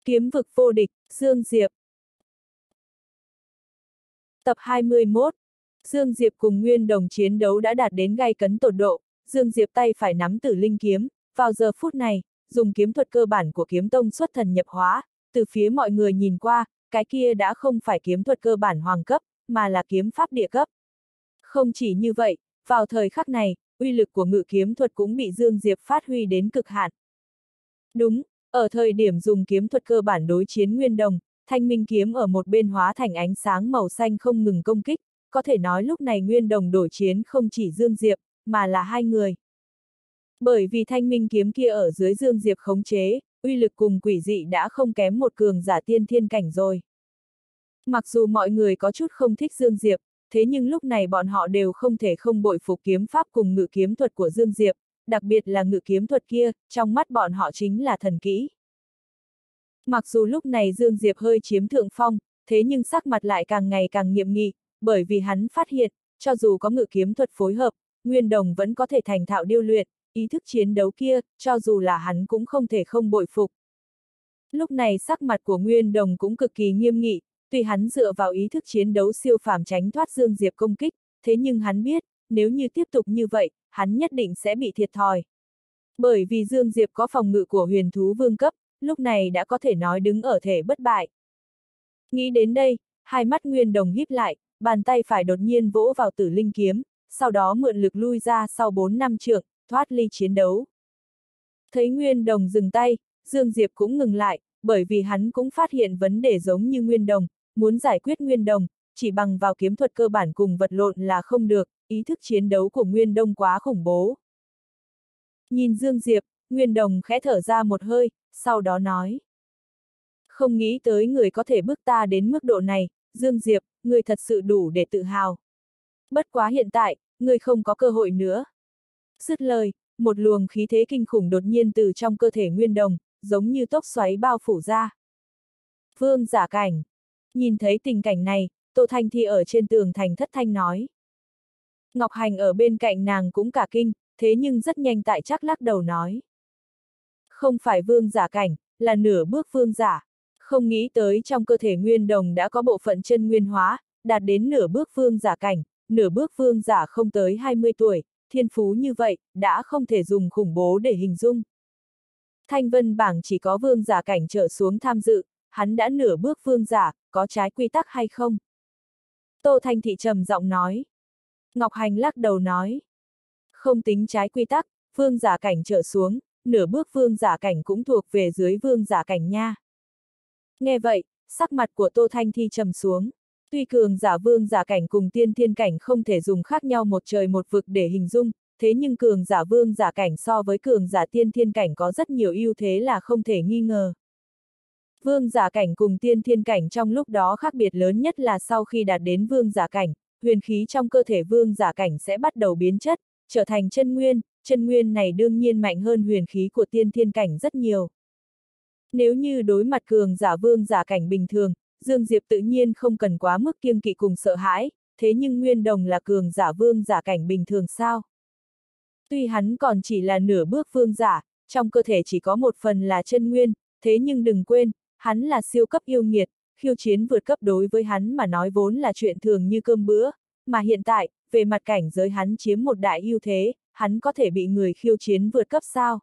Kiếm vực vô địch, Dương Diệp. Tập 21. Dương Diệp cùng Nguyên Đồng chiến đấu đã đạt đến gay cấn tột độ, Dương Diệp tay phải nắm Tử Linh kiếm, vào giờ phút này, dùng kiếm thuật cơ bản của kiếm tông xuất thần nhập hóa, từ phía mọi người nhìn qua, cái kia đã không phải kiếm thuật cơ bản hoàng cấp, mà là kiếm pháp địa cấp. Không chỉ như vậy, vào thời khắc này, uy lực của ngự kiếm thuật cũng bị Dương Diệp phát huy đến cực hạn. Đúng, ở thời điểm dùng kiếm thuật cơ bản đối chiến Nguyên Đồng, Thanh Minh kiếm ở một bên hóa thành ánh sáng màu xanh không ngừng công kích, có thể nói lúc này Nguyên Đồng đổi chiến không chỉ Dương Diệp, mà là hai người. Bởi vì Thanh Minh kiếm kia ở dưới Dương Diệp khống chế, uy lực cùng quỷ dị đã không kém một cường giả tiên thiên cảnh rồi. Mặc dù mọi người có chút không thích Dương Diệp, thế nhưng lúc này bọn họ đều không thể không bội phục kiếm pháp cùng ngự kiếm thuật của Dương Diệp, đặc biệt là ngự kiếm thuật kia, trong mắt bọn họ chính là thần kỹ. Mặc dù lúc này Dương Diệp hơi chiếm thượng phong, thế nhưng sắc mặt lại càng ngày càng nghiêm nghị, bởi vì hắn phát hiện, cho dù có ngự kiếm thuật phối hợp, Nguyên Đồng vẫn có thể thành thạo điêu luyện, ý thức chiến đấu kia, cho dù là hắn cũng không thể không bội phục. Lúc này sắc mặt của Nguyên Đồng cũng cực kỳ nghiêm nghị, tuy hắn dựa vào ý thức chiến đấu siêu phàm tránh thoát Dương Diệp công kích, thế nhưng hắn biết, nếu như tiếp tục như vậy, hắn nhất định sẽ bị thiệt thòi. Bởi vì Dương Diệp có phòng ngự của huyền thú vương cấp, lúc này đã có thể nói đứng ở thể bất bại. Nghĩ đến đây, hai mắt Nguyên Đồng híp lại, bàn tay phải đột nhiên vỗ vào Tử Linh kiếm, sau đó mượn lực lui ra sau 4 năm trượng, thoát ly chiến đấu. Thấy Nguyên Đồng dừng tay, Dương Diệp cũng ngừng lại, bởi vì hắn cũng phát hiện vấn đề giống như Nguyên Đồng, muốn giải quyết Nguyên Đồng, chỉ bằng vào kiếm thuật cơ bản cùng vật lộn là không được, ý thức chiến đấu của Nguyên Đồng quá khủng bố. Nhìn Dương Diệp, Nguyên Đồng khẽ thở ra một hơi, sau đó nói. Không nghĩ tới người có thể bước ta đến mức độ này, Dương Diệp, người thật sự đủ để tự hào. Bất quá hiện tại, người không có cơ hội nữa. Dứt lời, một luồng khí thế kinh khủng đột nhiên từ trong cơ thể Nguyên Đồng, giống như tốc xoáy bao phủ ra. Vương giả cảnh. Nhìn thấy tình cảnh này, Tô Thanh Thi ở trên tường thành thất thanh nói. Ngọc Hành ở bên cạnh nàng cũng cả kinh, thế nhưng rất nhanh tại chắc lắc đầu nói. Không phải vương giả cảnh, là nửa bước vương giả. Không nghĩ tới trong cơ thể Nguyên Đồng đã có bộ phận chân nguyên hóa, đạt đến nửa bước vương giả cảnh, nửa bước vương giả không tới 20 tuổi, thiên phú như vậy, đã không thể dùng khủng bố để hình dung. Thanh vân bảng chỉ có vương giả cảnh trở xuống tham dự, hắn đã nửa bước vương giả, có trái quy tắc hay không? Tô Thanh Thị trầm giọng nói. Ngọc Hành lắc đầu nói. Không tính trái quy tắc, vương giả cảnh trở xuống, nửa bước vương giả cảnh cũng thuộc về dưới vương giả cảnh nha. Nghe vậy, sắc mặt của Tô Thanh Thi trầm xuống. Tuy cường giả vương giả cảnh cùng tiên thiên cảnh không thể dùng khác nhau một trời một vực để hình dung, thế nhưng cường giả vương giả cảnh so với cường giả tiên thiên cảnh có rất nhiều ưu thế là không thể nghi ngờ. Vương giả cảnh cùng tiên thiên cảnh trong lúc đó khác biệt lớn nhất là sau khi đạt đến vương giả cảnh, huyền khí trong cơ thể vương giả cảnh sẽ bắt đầu biến chất, trở thành chân nguyên này đương nhiên mạnh hơn huyền khí của tiên thiên cảnh rất nhiều. Nếu như đối mặt cường giả vương giả cảnh bình thường, Dương Diệp tự nhiên không cần quá mức kiêng kỵ cùng sợ hãi, thế nhưng Nguyên Đồng là cường giả vương giả cảnh bình thường sao? Tuy hắn còn chỉ là nửa bước vương giả, trong cơ thể chỉ có một phần là chân nguyên, thế nhưng đừng quên, hắn là siêu cấp yêu nghiệt, khiêu chiến vượt cấp đối với hắn mà nói vốn là chuyện thường như cơm bữa, mà hiện tại, về mặt cảnh giới hắn chiếm một đại ưu thế, hắn có thể bị người khiêu chiến vượt cấp sao?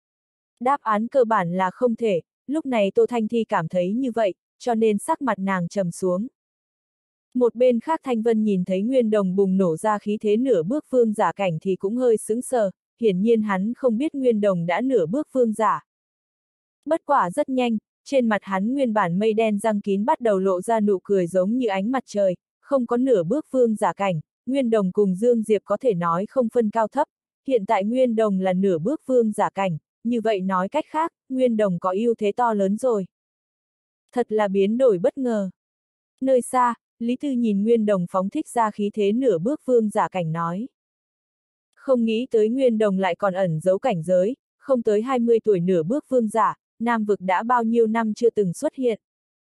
Đáp án cơ bản là không thể, lúc này Tô Thanh Thi cảm thấy như vậy, cho nên sắc mặt nàng trầm xuống. Một bên khác Thanh Vân nhìn thấy Nguyên Đồng bùng nổ ra khí thế nửa bước vương giả cảnh thì cũng hơi sững sờ, hiển nhiên hắn không biết Nguyên Đồng đã nửa bước vương giả. Bất quả rất nhanh, trên mặt hắn nguyên bản mây đen răng kín bắt đầu lộ ra nụ cười giống như ánh mặt trời, không có nửa bước vương giả cảnh, Nguyên Đồng cùng Dương Diệp có thể nói không phân cao thấp, hiện tại Nguyên Đồng là nửa bước vương giả cảnh, như vậy nói cách khác, Nguyên Đồng có ưu thế to lớn rồi. Thật là biến đổi bất ngờ. Nơi xa, Lý Tư nhìn Nguyên Đồng phóng thích ra khí thế nửa bước vương giả cảnh nói. Không nghĩ tới Nguyên Đồng lại còn ẩn giấu cảnh giới, không tới 20 tuổi nửa bước vương giả, Nam vực đã bao nhiêu năm chưa từng xuất hiện.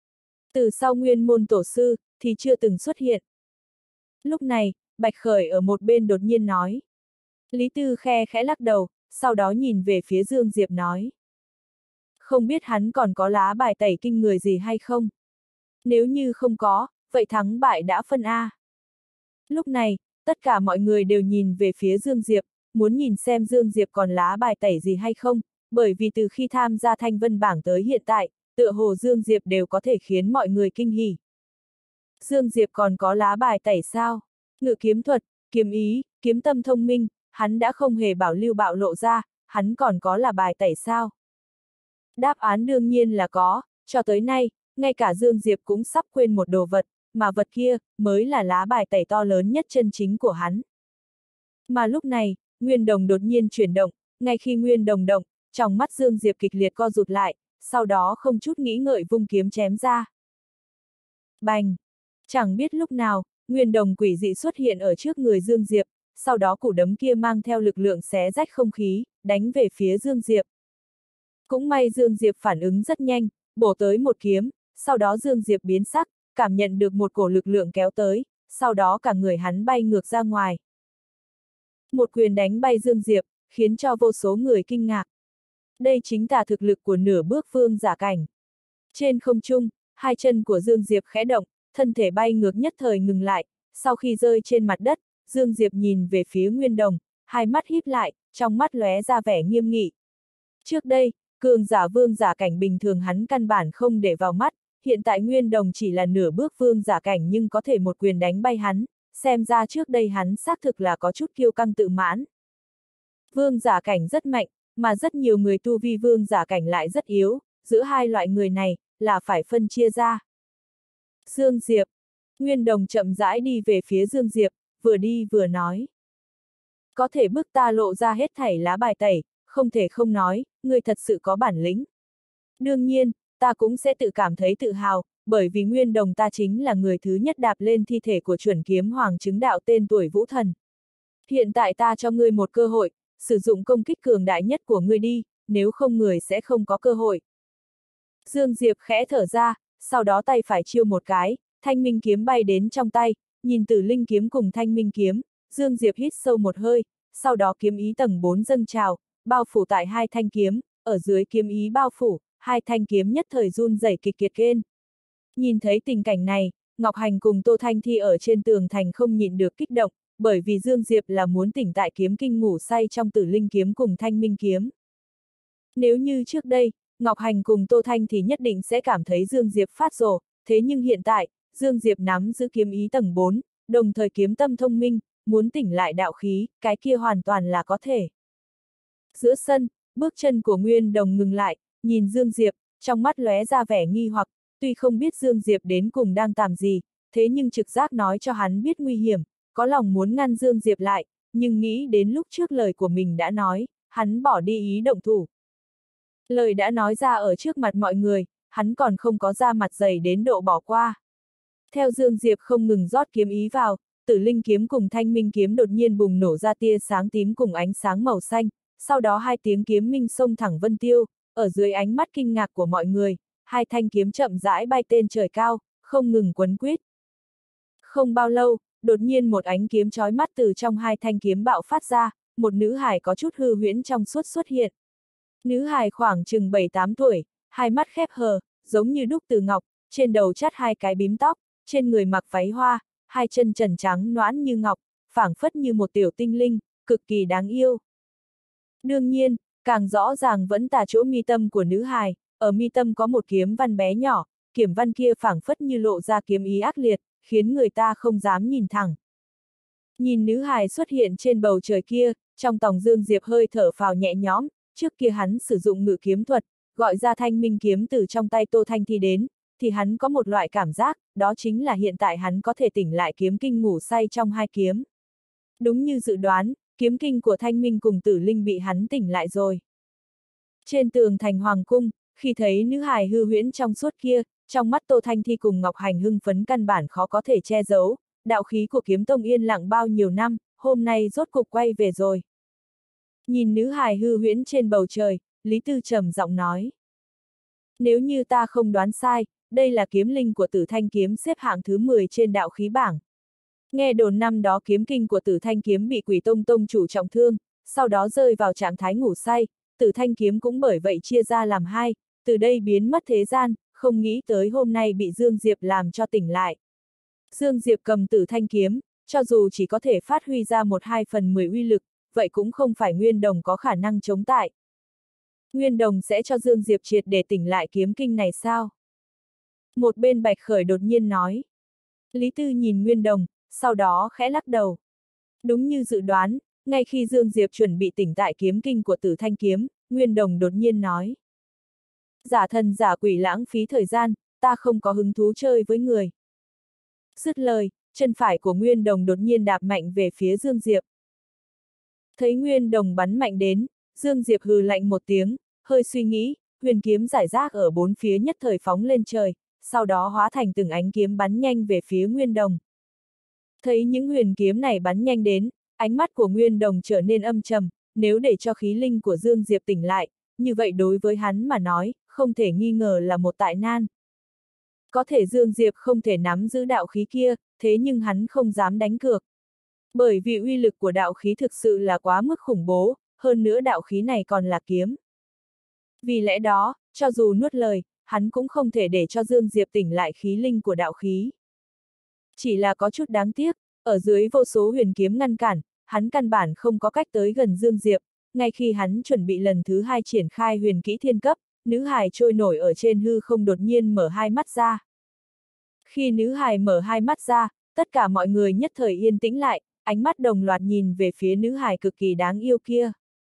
Từ sau Nguyên môn tổ sư, thì chưa từng xuất hiện. Lúc này, Bạch Khởi ở một bên đột nhiên nói. Lý Tư khẽ lắc đầu, sau đó nhìn về phía Dương Diệp nói. không biết hắn còn có lá bài tẩy kinh người gì hay không. Nếu như không có, vậy thắng bại đã phân A. Lúc này, tất cả mọi người đều nhìn về phía Dương Diệp, muốn nhìn xem Dương Diệp còn lá bài tẩy gì hay không, bởi vì từ khi tham gia Thanh Vân bảng tới hiện tại, tựa hồ Dương Diệp đều có thể khiến mọi người kinh hỉ. Dương Diệp còn có lá bài tẩy sao? Ngự kiếm thuật, kiếm ý, kiếm tâm thông minh, hắn đã không hề bảo lưu bạo lộ ra, hắn còn có là bài tẩy sao? Đáp án đương nhiên là có, cho tới nay, ngay cả Dương Diệp cũng sắp quên một đồ vật, mà vật kia mới là lá bài tẩy to lớn nhất chân chính của hắn. Mà lúc này, Nguyên Đồng đột nhiên chuyển động, ngay khi Nguyên Đồng động, trong mắt Dương Diệp kịch liệt co rụt lại, sau đó không chút nghĩ ngợi vung kiếm chém ra. Bành! Chẳng biết lúc nào, Nguyên Đồng quỷ dị xuất hiện ở trước người Dương Diệp, sau đó củ đấm kia mang theo lực lượng xé rách không khí, đánh về phía Dương Diệp. Cũng may Dương Diệp phản ứng rất nhanh, bổ tới một kiếm, sau đó Dương Diệp biến sắc, cảm nhận được một cổ lực lượng kéo tới, sau đó cả người hắn bay ngược ra ngoài. Một quyền đánh bay Dương Diệp, khiến cho vô số người kinh ngạc. Đây chính là thực lực của nửa bước vương giả cảnh. Trên không trung, hai chân của Dương Diệp khẽ động, thân thể bay ngược nhất thời ngừng lại, sau khi rơi trên mặt đất, Dương Diệp nhìn về phía Nguyên Đồng, hai mắt híp lại, trong mắt lóe ra vẻ nghiêm nghị. Trước đây, cường giả vương giả cảnh bình thường hắn căn bản không để vào mắt, hiện tại Nguyên Đồng chỉ là nửa bước vương giả cảnh nhưng có thể một quyền đánh bay hắn, xem ra trước đây hắn xác thực là có chút kiêu căng tự mãn. Vương giả cảnh rất mạnh, mà rất nhiều người tu vi vương giả cảnh lại rất yếu, giữa hai loại người này, là phải phân chia ra. Dương Diệp. Nguyên Đồng chậm rãi đi về phía Dương Diệp, vừa đi vừa nói. Có thể bức ta lộ ra hết thảy lá bài tẩy, không thể không nói, người thật sự có bản lĩnh. Đương nhiên, ta cũng sẽ tự cảm thấy tự hào, bởi vì Nguyên Đồng ta chính là người thứ nhất đạp lên thi thể của chuẩn kiếm hoàng chứng đạo tên tuổi Vũ Thần. Hiện tại ta cho ngươi một cơ hội, sử dụng công kích cường đại nhất của ngươi đi, nếu không người sẽ không có cơ hội. Dương Diệp khẽ thở ra, sau đó tay phải chiêu một cái, thanh minh kiếm bay đến trong tay, nhìn Tử Linh kiếm cùng thanh minh kiếm, Dương Diệp hít sâu một hơi, sau đó kiếm ý tầng 4 dâng trào, bao phủ tại hai thanh kiếm, ở dưới kiếm ý bao phủ, hai thanh kiếm nhất thời run rẩy kịch kiệt lên. Nhìn thấy tình cảnh này, Ngọc Hành cùng Tô Thanh Thi ở trên tường thành không nhịn được kích động, bởi vì Dương Diệp là muốn tỉnh tại kiếm kinh ngủ say trong Tử Linh kiếm cùng thanh minh kiếm. Nếu như trước đây, Ngọc Hành cùng Tô Thanh thì nhất định sẽ cảm thấy Dương Diệp phát rồ, thế nhưng hiện tại, Dương Diệp nắm giữ kiếm ý tầng 4, đồng thời kiếm tâm thông minh, muốn tỉnh lại đạo khí, cái kia hoàn toàn là có thể. Giữa sân, bước chân của Nguyên Đồng ngừng lại, nhìn Dương Diệp, trong mắt lóe ra vẻ nghi hoặc, tuy không biết Dương Diệp đến cùng đang làm gì, thế nhưng trực giác nói cho hắn biết nguy hiểm, có lòng muốn ngăn Dương Diệp lại, nhưng nghĩ đến lúc trước lời của mình đã nói, hắn bỏ đi ý động thủ. Lời đã nói ra ở trước mặt mọi người, hắn còn không có ra mặt dày đến độ bỏ qua. Theo Dương Diệp không ngừng rót kiếm ý vào, Tử Linh kiếm cùng thanh minh kiếm đột nhiên bùng nổ ra tia sáng tím cùng ánh sáng màu xanh, sau đó hai tiếng kiếm minh xông thẳng vân tiêu, ở dưới ánh mắt kinh ngạc của mọi người, hai thanh kiếm chậm rãi bay tên trời cao, không ngừng quấn quýt. Không bao lâu, đột nhiên một ánh kiếm chói mắt từ trong hai thanh kiếm bạo phát ra, một nữ hài có chút hư huyễn trong suốt xuất hiện. Nữ hài khoảng chừng 7-8 tuổi, hai mắt khép hờ, giống như đúc từ ngọc, trên đầu chát hai cái bím tóc, trên người mặc váy hoa, hai chân trần trắng nõn như ngọc, phảng phất như một tiểu tinh linh, cực kỳ đáng yêu. Đương nhiên, càng rõ ràng vẫn là chỗ mi tâm của nữ hài, ở mi tâm có một kiếm văn bé nhỏ, kiếm văn kia phảng phất như lộ ra kiếm ý ác liệt, khiến người ta không dám nhìn thẳng. Nhìn nữ hài xuất hiện trên bầu trời kia, trong tòng Dương Diệp hơi thở phào nhẹ nhõm, trước kia hắn sử dụng ngự kiếm thuật, gọi ra thanh minh kiếm từ trong tay Tô Thanh Thi đến, thì hắn có một loại cảm giác, đó chính là hiện tại hắn có thể tỉnh lại kiếm kinh ngủ say trong hai kiếm. Đúng như dự đoán, kiếm kinh của thanh minh cùng Tử Linh bị hắn tỉnh lại rồi. Trên tường thành hoàng cung, khi thấy nữ hài hư huyễn trong suốt kia, trong mắt Tô Thanh Thi cùng Ngọc Hành hưng phấn căn bản khó có thể che giấu, đạo khí của kiếm tông yên lặng bao nhiêu năm, hôm nay rốt cục quay về rồi. Nhìn nữ hài hư huyễn trên bầu trời, Lý Tư trầm giọng nói. Nếu như ta không đoán sai, đây là kiếm linh của Tử Thanh kiếm xếp hạng thứ 10 trên đạo khí bảng. Nghe đồn năm đó kiếm kinh của Tử Thanh kiếm bị Quỷ Tông tông chủ trọng thương, sau đó rơi vào trạng thái ngủ say, Tử Thanh kiếm cũng bởi vậy chia ra làm hai, từ đây biến mất thế gian, không nghĩ tới hôm nay bị Dương Diệp làm cho tỉnh lại. Dương Diệp cầm Tử Thanh kiếm, cho dù chỉ có thể phát huy ra 1/2/10 uy lực, vậy cũng không phải Nguyên Đồng có khả năng chống tại. Nguyên Đồng sẽ cho Dương Diệp triệt để tỉnh lại kiếm kinh này sao? Một bên Bạch Khởi đột nhiên nói. Lý Tư nhìn Nguyên Đồng, sau đó khẽ lắc đầu. Đúng như dự đoán, ngay khi Dương Diệp chuẩn bị tỉnh tại kiếm kinh của Tử Thanh kiếm, Nguyên Đồng đột nhiên nói. Giả thần giả quỷ lãng phí thời gian, ta không có hứng thú chơi với người. Dứt lời, chân phải của Nguyên Đồng đột nhiên đạp mạnh về phía Dương Diệp. Thấy Nguyên Đồng bắn mạnh đến, Dương Diệp hừ lạnh một tiếng, hơi suy nghĩ, huyền kiếm rải rác ở bốn phía nhất thời phóng lên trời, sau đó hóa thành từng ánh kiếm bắn nhanh về phía Nguyên Đồng. Thấy những huyền kiếm này bắn nhanh đến, ánh mắt của Nguyên Đồng trở nên âm trầm, nếu để cho khí linh của Dương Diệp tỉnh lại, như vậy đối với hắn mà nói, không thể nghi ngờ là một đại nan. Có thể Dương Diệp không thể nắm giữ đạo khí kia, thế nhưng hắn không dám đánh cược. Bởi vì uy lực của đạo khí thực sự là quá mức khủng bố, hơn nữa đạo khí này còn là kiếm. Vì lẽ đó, cho dù nuốt lời, hắn cũng không thể để cho Dương Diệp tỉnh lại khí linh của đạo khí. Chỉ là có chút đáng tiếc, ở dưới vô số huyền kiếm ngăn cản, hắn căn bản không có cách tới gần Dương Diệp, ngay khi hắn chuẩn bị lần thứ 2 triển khai huyền kỹ thiên cấp, nữ hài trôi nổi ở trên hư không đột nhiên mở hai mắt ra. Khi nữ hài mở hai mắt ra, tất cả mọi người nhất thời yên tĩnh lại, ánh mắt đồng loạt nhìn về phía nữ hài cực kỳ đáng yêu kia.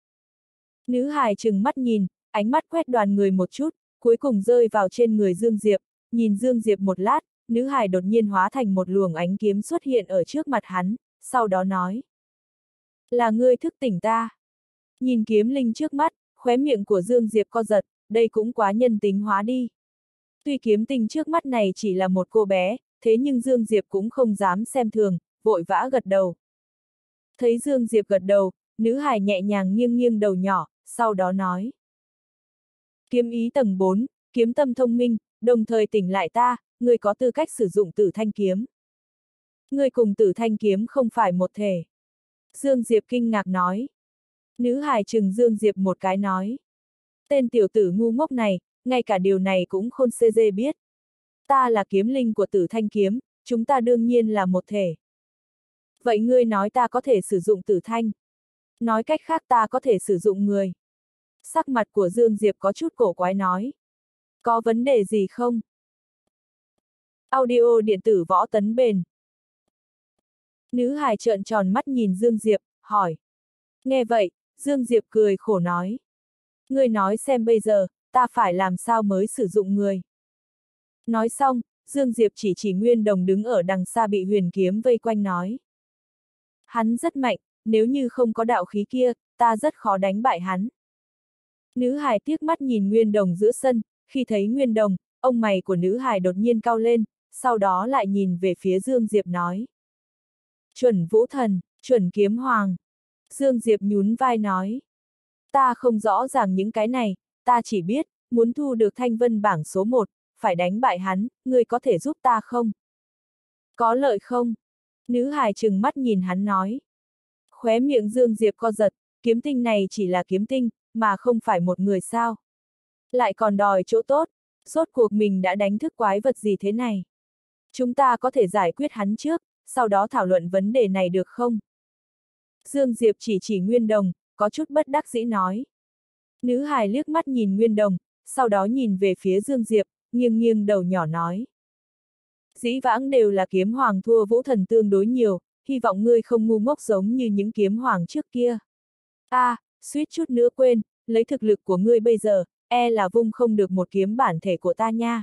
Nữ hài trừng mắt nhìn, ánh mắt quét đoàn người một chút, cuối cùng rơi vào trên người Dương Diệp, nhìn Dương Diệp một lát, nữ hài đột nhiên hóa thành một luồng ánh kiếm xuất hiện ở trước mặt hắn, sau đó nói. Là ngươi thức tỉnh ta. Nhìn kiếm linh trước mắt, khóe miệng của Dương Diệp co giật, đây cũng quá nhân tính hóa đi. Tuy kiếm tinh trước mắt này chỉ là một cô bé, thế nhưng Dương Diệp cũng không dám xem thường, vội vã gật đầu. Thấy Dương Diệp gật đầu, nữ hài nhẹ nhàng nghiêng nghiêng đầu nhỏ, sau đó nói. Kiếm ý tầng 4, kiếm tâm thông minh, đồng thời tỉnh lại ta, ngươi có tư cách sử dụng Tử Thanh kiếm. Ngươi cùng Tử Thanh kiếm không phải một thể. Dương Diệp kinh ngạc nói. Nữ hài trừng Dương Diệp một cái nói. Tên tiểu tử ngu ngốc này, ngay cả điều này cũng khôn xê dê biết. Ta là kiếm linh của Tử Thanh kiếm, chúng ta đương nhiên là một thể. Vậy ngươi nói ta có thể sử dụng Tử Thanh. Nói cách khác ta có thể sử dụng người. Sắc mặt của Dương Diệp có chút cổ quái nói. Có vấn đề gì không? Audio điện tử Võ Tấn Bền. Nữ hài trợn tròn mắt nhìn Dương Diệp, hỏi. Nghe vậy, Dương Diệp cười khổ nói. Ngươi nói xem bây giờ, ta phải làm sao mới sử dụng người. Nói xong, Dương Diệp chỉ Nguyên Đồng đứng ở đằng xa bị huyền kiếm vây quanh nói. Hắn rất mạnh, nếu như không có đạo khí kia, ta rất khó đánh bại hắn. Nữ hài tiếc mắt nhìn Nguyên Đồng giữa sân, khi thấy Nguyên Đồng, ông mày của nữ hài đột nhiên cau lên, sau đó lại nhìn về phía Dương Diệp nói. Chuẩn vũ thần, chuẩn kiếm hoàng. Dương Diệp nhún vai nói. Ta không rõ ràng những cái này, ta chỉ biết, muốn thu được thanh vân bảng số 1, phải đánh bại hắn, ngươi có thể giúp ta không? Có lợi không? Nữ hài trừng mắt nhìn hắn nói. Khóe miệng Dương Diệp co giật, kiếm tinh này chỉ là kiếm tinh, mà không phải một người sao. Lại còn đòi chỗ tốt, rốt cuộc mình đã đánh thức quái vật gì thế này? Chúng ta có thể giải quyết hắn trước, sau đó thảo luận vấn đề này được không? Dương Diệp chỉ Nguyên Đồng, có chút bất đắc dĩ nói. Nữ hài liếc mắt nhìn Nguyên Đồng, sau đó nhìn về phía Dương Diệp, nghiêng nghiêng đầu nhỏ nói. Dĩ vãng đều là kiếm hoàng thua vũ thần tương đối nhiều, hy vọng ngươi không ngu ngốc giống như những kiếm hoàng trước kia. Suýt chút nữa quên, lấy thực lực của ngươi bây giờ, e là vung không được một kiếm bản thể của ta nha.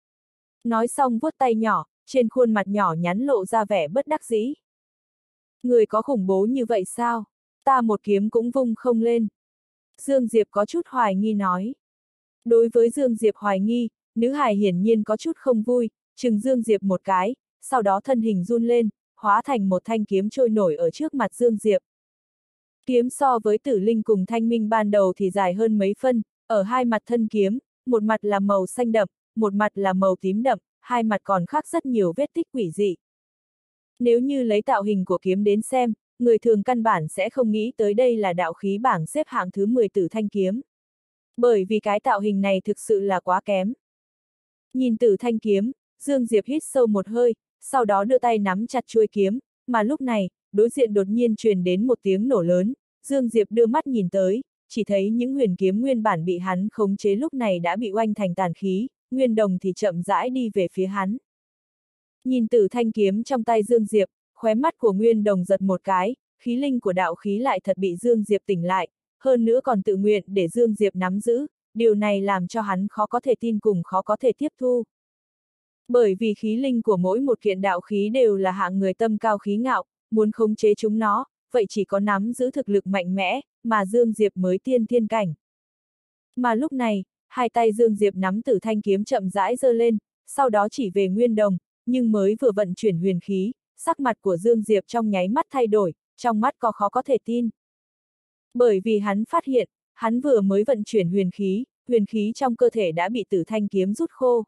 Nói xong vuốt tay nhỏ, trên khuôn mặt nhỏ nhắn lộ ra vẻ bất đắc dĩ. Người có khủng bố như vậy sao? Ta một kiếm cũng vung không lên. Dương Diệp có chút hoài nghi nói. Đối với Dương Diệp hoài nghi, nữ hài hiển nhiên có chút không vui, chừng Dương Diệp một cái, sau đó thân hình run lên, hóa thành một thanh kiếm trôi nổi ở trước mặt Dương Diệp. Kiếm so với Tử Linh cùng Thanh Minh ban đầu thì dài hơn mấy phân, ở hai mặt thân kiếm, một mặt là màu xanh đậm, một mặt là màu tím đậm, hai mặt còn khác rất nhiều vết tích quỷ dị. Nếu như lấy tạo hình của kiếm đến xem, người thường căn bản sẽ không nghĩ tới đây là đạo khí bảng xếp hạng thứ 10 Tử Thanh kiếm. Bởi vì cái tạo hình này thực sự là quá kém. Nhìn Tử Thanh kiếm, Dương Diệp hít sâu một hơi, sau đó đưa tay nắm chặt chuôi kiếm, mà lúc này, đối diện đột nhiên truyền đến một tiếng nổ lớn, Dương Diệp đưa mắt nhìn tới, chỉ thấy những huyền kiếm nguyên bản bị hắn khống chế lúc này đã bị oanh thành tàn khí, Nguyên Đồng thì chậm rãi đi về phía hắn. Nhìn Tử Thanh kiếm trong tay Dương Diệp, khóe mắt của Nguyên Đồng giật một cái, khí linh của đạo khí lại thật bị Dương Diệp tỉnh lại, hơn nữa còn tự nguyện để Dương Diệp nắm giữ, điều này làm cho hắn khó có thể tin cùng khó có thể tiếp thu. Bởi vì khí linh của mỗi một kiện đạo khí đều là hạng người tâm cao khí ngạo, muốn khống chế chúng nó, vậy chỉ có nắm giữ thực lực mạnh mẽ, mà Dương Diệp mới tiên thiên cảnh. Mà lúc này, hai tay Dương Diệp nắm Tử Thanh kiếm chậm rãi giơ lên, sau đó chỉ về Nguyên Đồng, nhưng mới vừa vận chuyển huyền khí, sắc mặt của Dương Diệp trong nháy mắt thay đổi, trong mắt có khó có thể tin. Bởi vì hắn phát hiện, hắn vừa mới vận chuyển huyền khí trong cơ thể đã bị Tử Thanh kiếm rút khô.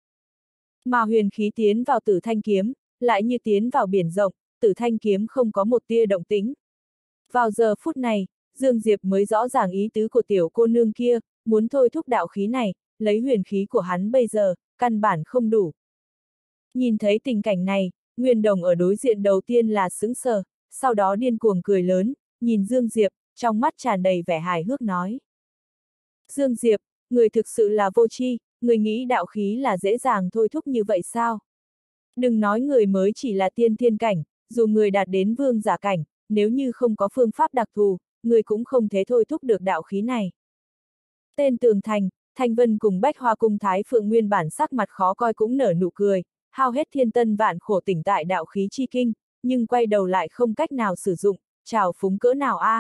Mà huyền khí tiến vào Tử Thanh kiếm, lại như tiến vào biển rộng, Tử Thanh kiếm không có một tia động tĩnh. Vào giờ phút này, Dương Diệp mới rõ ràng ý tứ của tiểu cô nương kia, muốn thôi thúc đạo khí này, lấy huyền khí của hắn bây giờ, căn bản không đủ. Nhìn thấy tình cảnh này, Nguyên Đồng ở đối diện đầu tiên là sững sờ, sau đó điên cuồng cười lớn, nhìn Dương Diệp, trong mắt tràn đầy vẻ hài hước nói. Dương Diệp, người thực sự là vô tri, người nghĩ đạo khí là dễ dàng thôi thúc như vậy sao? Đừng nói người mới chỉ là tiên thiên cảnh, dù người đạt đến vương giả cảnh, nếu như không có phương pháp đặc thù, người cũng không thể thôi thúc được đạo khí này. Tên Tường Thành, Thanh Vân cùng Bách Hoa Cung Thái Phượng nguyên bản sắc mặt khó coi cũng nở nụ cười, hao hết thiên tân vạn khổ tỉnh tại đạo khí chi kinh, nhưng quay đầu lại không cách nào sử dụng, trào phúng cỡ nào a?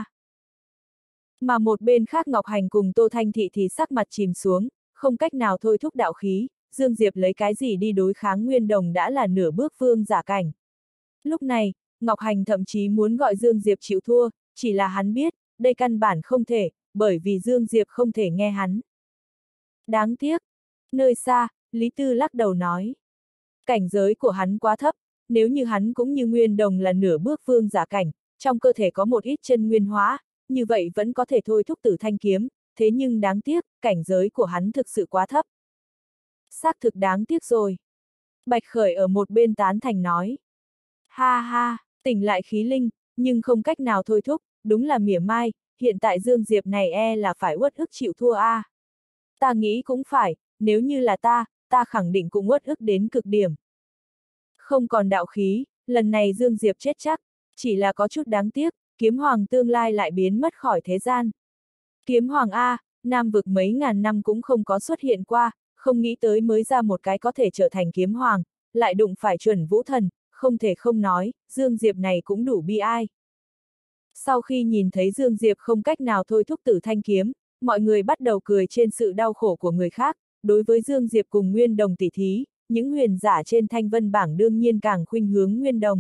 Mà một bên khác Ngọc Hành cùng Tô Thanh Thị thì sắc mặt chìm xuống, không cách nào thôi thúc đạo khí, Dương Diệp lấy cái gì đi đối kháng Nguyên Đồng đã là nửa bước vương giả cảnh. Lúc này, Ngọc Hành thậm chí muốn gọi Dương Diệp chịu thua, chỉ là hắn biết, đây căn bản không thể, bởi vì Dương Diệp không thể nghe hắn. Đáng tiếc. Nơi xa, Lý Tư lắc đầu nói. Cảnh giới của hắn quá thấp, nếu như hắn cũng như Nguyên Đồng là nửa bước vương giả cảnh, trong cơ thể có một ít chân nguyên hóa, như vậy vẫn có thể thôi thúc Tử Thanh kiếm, thế nhưng đáng tiếc, cảnh giới của hắn thực sự quá thấp. Xác thực đáng tiếc rồi. Bạch Khởi ở một bên tán thành nói. Ha ha, tỉnh lại khí linh, nhưng không cách nào thôi thúc, đúng là mỉa mai, hiện tại Dương Diệp này là phải uất ức chịu thua a. Ta nghĩ cũng phải, nếu như là ta khẳng định cũng uất ức đến cực điểm. Không còn đạo khí, lần này Dương Diệp chết chắc, chỉ là có chút đáng tiếc, kiếm hoàng tương lai lại biến mất khỏi thế gian. Kiếm hoàng A, Nam vực mấy ngàn năm cũng không có xuất hiện qua, không nghĩ tới mới ra một cái có thể trở thành kiếm hoàng, lại đụng phải chuẩn vũ thần, không thể không nói, Dương Diệp này cũng đủ bi ai. Sau khi nhìn thấy Dương Diệp không cách nào thôi thúc Tử Thanh kiếm, mọi người bắt đầu cười trên sự đau khổ của người khác, đối với Dương Diệp cùng Nguyên Đồng tỷ thí, những huyền giả trên Thanh Vân bảng đương nhiên càng khuynh hướng Nguyên Đồng.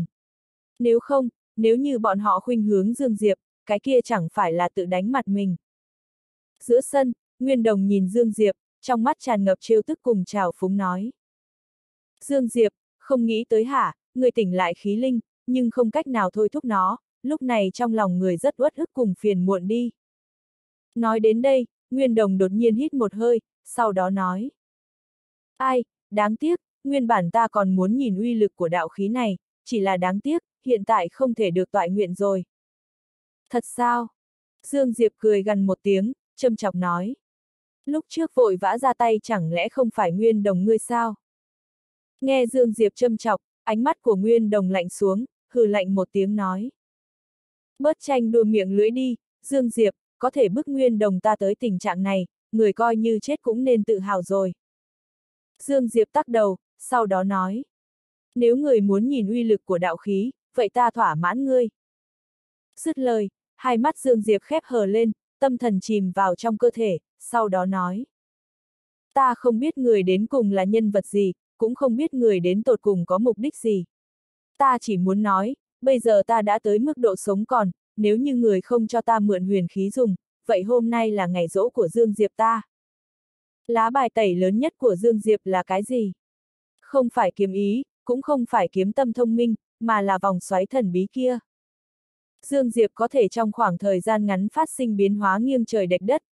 Nếu như bọn họ khuynh hướng Dương Diệp, cái kia chẳng phải là tự đánh mặt mình. Giữa sân, Nguyên Đồng nhìn Dương Diệp, trong mắt tràn ngập trêu tức cùng trào phúng nói. Dương Diệp, không nghĩ tới hả, người tỉnh lại khí linh, nhưng không cách nào thôi thúc nó, lúc này trong lòng người rất uất ức cùng phiền muộn đi. Nói đến đây, Nguyên Đồng đột nhiên hít một hơi, sau đó nói. Ai, đáng tiếc, nguyên bản ta còn muốn nhìn uy lực của đạo khí này, chỉ là đáng tiếc, hiện tại không thể được toại nguyện rồi. Thật sao? Dương Diệp cười gằn một tiếng, châm chọc nói. Lúc trước vội vã ra tay chẳng lẽ không phải Nguyên Đồng ngươi sao? Nghe Dương Diệp châm chọc, ánh mắt của Nguyên Đồng lạnh xuống, hừ lạnh một tiếng nói. Bớt tranh đua miệng lưỡi đi, Dương Diệp, có thể bức Nguyên Đồng ta tới tình trạng này, người coi như chết cũng nên tự hào rồi. Dương Diệp tắc đầu, sau đó nói. Nếu người muốn nhìn uy lực của đạo khí, vậy ta thỏa mãn ngươi. Dứt lời, hai mắt Dương Diệp khép hờ lên, tâm thần chìm vào trong cơ thể, sau đó nói. Ta không biết người đến cùng là nhân vật gì, cũng không biết người đến tột cùng có mục đích gì. Ta chỉ muốn nói, bây giờ ta đã tới mức độ sống còn, nếu như người không cho ta mượn huyền khí dùng, vậy hôm nay là ngày giỗ của Dương Diệp ta. Lá bài tẩy lớn nhất của Dương Diệp là cái gì? Không phải kiếm ý, cũng không phải kiếm tâm thông minh, mà là vòng xoáy thần bí kia. Dương Diệp có thể trong khoảng thời gian ngắn phát sinh biến hóa nghiêng trời lệch đất,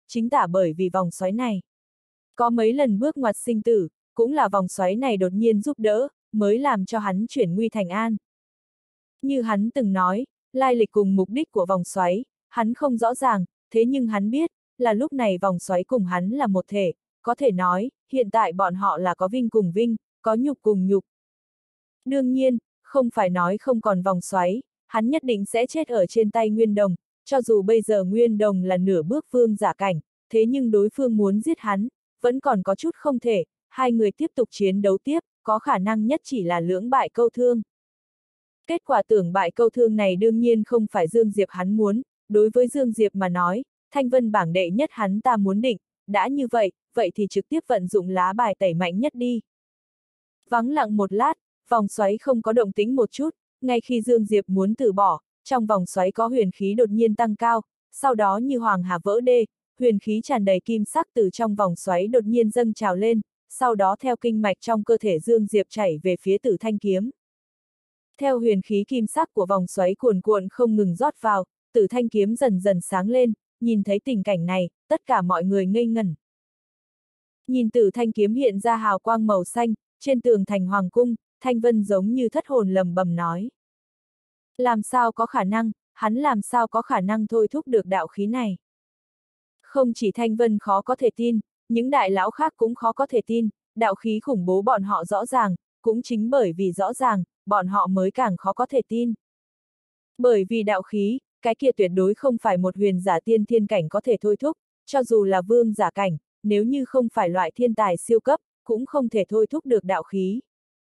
chính tả bởi vì vòng xoáy này. Có mấy lần bước ngoặt sinh tử, cũng là vòng xoáy này đột nhiên giúp đỡ, mới làm cho hắn chuyển nguy thành an. Như hắn từng nói, lai lịch cùng mục đích của vòng xoáy, hắn không rõ ràng, thế nhưng hắn biết, là lúc này vòng xoáy cùng hắn là một thể, có thể nói, hiện tại bọn họ là có vinh cùng vinh, có nhục cùng nhục. Đương nhiên, không phải nói không còn vòng xoáy, hắn nhất định sẽ chết ở trên tay Nguyên Đồng, cho dù bây giờ Nguyên Đồng là nửa bước vương giả cảnh, thế nhưng đối phương muốn giết hắn, vẫn còn có chút không thể, hai người tiếp tục chiến đấu tiếp, có khả năng nhất chỉ là lưỡng bại câu thương. Kết quả tưởng bại câu thương này đương nhiên không phải Dương Diệp hắn muốn, đối với Dương Diệp mà nói, thanh vân bảng đệ nhất hắn ta muốn định, đã như vậy, vậy thì trực tiếp vận dụng lá bài tẩy mạnh nhất đi. Vắng lặng một lát, vòng xoáy không có động tĩnh một chút, ngay khi Dương Diệp muốn từ bỏ, trong vòng xoáy có huyền khí đột nhiên tăng cao, sau đó như hoàng hà vỡ đê, huyền khí tràn đầy kim sắc từ trong vòng xoáy đột nhiên dâng trào lên, sau đó theo kinh mạch trong cơ thể Dương Diệp chảy về phía Tử Thanh kiếm. Theo huyền khí kim sắc của vòng xoáy cuồn cuộn không ngừng rót vào, Tử Thanh kiếm dần dần sáng lên, nhìn thấy tình cảnh này, tất cả mọi người ngây ngẩn. Nhìn Tử Thanh kiếm hiện ra hào quang màu xanh, trên tường thành hoàng cung, Thanh Vân giống như thất hồn lầm bầm nói. Làm sao có khả năng, hắn làm sao có khả năng thôi thúc được đạo khí này. Không chỉ Thanh Vân khó có thể tin, những đại lão khác cũng khó có thể tin, đạo khí khủng bố bọn họ rõ ràng, cũng chính bởi vì rõ ràng, bọn họ mới càng khó có thể tin. Bởi vì đạo khí, cái kia tuyệt đối không phải một huyền giả tiên thiên cảnh có thể thôi thúc, cho dù là vương giả cảnh, nếu như không phải loại thiên tài siêu cấp, cũng không thể thôi thúc được đạo khí.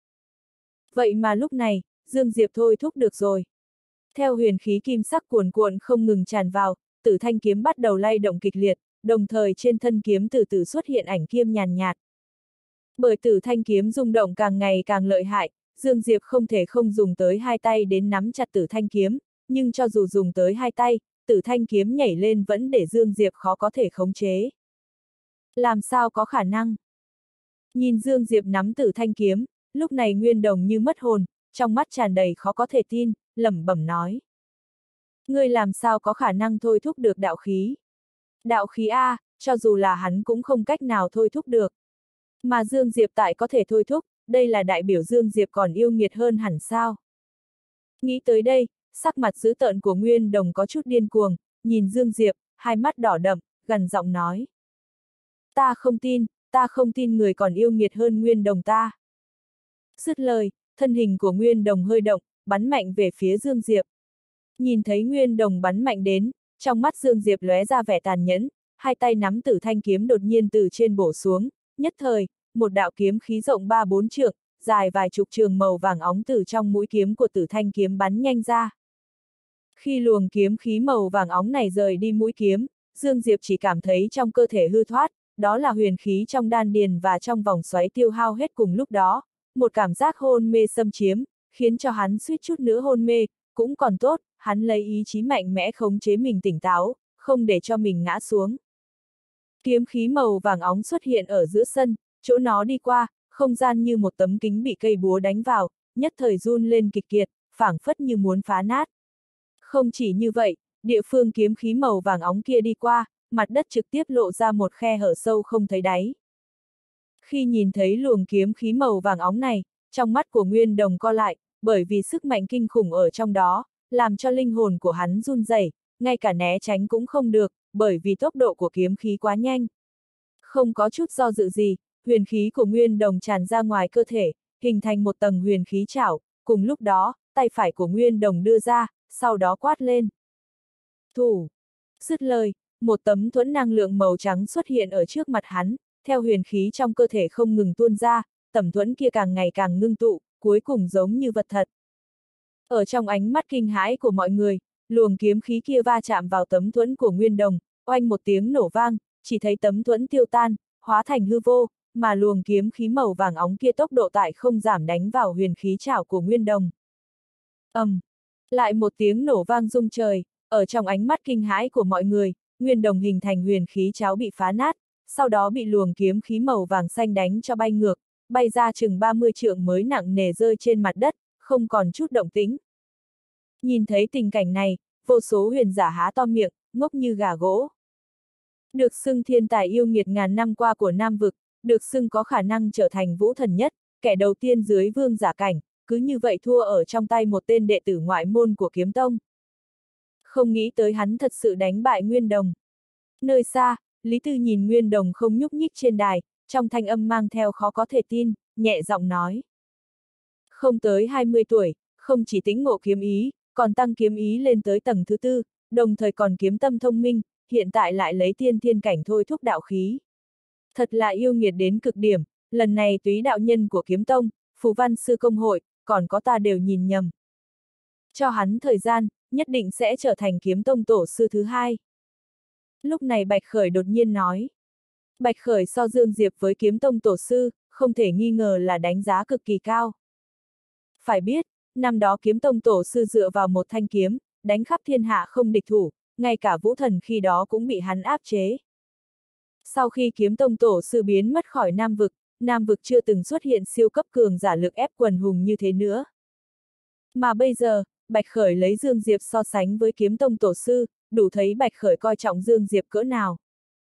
Vậy mà lúc này, Dương Diệp thôi thúc được rồi. Theo huyền khí kim sắc cuồn cuộn không ngừng tràn vào, Tử Thanh kiếm bắt đầu lay động kịch liệt, đồng thời trên thân kiếm từ từ xuất hiện ảnh kim nhàn nhạt. Bởi Tử Thanh kiếm rung động càng ngày càng lợi hại, Dương Diệp không thể không dùng tới hai tay đến nắm chặt Tử Thanh kiếm, nhưng cho dù dùng tới hai tay, Tử Thanh kiếm nhảy lên vẫn để Dương Diệp khó có thể khống chế. Làm sao có khả năng? Nhìn Dương Diệp nắm Tử Thanh kiếm, lúc này Nguyên Đồng như mất hồn, trong mắt tràn đầy khó có thể tin, lẩm bẩm nói. Ngươi làm sao có khả năng thôi thúc được đạo khí? Đạo khí A, cho dù là hắn cũng không cách nào thôi thúc được. Mà Dương Diệp tại có thể thôi thúc, đây là đại biểu Dương Diệp còn yêu nghiệt hơn hẳn sao? Nghĩ tới đây, sắc mặt dữ tợn của Nguyên Đồng có chút điên cuồng, nhìn Dương Diệp, hai mắt đỏ đậm, gằn giọng nói. Ta không tin người còn yêu nghiệt hơn Nguyên Đồng ta. Dứt lời, thân hình của Nguyên Đồng hơi động, bắn mạnh về phía Dương Diệp. Nhìn thấy Nguyên Đồng bắn mạnh đến, trong mắt Dương Diệp lóe ra vẻ tàn nhẫn, hai tay nắm Tử Thanh kiếm đột nhiên từ trên bổ xuống, nhất thời, một đạo kiếm khí rộng 3-4 trượng, dài vài chục trường màu vàng óng từ trong mũi kiếm của Tử Thanh kiếm bắn nhanh ra. Khi luồng kiếm khí màu vàng óng này rời đi mũi kiếm, Dương Diệp chỉ cảm thấy trong cơ thể hư thoát, đó là huyền khí trong đan điền và trong vòng xoáy tiêu hao hết cùng lúc đó, một cảm giác hôn mê xâm chiếm, khiến cho hắn suýt chút nữa hôn mê, cũng còn tốt, hắn lấy ý chí mạnh mẽ khống chế mình tỉnh táo, không để cho mình ngã xuống. Kiếm khí màu vàng óng xuất hiện ở giữa sân, chỗ nó đi qua, không gian như một tấm kính bị cây búa đánh vào, nhất thời run lên kịch kiệt, phảng phất như muốn phá nát. Không chỉ như vậy, địa phương kiếm khí màu vàng óng kia đi qua, mặt đất trực tiếp lộ ra một khe hở sâu không thấy đáy. Khi nhìn thấy luồng kiếm khí màu vàng óng này, trong mắt của Nguyên Đồng co lại, bởi vì sức mạnh kinh khủng ở trong đó, làm cho linh hồn của hắn run rẩy, ngay cả né tránh cũng không được, bởi vì tốc độ của kiếm khí quá nhanh. Không có chút do dự gì, huyền khí của Nguyên Đồng tràn ra ngoài cơ thể, hình thành một tầng huyền khí chảo, cùng lúc đó, tay phải của Nguyên Đồng đưa ra, sau đó quát lên. Thủ! Dứt lời, một tấm thuẫn năng lượng màu trắng xuất hiện ở trước mặt hắn, theo huyền khí trong cơ thể không ngừng tuôn ra, tấm thuẫn kia càng ngày càng ngưng tụ, cuối cùng giống như vật thật. Ở trong ánh mắt kinh hãi của mọi người, luồng kiếm khí kia va chạm vào tấm thuẫn của Nguyên Đồng, oanh một tiếng nổ vang, chỉ thấy tấm thuẫn tiêu tan, hóa thành hư vô, mà luồng kiếm khí màu vàng óng kia tốc độ tại không giảm đánh vào huyền khí chảo của Nguyên Đồng. Lại một tiếng nổ vang rung trời, ở trong ánh mắt kinh hãi của mọi người, Nguyên Đồng hình thành huyền khí cháo bị phá nát, sau đó bị luồng kiếm khí màu vàng xanh đánh cho bay ngược, bay ra chừng 30 trượng mới nặng nề rơi trên mặt đất, không còn chút động tĩnh. Nhìn thấy tình cảnh này, vô số huyền giả há to miệng, ngốc như gà gỗ. Được xưng thiên tài yêu nghiệt ngàn năm qua của Nam Vực, được xưng có khả năng trở thành vũ thần nhất, kẻ đầu tiên dưới vương giả cảnh, cứ như vậy thua ở trong tay một tên đệ tử ngoại môn của kiếm tông. Không nghĩ tới hắn thật sự đánh bại Nguyên Đồng. Nơi xa, Lý Tư nhìn Nguyên Đồng không nhúc nhích trên đài, trong thanh âm mang theo khó có thể tin, nhẹ giọng nói. Không tới 20 tuổi, không chỉ tĩnh ngộ kiếm ý, còn tăng kiếm ý lên tới tầng thứ 4, đồng thời còn kiếm tâm thông minh, hiện tại lại lấy tiên thiên cảnh thôi thúc đạo khí. Thật là yêu nghiệt đến cực điểm, lần này túy đạo nhân của kiếm tông, phù văn sư công hội, còn có ta đều nhìn nhầm. Cho hắn thời gian, nhất định sẽ trở thành kiếm tông tổ sư thứ 2. Lúc này Bạch Khởi đột nhiên nói. Bạch Khởi so Dương Diệp với kiếm tông tổ sư, không thể nghi ngờ là đánh giá cực kỳ cao. Phải biết, năm đó kiếm tông tổ sư dựa vào một thanh kiếm, đánh khắp thiên hạ không địch thủ, ngay cả vũ thần khi đó cũng bị hắn áp chế. Sau khi kiếm tông tổ sư biến mất khỏi Nam vực chưa từng xuất hiện siêu cấp cường giả lực ép quần hùng như thế nữa. Mà bây giờ, Bạch Khởi lấy Dương Diệp so sánh với kiếm tông tổ sư, đủ thấy Bạch Khởi coi trọng Dương Diệp cỡ nào.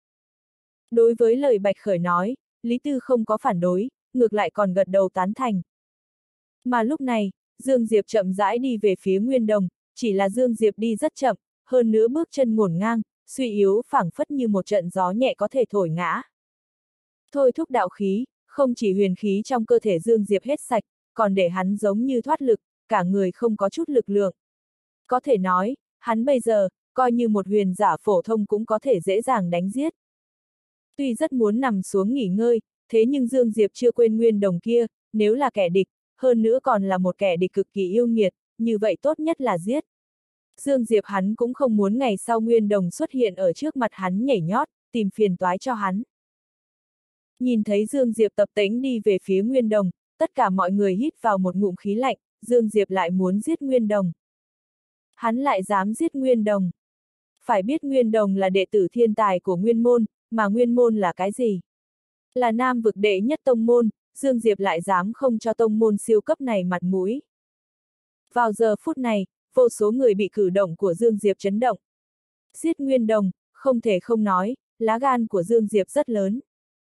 Đối với lời Bạch Khởi nói, Lý Tư không có phản đối, ngược lại còn gật đầu tán thành. Mà lúc này, Dương Diệp chậm rãi đi về phía Nguyên Đồng, chỉ là Dương Diệp đi rất chậm, hơn nữa bước chân ngổn ngang, suy yếu phảng phất như một trận gió nhẹ có thể thổi ngã. Thôi thúc đạo khí, không chỉ huyền khí trong cơ thể Dương Diệp hết sạch, còn để hắn giống như thoát lực, cả người không có chút lực lượng. Có thể nói, hắn bây giờ, coi như một huyền giả phổ thông cũng có thể dễ dàng đánh giết. Tuy rất muốn nằm xuống nghỉ ngơi, thế nhưng Dương Diệp chưa quên Nguyên Đồng kia, nếu là kẻ địch, hơn nữa còn là một kẻ địch cực kỳ yêu nghiệt, như vậy tốt nhất là giết. Dương Diệp hắn cũng không muốn ngày sau Nguyên Đồng xuất hiện ở trước mặt hắn nhảy nhót, tìm phiền toái cho hắn. Nhìn thấy Dương Diệp tập tễnh đi về phía Nguyên Đồng, tất cả mọi người hít vào một ngụm khí lạnh, Dương Diệp lại muốn giết Nguyên Đồng. Hắn lại dám giết Nguyên Đồng. Phải biết Nguyên Đồng là đệ tử thiên tài của Nguyên Môn, mà Nguyên Môn là cái gì? Là Nam vực đệ nhất tông môn, Dương Diệp lại dám không cho tông môn siêu cấp này mặt mũi. Vào giờ phút này, vô số người bị cử động của Dương Diệp chấn động. Giết Nguyên Đồng, không thể không nói, lá gan của Dương Diệp rất lớn.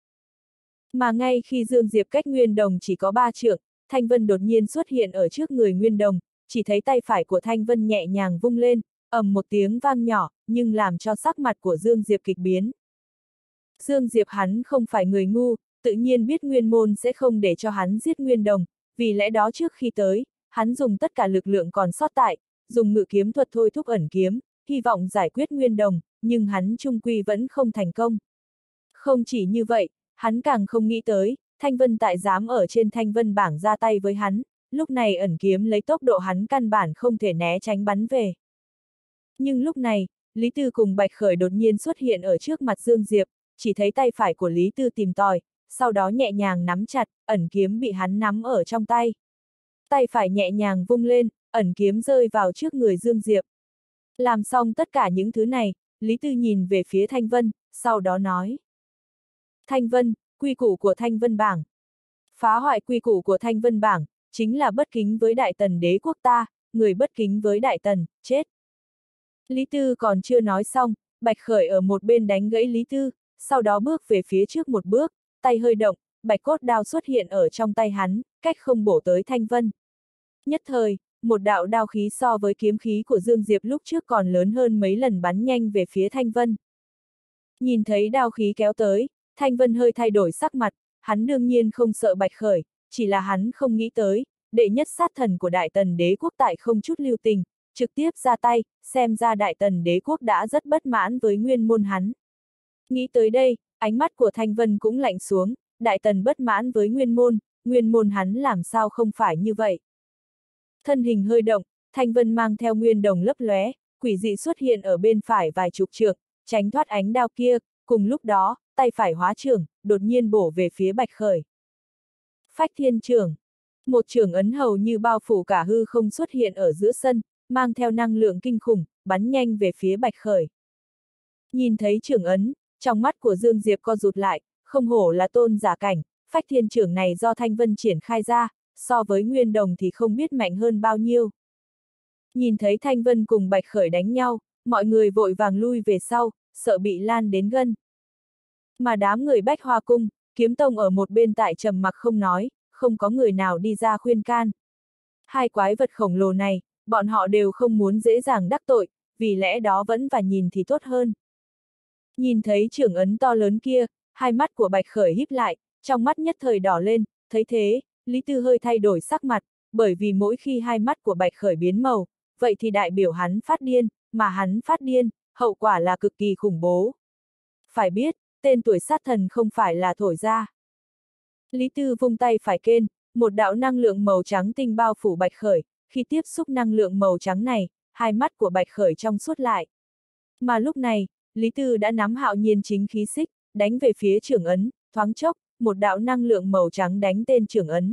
Mà ngay khi Dương Diệp cách Nguyên Đồng chỉ có 3 trượng, Thanh Vân đột nhiên xuất hiện ở trước người Nguyên Đồng, chỉ thấy tay phải của Thanh Vân nhẹ nhàng vung lên, ầm một tiếng vang nhỏ, nhưng làm cho sắc mặt của Dương Diệp kịch biến. Dương Diệp hắn không phải người ngu, tự nhiên biết Nguyên Môn sẽ không để cho hắn giết Nguyên Đồng, vì lẽ đó trước khi tới, hắn dùng tất cả lực lượng còn sót tại, dùng ngự kiếm thuật thôi thúc ẩn kiếm, hy vọng giải quyết Nguyên Đồng, nhưng hắn chung quy vẫn không thành công. Không chỉ như vậy, hắn càng không nghĩ tới, Thanh Vân tại dám ở trên Thanh Vân bảng ra tay với hắn, lúc này ẩn kiếm lấy tốc độ hắn căn bản không thể né tránh bắn về. Nhưng lúc này, Lý Tư cùng Bạch Khởi đột nhiên xuất hiện ở trước mặt Dương Diệp, chỉ thấy tay phải của Lý Tư tìm tòi, sau đó nhẹ nhàng nắm chặt, ẩn kiếm bị hắn nắm ở trong tay. Tay phải nhẹ nhàng vung lên, ẩn kiếm rơi vào trước người Dương Diệp. Làm xong tất cả những thứ này, Lý Tư nhìn về phía Thanh Vân, sau đó nói. Thanh Vân, quy củ của Thanh Vân bảng. Phá hoại quy củ của Thanh Vân bảng, chính là bất kính với Đại Tần đế quốc ta, người bất kính với Đại Tần, chết. Lý Tư còn chưa nói xong, Bạch Khởi ở một bên đánh gãy Lý Tư, sau đó bước về phía trước một bước, tay hơi động, bạch cốt đao xuất hiện ở trong tay hắn, cách không bổ tới Thanh Vân. Nhất thời, một đạo đao khí so với kiếm khí của Dương Diệp lúc trước còn lớn hơn mấy lần bắn nhanh về phía Thanh Vân. Nhìn thấy đao khí kéo tới, Thanh Vân hơi thay đổi sắc mặt, hắn đương nhiên không sợ Bạch Khởi, chỉ là hắn không nghĩ tới, đệ nhất sát thần của Đại Tần đế quốc tại không chút lưu tình, trực tiếp ra tay, xem ra Đại Tần đế quốc đã rất bất mãn với Nguyên Môn hắn. Nghĩ tới đây, ánh mắt của Thanh Vân cũng lạnh xuống, Đại Tần bất mãn với Nguyên Môn hắn làm sao không phải như vậy. Thân hình hơi động, Thanh Vân mang theo Nguyên Đồng lấp lóe, quỷ dị xuất hiện ở bên phải vài chục trượng, tránh thoát ánh đao kia, cùng lúc đó, tay phải hóa trưởng, đột nhiên bổ về phía Bạch Khởi. Phách Thiên Chưởng. Một chưởng ấn hầu như bao phủ cả hư không xuất hiện ở giữa sân, mang theo năng lượng kinh khủng, bắn nhanh về phía Bạch Khởi. Nhìn thấy chưởng ấn, trong mắt của Dương Diệp co rụt lại, không hổ là tôn giả cảnh, Phách Thiên Chưởng này do Thanh Vân triển khai ra, so với Nguyên Đồng thì không biết mạnh hơn bao nhiêu. Nhìn thấy Thanh Vân cùng Bạch Khởi đánh nhau, mọi người vội vàng lui về sau, sợ bị lan đến gân. Mà đám người Bách Hoa Cung, Kiếm Tông ở một bên tại trầm mặc không nói, không có người nào đi ra khuyên can. Hai quái vật khổng lồ này, bọn họ đều không muốn dễ dàng đắc tội, vì lẽ đó vẫn và nhìn thì tốt hơn. Nhìn thấy trưởng ấn to lớn kia, hai mắt của Bạch Khởi híp lại, trong mắt nhất thời đỏ lên, thấy thế, Lý Tư hơi thay đổi sắc mặt, bởi vì mỗi khi hai mắt của Bạch Khởi biến màu, vậy thì đại biểu hắn phát điên, mà hắn phát điên, hậu quả là cực kỳ khủng bố. Phải biết, tên tuổi sát thần không phải là thổi ra. Lý Tư vung tay phải kên, một đạo năng lượng màu trắng tinh bao phủ Bạch Khởi, khi tiếp xúc năng lượng màu trắng này, hai mắt của Bạch Khởi trong suốt lại. Mà lúc này, Lý Tư đã nắm Hạo Nhiên chính khí xích, đánh về phía trưởng ấn, thoáng chốc, một đạo năng lượng màu trắng đánh tên trưởng ấn.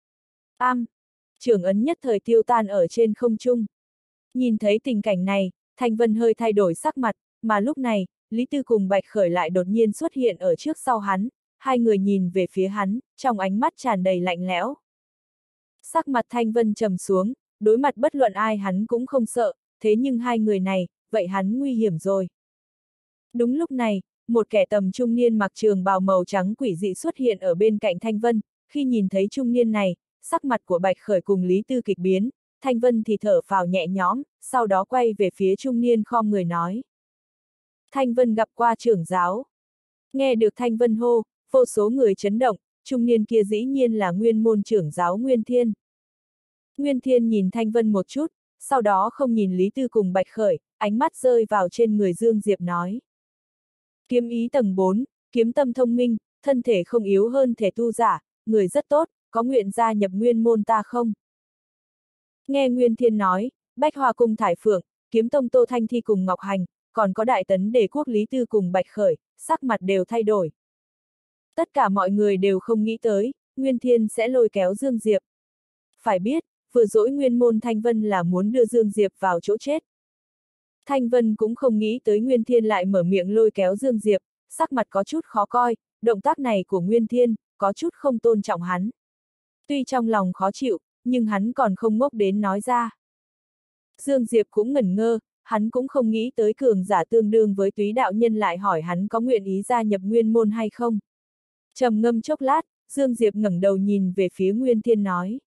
Trưởng ấn nhất thời tiêu tan ở trên không trung. Nhìn thấy tình cảnh này, Thanh Vân hơi thay đổi sắc mặt, mà lúc này, Lý Tư cùng Bạch Khởi lại đột nhiên xuất hiện ở trước sau hắn, hai người nhìn về phía hắn, trong ánh mắt tràn đầy lạnh lẽo. Sắc mặt Thanh Vân trầm xuống, đối mặt bất luận ai hắn cũng không sợ, thế nhưng hai người này, vậy hắn nguy hiểm rồi. Đúng lúc này, một kẻ tầm trung niên mặc trường bào màu trắng quỷ dị xuất hiện ở bên cạnh Thanh Vân, khi nhìn thấy trung niên này, sắc mặt của Bạch Khởi cùng Lý Tư kịch biến, Thanh Vân thì thở phào nhẹ nhõm, sau đó quay về phía trung niên khom người nói. Thanh Vân gặp qua trưởng giáo. Nghe được Thanh Vân hô, vô số người chấn động, trung niên kia dĩ nhiên là nguyên môn trưởng giáo Nguyên Thiên. Nguyên Thiên nhìn Thanh Vân một chút, sau đó không nhìn Lý Tư cùng Bạch Khởi, ánh mắt rơi vào trên người Dương Diệp nói. Kiếm ý tầng 4, kiếm tâm thông minh, thân thể không yếu hơn thể tu giả, người rất tốt, có nguyện gia nhập nguyên môn ta không? Nghe Nguyên Thiên nói, Bách Hoa Cung Thải Phượng, Kiếm Tông Tô Thanh Thi cùng Ngọc Hành, còn có Đại Tấn Đề Quốc Lý Tư cùng Bạch Khởi, sắc mặt đều thay đổi. Tất cả mọi người đều không nghĩ tới, Nguyên Thiên sẽ lôi kéo Dương Diệp. Phải biết, vừa dỗi nguyên môn Thanh Vân là muốn đưa Dương Diệp vào chỗ chết. Thanh Vân cũng không nghĩ tới Nguyên Thiên lại mở miệng lôi kéo Dương Diệp, sắc mặt có chút khó coi, động tác này của Nguyên Thiên, có chút không tôn trọng hắn. Tuy trong lòng khó chịu, nhưng hắn còn không ngốc đến nói ra. Dương Diệp cũng ngẩn ngơ, hắn cũng không nghĩ tới cường giả tương đương với Túy đạo nhân lại hỏi hắn có nguyện ý gia nhập nguyên môn hay không. Trầm ngâm chốc lát, Dương Diệp ngẩng đầu nhìn về phía Nguyên Thiên nói.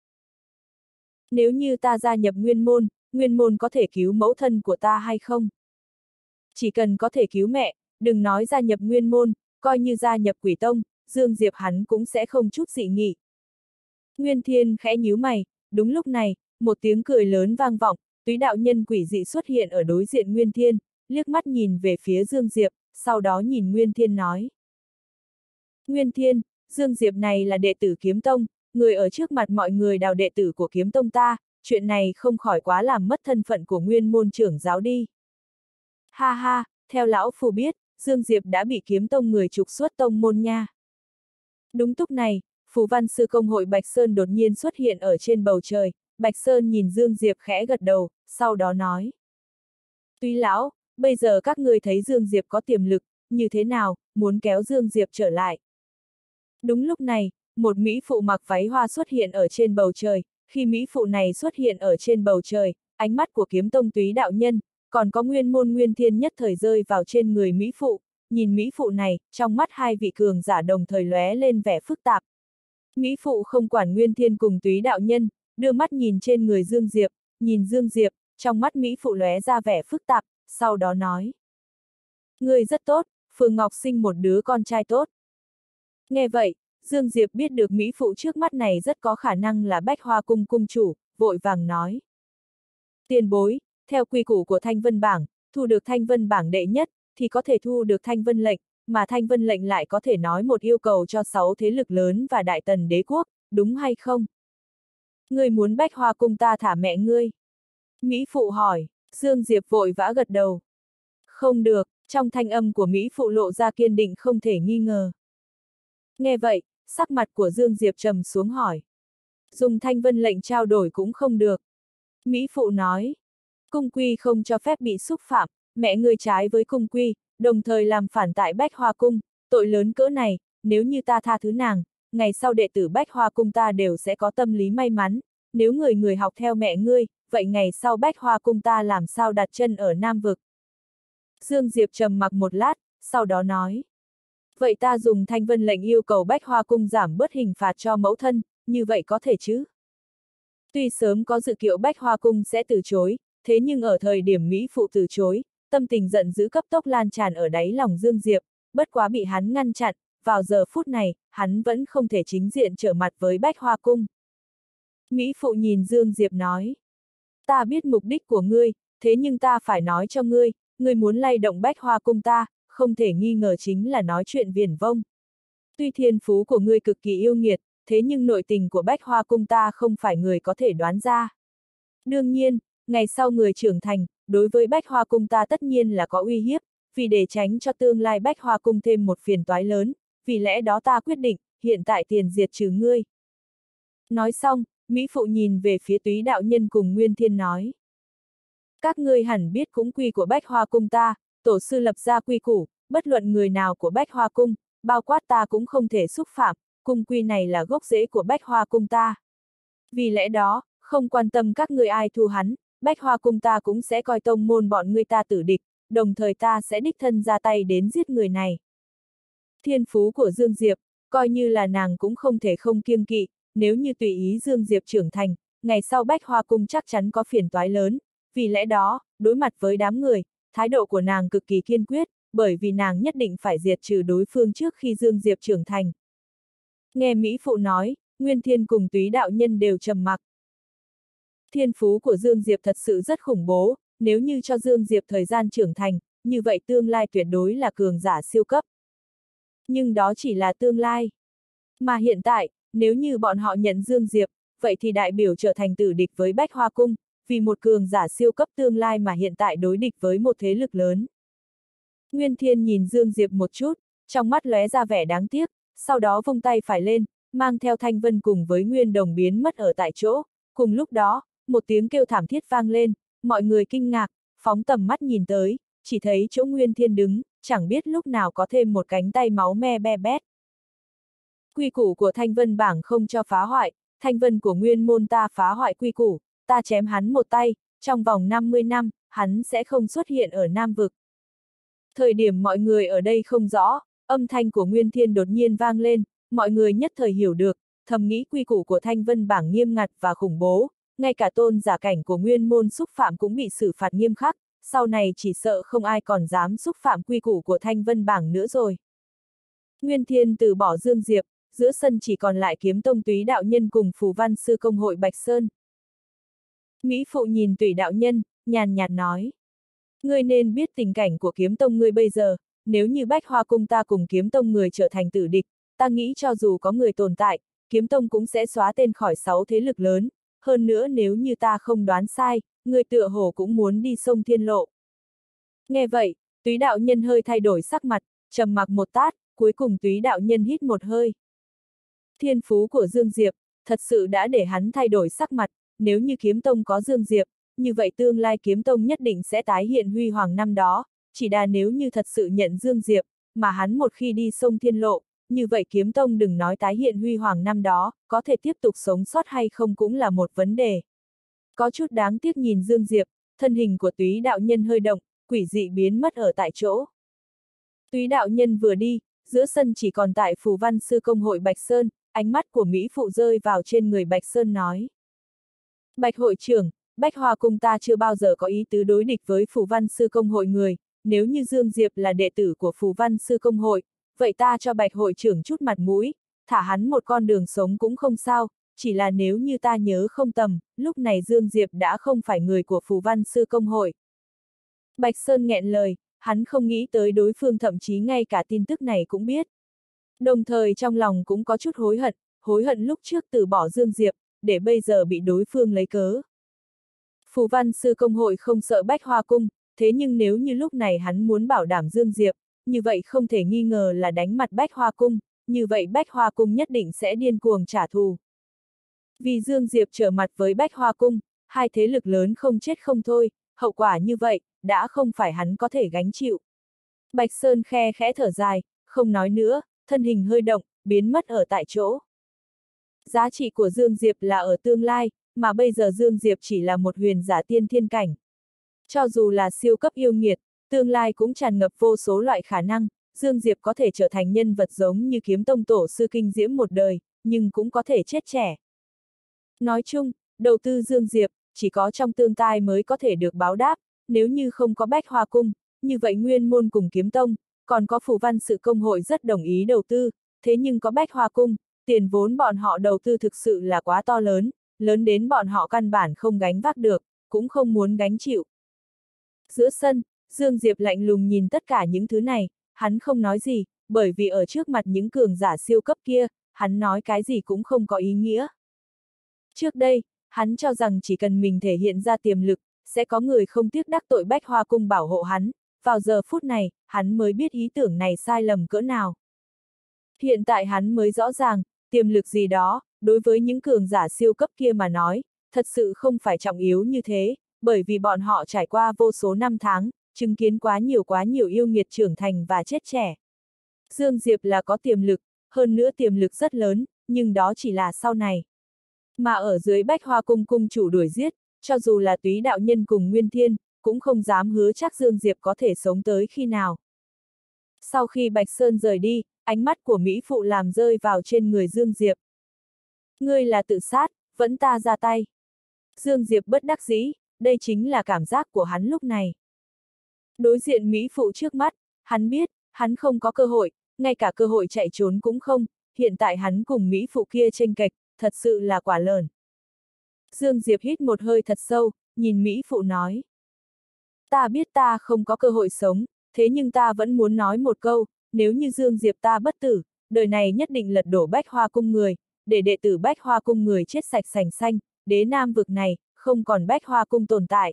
Nếu như ta gia nhập nguyên môn có thể cứu mẫu thân của ta hay không? Chỉ cần có thể cứu mẹ, đừng nói gia nhập nguyên môn, coi như gia nhập quỷ tông, Dương Diệp hắn cũng sẽ không chút dị nghị. Nguyên Thiên khẽ nhíu mày, đúng lúc này, một tiếng cười lớn vang vọng, Túy đạo nhân quỷ dị xuất hiện ở đối diện Nguyên Thiên, liếc mắt nhìn về phía Dương Diệp, sau đó nhìn Nguyên Thiên nói. Nguyên Thiên, Dương Diệp này là đệ tử Kiếm Tông, người ở trước mặt mọi người đào đệ tử của Kiếm Tông ta, chuyện này không khỏi quá làm mất thân phận của nguyên môn trưởng giáo đi. Ha ha, theo lão phu biết, Dương Diệp đã bị Kiếm Tông người trục xuất tông môn nha. Đúng lúc này, Phù Văn Sư Công hội Bạch Sơn đột nhiên xuất hiện ở trên bầu trời, Bạch Sơn nhìn Dương Diệp khẽ gật đầu, sau đó nói. Túy lão, bây giờ các ngươi thấy Dương Diệp có tiềm lực, như thế nào, muốn kéo Dương Diệp trở lại. Đúng lúc này, một mỹ phụ mặc váy hoa xuất hiện ở trên bầu trời, khi mỹ phụ này xuất hiện ở trên bầu trời, ánh mắt của Kiếm Tông Túy đạo nhân, còn có nguyên môn Nguyên Thiên nhất thời rơi vào trên người mỹ phụ, nhìn mỹ phụ này, trong mắt hai vị cường giả đồng thời lóe lên vẻ phức tạp. Mỹ phụ không quản Nguyên Thiên cùng Túy đạo nhân, đưa mắt nhìn trên người Dương Diệp, nhìn Dương Diệp, trong mắt mỹ phụ lóe ra vẻ phức tạp, sau đó nói. Người rất tốt, Phương Ngọc sinh một đứa con trai tốt. Nghe vậy, Dương Diệp biết được mỹ phụ trước mắt này rất có khả năng là Bách Hoa Cung cung chủ, vội vàng nói. Tiền bối, theo quy củ của Thanh Vân bảng, thu được Thanh Vân bảng đệ nhất, thì có thể thu được Thanh Vân lệnh, mà Thanh Vân lệnh lại có thể nói một yêu cầu cho 6 thế lực lớn và Đại Tần đế quốc, đúng hay không? Ngươi muốn Bách Hoa Cung ta thả mẹ ngươi? Mỹ phụ hỏi, Dương Diệp vội vã gật đầu. Không được, trong thanh âm của Mỹ phụ lộ ra kiên định không thể nghi ngờ. Nghe vậy, sắc mặt của Dương Diệp trầm xuống hỏi. Dùng Thanh Vân lệnh trao đổi cũng không được. Mỹ phụ nói, cung quy không cho phép bị xúc phạm, mẹ ngươi trái với cung quy, đồng thời làm phản tại Bách Hoa Cung, tội lớn cỡ này, nếu như ta tha thứ nàng, ngày sau đệ tử Bách Hoa Cung ta đều sẽ có tâm lý may mắn, nếu người học theo mẹ ngươi, vậy ngày sau Bách Hoa Cung ta làm sao đặt chân ở Nam Vực. Dương Diệp trầm mặc một lát, sau đó nói. Vậy ta dùng Thanh Vân lệnh yêu cầu Bách Hoa Cung giảm bớt hình phạt cho mẫu thân, như vậy có thể chứ? Tuy sớm có dự liệu Bách Hoa Cung sẽ từ chối, thế nhưng ở thời điểm Mỹ Phụ từ chối, tâm tình giận dữ cấp tốc lan tràn ở đáy lòng Dương Diệp, bất quá bị hắn ngăn chặn, vào giờ phút này, hắn vẫn không thể chính diện trở mặt với Bách Hoa Cung. Mỹ Phụ nhìn Dương Diệp nói, ta biết mục đích của ngươi, thế nhưng ta phải nói cho ngươi, ngươi muốn lay động Bách Hoa Cung ta, không thể nghi ngờ chính là nói chuyện viển vông. Tuy thiên phú của ngươi cực kỳ yêu nghiệt, thế nhưng nội tình của Bách Hoa Cung ta không phải người có thể đoán ra. Đương nhiên, ngày sau người trưởng thành, đối với Bách Hoa Cung ta tất nhiên là có uy hiếp, vì để tránh cho tương lai Bách Hoa Cung thêm một phiền toái lớn, vì lẽ đó ta quyết định, hiện tại tiền diệt trừ ngươi. Nói xong, Mỹ Phụ nhìn về phía Túy đạo nhân cùng Nguyên Thiên nói. Các ngươi hẳn biết cũng quy của Bách Hoa Cung ta, tổ sư lập ra quy củ, bất luận người nào của Bách Hoa Cung, bao quát ta cũng không thể xúc phạm, cung quy này là gốc rễ của Bách Hoa Cung ta. Vì lẽ đó, không quan tâm các ngươi ai thu hắn, Bách Hoa Cung ta cũng sẽ coi tông môn bọn ngươi ta tử địch, đồng thời ta sẽ đích thân ra tay đến giết người này. Thiên phú của Dương Diệp, coi như là nàng cũng không thể không kiêng kỵ, nếu như tùy ý Dương Diệp trưởng thành, ngày sau Bách Hoa Cung chắc chắn có phiền toái lớn, vì lẽ đó, đối mặt với đám người, thái độ của nàng cực kỳ kiên quyết, bởi vì nàng nhất định phải diệt trừ đối phương trước khi Dương Diệp trưởng thành. Nghe Mỹ Phụ nói, Nguyên Thiên cùng Túy đạo nhân đều trầm mặc. Thiên phú của Dương Diệp thật sự rất khủng bố, nếu như cho Dương Diệp thời gian trưởng thành, như vậy tương lai tuyệt đối là cường giả siêu cấp. Nhưng đó chỉ là tương lai. Mà hiện tại, nếu như bọn họ nhận Dương Diệp, vậy thì đại biểu trở thành tử địch với Bách Hoa Cung, vì một cường giả siêu cấp tương lai mà hiện tại đối địch với một thế lực lớn. Nguyên Thiên nhìn Dương Diệp một chút, trong mắt lóe ra vẻ đáng tiếc, sau đó vung tay phải lên, mang theo Thanh Vân cùng với Nguyên Đồng biến mất ở tại chỗ. Cùng lúc đó, một tiếng kêu thảm thiết vang lên, mọi người kinh ngạc, phóng tầm mắt nhìn tới, chỉ thấy chỗ Nguyên Thiên đứng, chẳng biết lúc nào có thêm một cánh tay máu me be bét. Quy củ của Thanh Vân bảng không cho phá hoại, Thanh Vân của Nguyên môn ta phá hoại quy củ, ta chém hắn một tay, trong vòng 50 năm, hắn sẽ không xuất hiện ở Nam Vực. Thời điểm mọi người ở đây không rõ, âm thanh của Nguyên Thiên đột nhiên vang lên, mọi người nhất thời hiểu được, thầm nghĩ quy củ của Thanh Vân bảng nghiêm ngặt và khủng bố, ngay cả tôn giả cảnh của Nguyên môn xúc phạm cũng bị xử phạt nghiêm khắc, sau này chỉ sợ không ai còn dám xúc phạm quy củ của Thanh Vân bảng nữa rồi. Nguyên Thiên từ bỏ Dương Diệp, giữa sân chỉ còn lại Kiếm Tông Túy đạo nhân cùng Phù Văn Sư Công hội Bạch Sơn. Mỹ Phụ nhìn Túy đạo nhân, nhàn nhạt nói. Ngươi nên biết tình cảnh của Kiếm Tông ngươi bây giờ, nếu như Bách Hoa Cung ta cùng Kiếm Tông người trở thành tử địch, ta nghĩ cho dù có người tồn tại, Kiếm Tông cũng sẽ xóa tên khỏi 6 thế lực lớn, hơn nữa nếu như ta không đoán sai, ngươi tựa hồ cũng muốn đi sông Thiên Lộ. Nghe vậy, Túy đạo nhân hơi thay đổi sắc mặt, trầm mặc một tát, cuối cùng Túy đạo nhân hít một hơi. Thiên phú của Dương Diệp, thật sự đã để hắn thay đổi sắc mặt, nếu như Kiếm Tông có Dương Diệp, như vậy tương lai Kiếm Tông nhất định sẽ tái hiện huy hoàng năm đó, chỉ là nếu như thật sự nhận Dương Diệp, mà hắn một khi đi sông Thiên Lộ, như vậy Kiếm Tông đừng nói tái hiện huy hoàng năm đó, có thể tiếp tục sống sót hay không cũng là một vấn đề. Có chút đáng tiếc nhìn Dương Diệp, thân hình của Túy đạo nhân hơi động, quỷ dị biến mất ở tại chỗ. Túy đạo nhân vừa đi, giữa sân chỉ còn tại Phù Văn Sư Công hội Bạch Sơn, ánh mắt của Mỹ Phụ rơi vào trên người Bạch Sơn nói. Bạch hội trưởng, Bách Hoa Cung ta chưa bao giờ có ý tứ đối địch với Phù Văn Sư Công hội người, nếu như Dương Diệp là đệ tử của Phù Văn Sư Công hội, vậy ta cho Bạch hội trưởng chút mặt mũi, thả hắn một con đường sống cũng không sao, chỉ là nếu như ta nhớ không tầm, lúc này Dương Diệp đã không phải người của Phù Văn Sư Công hội. Bạch Sơn nghẹn lời, hắn không nghĩ tới đối phương thậm chí ngay cả tin tức này cũng biết. Đồng thời trong lòng cũng có chút hối hận lúc trước từ bỏ Dương Diệp, để bây giờ bị đối phương lấy cớ. Phù Văn Sư Công hội không sợ Bách Hoa Cung, thế nhưng nếu như lúc này hắn muốn bảo đảm Dương Diệp, như vậy không thể nghi ngờ là đánh mặt Bách Hoa Cung, như vậy Bách Hoa Cung nhất định sẽ điên cuồng trả thù. Vì Dương Diệp trở mặt với Bách Hoa Cung, hai thế lực lớn không chết không thôi, hậu quả như vậy, đã không phải hắn có thể gánh chịu. Bạch Sơn khe khẽ thở dài, không nói nữa, thân hình hơi động, biến mất ở tại chỗ. Giá trị của Dương Diệp là ở tương lai, mà bây giờ Dương Diệp chỉ là một huyền giả tiên thiên cảnh. Cho dù là siêu cấp yêu nghiệt, tương lai cũng tràn ngập vô số loại khả năng, Dương Diệp có thể trở thành nhân vật giống như kiếm tông tổ sư kinh diễm một đời, nhưng cũng có thể chết trẻ. Nói chung, đầu tư Dương Diệp, chỉ có trong tương lai mới có thể được báo đáp, nếu như không có Bách Hoa Cung, như vậy Nguyên Môn cùng Kiếm Tông, còn có Phù Văn Sự Công hội rất đồng ý đầu tư, thế nhưng có Bách Hoa Cung, tiền vốn bọn họ đầu tư thực sự là quá to lớn, lớn đến bọn họ căn bản không gánh vác được, cũng không muốn gánh chịu. Giữa sân, Dương Diệp lạnh lùng nhìn tất cả những thứ này, hắn không nói gì, bởi vì ở trước mặt những cường giả siêu cấp kia, hắn nói cái gì cũng không có ý nghĩa. Trước đây, hắn cho rằng chỉ cần mình thể hiện ra tiềm lực, sẽ có người không tiếc đắc tội Bách Hoa Cung bảo hộ hắn, vào giờ phút này, hắn mới biết ý tưởng này sai lầm cỡ nào. Hiện tại hắn mới rõ ràng, tiềm lực gì đó, đối với những cường giả siêu cấp kia mà nói, thật sự không phải trọng yếu như thế, bởi vì bọn họ trải qua vô số năm tháng, chứng kiến quá nhiều yêu nghiệt trưởng thành và chết trẻ. Dương Diệp là có tiềm lực, hơn nữa tiềm lực rất lớn, nhưng đó chỉ là sau này. Mà ở dưới Bách Hoa Cung cung chủ đuổi giết, cho dù là Túy đạo nhân cùng Nguyên Thiên, cũng không dám hứa chắc Dương Diệp có thể sống tới khi nào. Sau khi Bạch Sơn rời đi, ánh mắt của Mỹ Phụ làm rơi vào trên người Dương Diệp. Ngươi là tự sát, vẫn ta ra tay. Dương Diệp bất đắc dĩ, đây chính là cảm giác của hắn lúc này. Đối diện Mỹ Phụ trước mắt, hắn biết, hắn không có cơ hội, ngay cả cơ hội chạy trốn cũng không, hiện tại hắn cùng Mỹ Phụ kia chênh kệch, thật sự là quả lởn. Dương Diệp hít một hơi thật sâu, nhìn Mỹ Phụ nói. Ta biết ta không có cơ hội sống, thế nhưng ta vẫn muốn nói một câu, nếu như Dương Diệp ta bất tử, đời này nhất định lật đổ Bách Hoa Cung người, để đệ tử Bách Hoa Cung người chết sạch sành xanh, đế nam vực này, không còn Bách Hoa Cung tồn tại.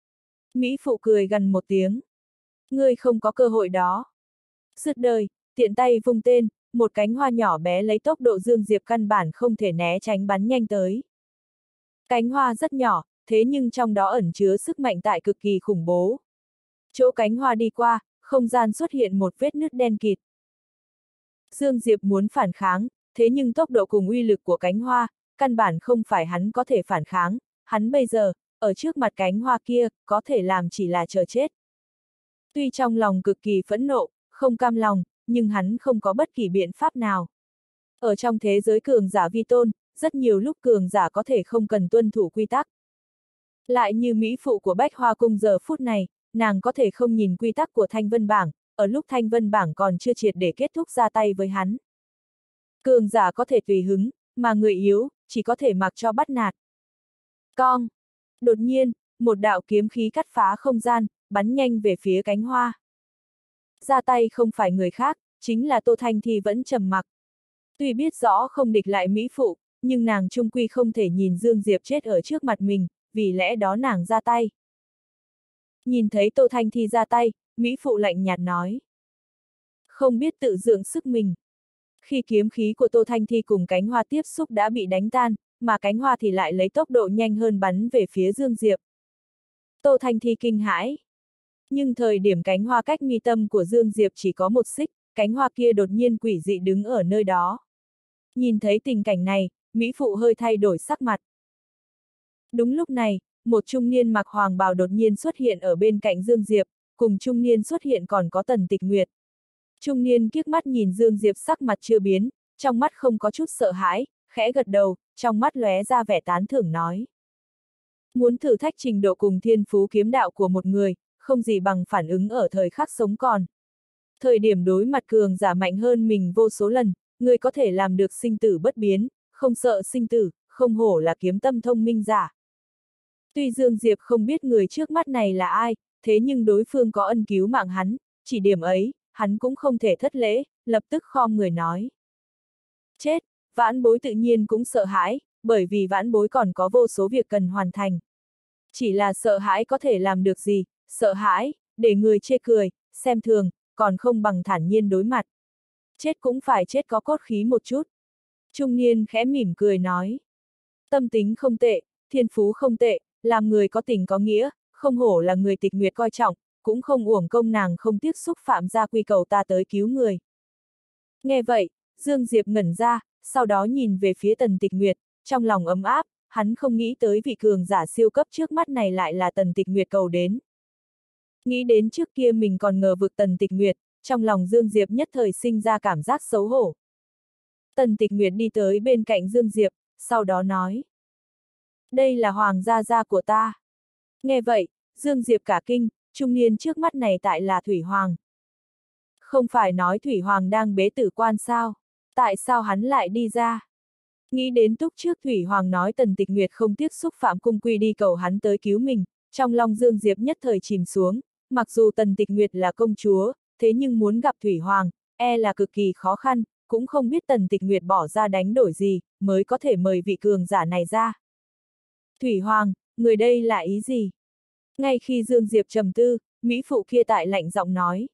Mỹ Phụ cười gằn một tiếng. Ngươi không có cơ hội đó. Dứt đời, tiện tay vung tên, một cánh hoa nhỏ bé lấy tốc độ Dương Diệp căn bản không thể né tránh bắn nhanh tới. Cánh hoa rất nhỏ, thế nhưng trong đó ẩn chứa sức mạnh tại cực kỳ khủng bố. Chỗ cánh hoa đi qua, không gian xuất hiện một vết nứt đen kịt. Dương Diệp muốn phản kháng, thế nhưng tốc độ cùng uy lực của cánh hoa, căn bản không phải hắn có thể phản kháng, hắn bây giờ, ở trước mặt cánh hoa kia, có thể làm chỉ là chờ chết. Tuy trong lòng cực kỳ phẫn nộ, không cam lòng, nhưng hắn không có bất kỳ biện pháp nào. Ở trong thế giới cường giả vi tôn, rất nhiều lúc cường giả có thể không cần tuân thủ quy tắc. Lại như Mỹ Phụ của Bách Hoa Cung giờ phút này, nàng có thể không nhìn quy tắc của Thanh Vân Bảng, ở lúc Thanh Vân Bảng còn chưa triệt để kết thúc ra tay với hắn. Cường giả có thể tùy hứng, mà người yếu, chỉ có thể mặc cho bắt nạt. Cong! Đột nhiên, một đạo kiếm khí cắt phá không gian, bắn nhanh về phía cánh hoa. Ra tay không phải người khác, chính là Tô Thanh Thi vẫn trầm mặc. Tuy biết rõ không địch lại Mỹ Phụ, nhưng nàng chung quy không thể nhìn Dương Diệp chết ở trước mặt mình, vì lẽ đó nàng ra tay. Nhìn thấy Tô Thanh Thi ra tay, Mỹ Phụ lạnh nhạt nói. Không biết tự dưỡng sức mình. Khi kiếm khí của Tô Thanh Thi cùng cánh hoa tiếp xúc đã bị đánh tan, mà cánh hoa thì lại lấy tốc độ nhanh hơn bắn về phía Dương Diệp. Tô Thanh Thi kinh hãi. Nhưng thời điểm cánh hoa cách mi tâm của Dương Diệp chỉ có một xích, cánh hoa kia đột nhiên quỷ dị đứng ở nơi đó. Nhìn thấy tình cảnh này, Mỹ Phụ hơi thay đổi sắc mặt. Đúng lúc này, một trung niên mặc hoàng bào đột nhiên xuất hiện ở bên cạnh Dương Diệp, cùng trung niên xuất hiện còn có Tần Tịch Nguyệt. Trung niên kiếc mắt nhìn Dương Diệp sắc mặt chưa biến, trong mắt không có chút sợ hãi, khẽ gật đầu, trong mắt lóe ra vẻ tán thưởng nói. Muốn thử thách trình độ cùng thiên phú kiếm đạo của một người, không gì bằng phản ứng ở thời khắc sống còn. Thời điểm đối mặt cường giả mạnh hơn mình vô số lần, người có thể làm được sinh tử bất biến, không sợ sinh tử, không hổ là kiếm tâm thông minh giả. Tuy Dương Diệp không biết người trước mắt này là ai, thế nhưng đối phương có ân cứu mạng hắn, chỉ điểm ấy, hắn cũng không thể thất lễ, lập tức khom người nói. Chết, vãn bối tự nhiên cũng sợ hãi, bởi vì vãn bối còn có vô số việc cần hoàn thành. Chỉ là sợ hãi có thể làm được gì, sợ hãi, để người chê cười, xem thường, còn không bằng thản nhiên đối mặt. Chết cũng phải chết có cốt khí một chút. Trung niên khẽ mỉm cười nói. Tâm tính không tệ, thiên phú không tệ, làm người có tình có nghĩa, không hổ là người Tịch Nguyệt coi trọng, cũng không uổng công nàng không tiếc xúc phạm gia quy cầu ta tới cứu người. Nghe vậy, Dương Diệp ngẩn ra, sau đó nhìn về phía Tần Tịch Nguyệt, trong lòng ấm áp, hắn không nghĩ tới vị cường giả siêu cấp trước mắt này lại là Tần Tịch Nguyệt cầu đến. Nghĩ đến trước kia mình còn ngờ vực Tần Tịch Nguyệt, trong lòng Dương Diệp nhất thời sinh ra cảm giác xấu hổ. Tần Tịch Nguyệt đi tới bên cạnh Dương Diệp, sau đó nói. Đây là Hoàng gia gia của ta. Nghe vậy, Dương Diệp cả kinh, trung niên trước mắt này tại là Thủy Hoàng. Không phải nói Thủy Hoàng đang bế tử quan sao? Tại sao hắn lại đi ra? Nghĩ đến túc trước Thủy Hoàng nói Tần Tịch Nguyệt không tiếc xúc phạm cung quy đi cầu hắn tới cứu mình, trong lòng Dương Diệp nhất thời chìm xuống, mặc dù Tần Tịch Nguyệt là công chúa, thế nhưng muốn gặp Thủy Hoàng, e là cực kỳ khó khăn, cũng không biết Tần Tịch Nguyệt bỏ ra đánh đổi gì, mới có thể mời vị cường giả này ra. Thủy Hoàng, người đây là ý gì? Ngay khi Dương Diệp trầm tư, Mỹ phụ kia tại lạnh giọng nói.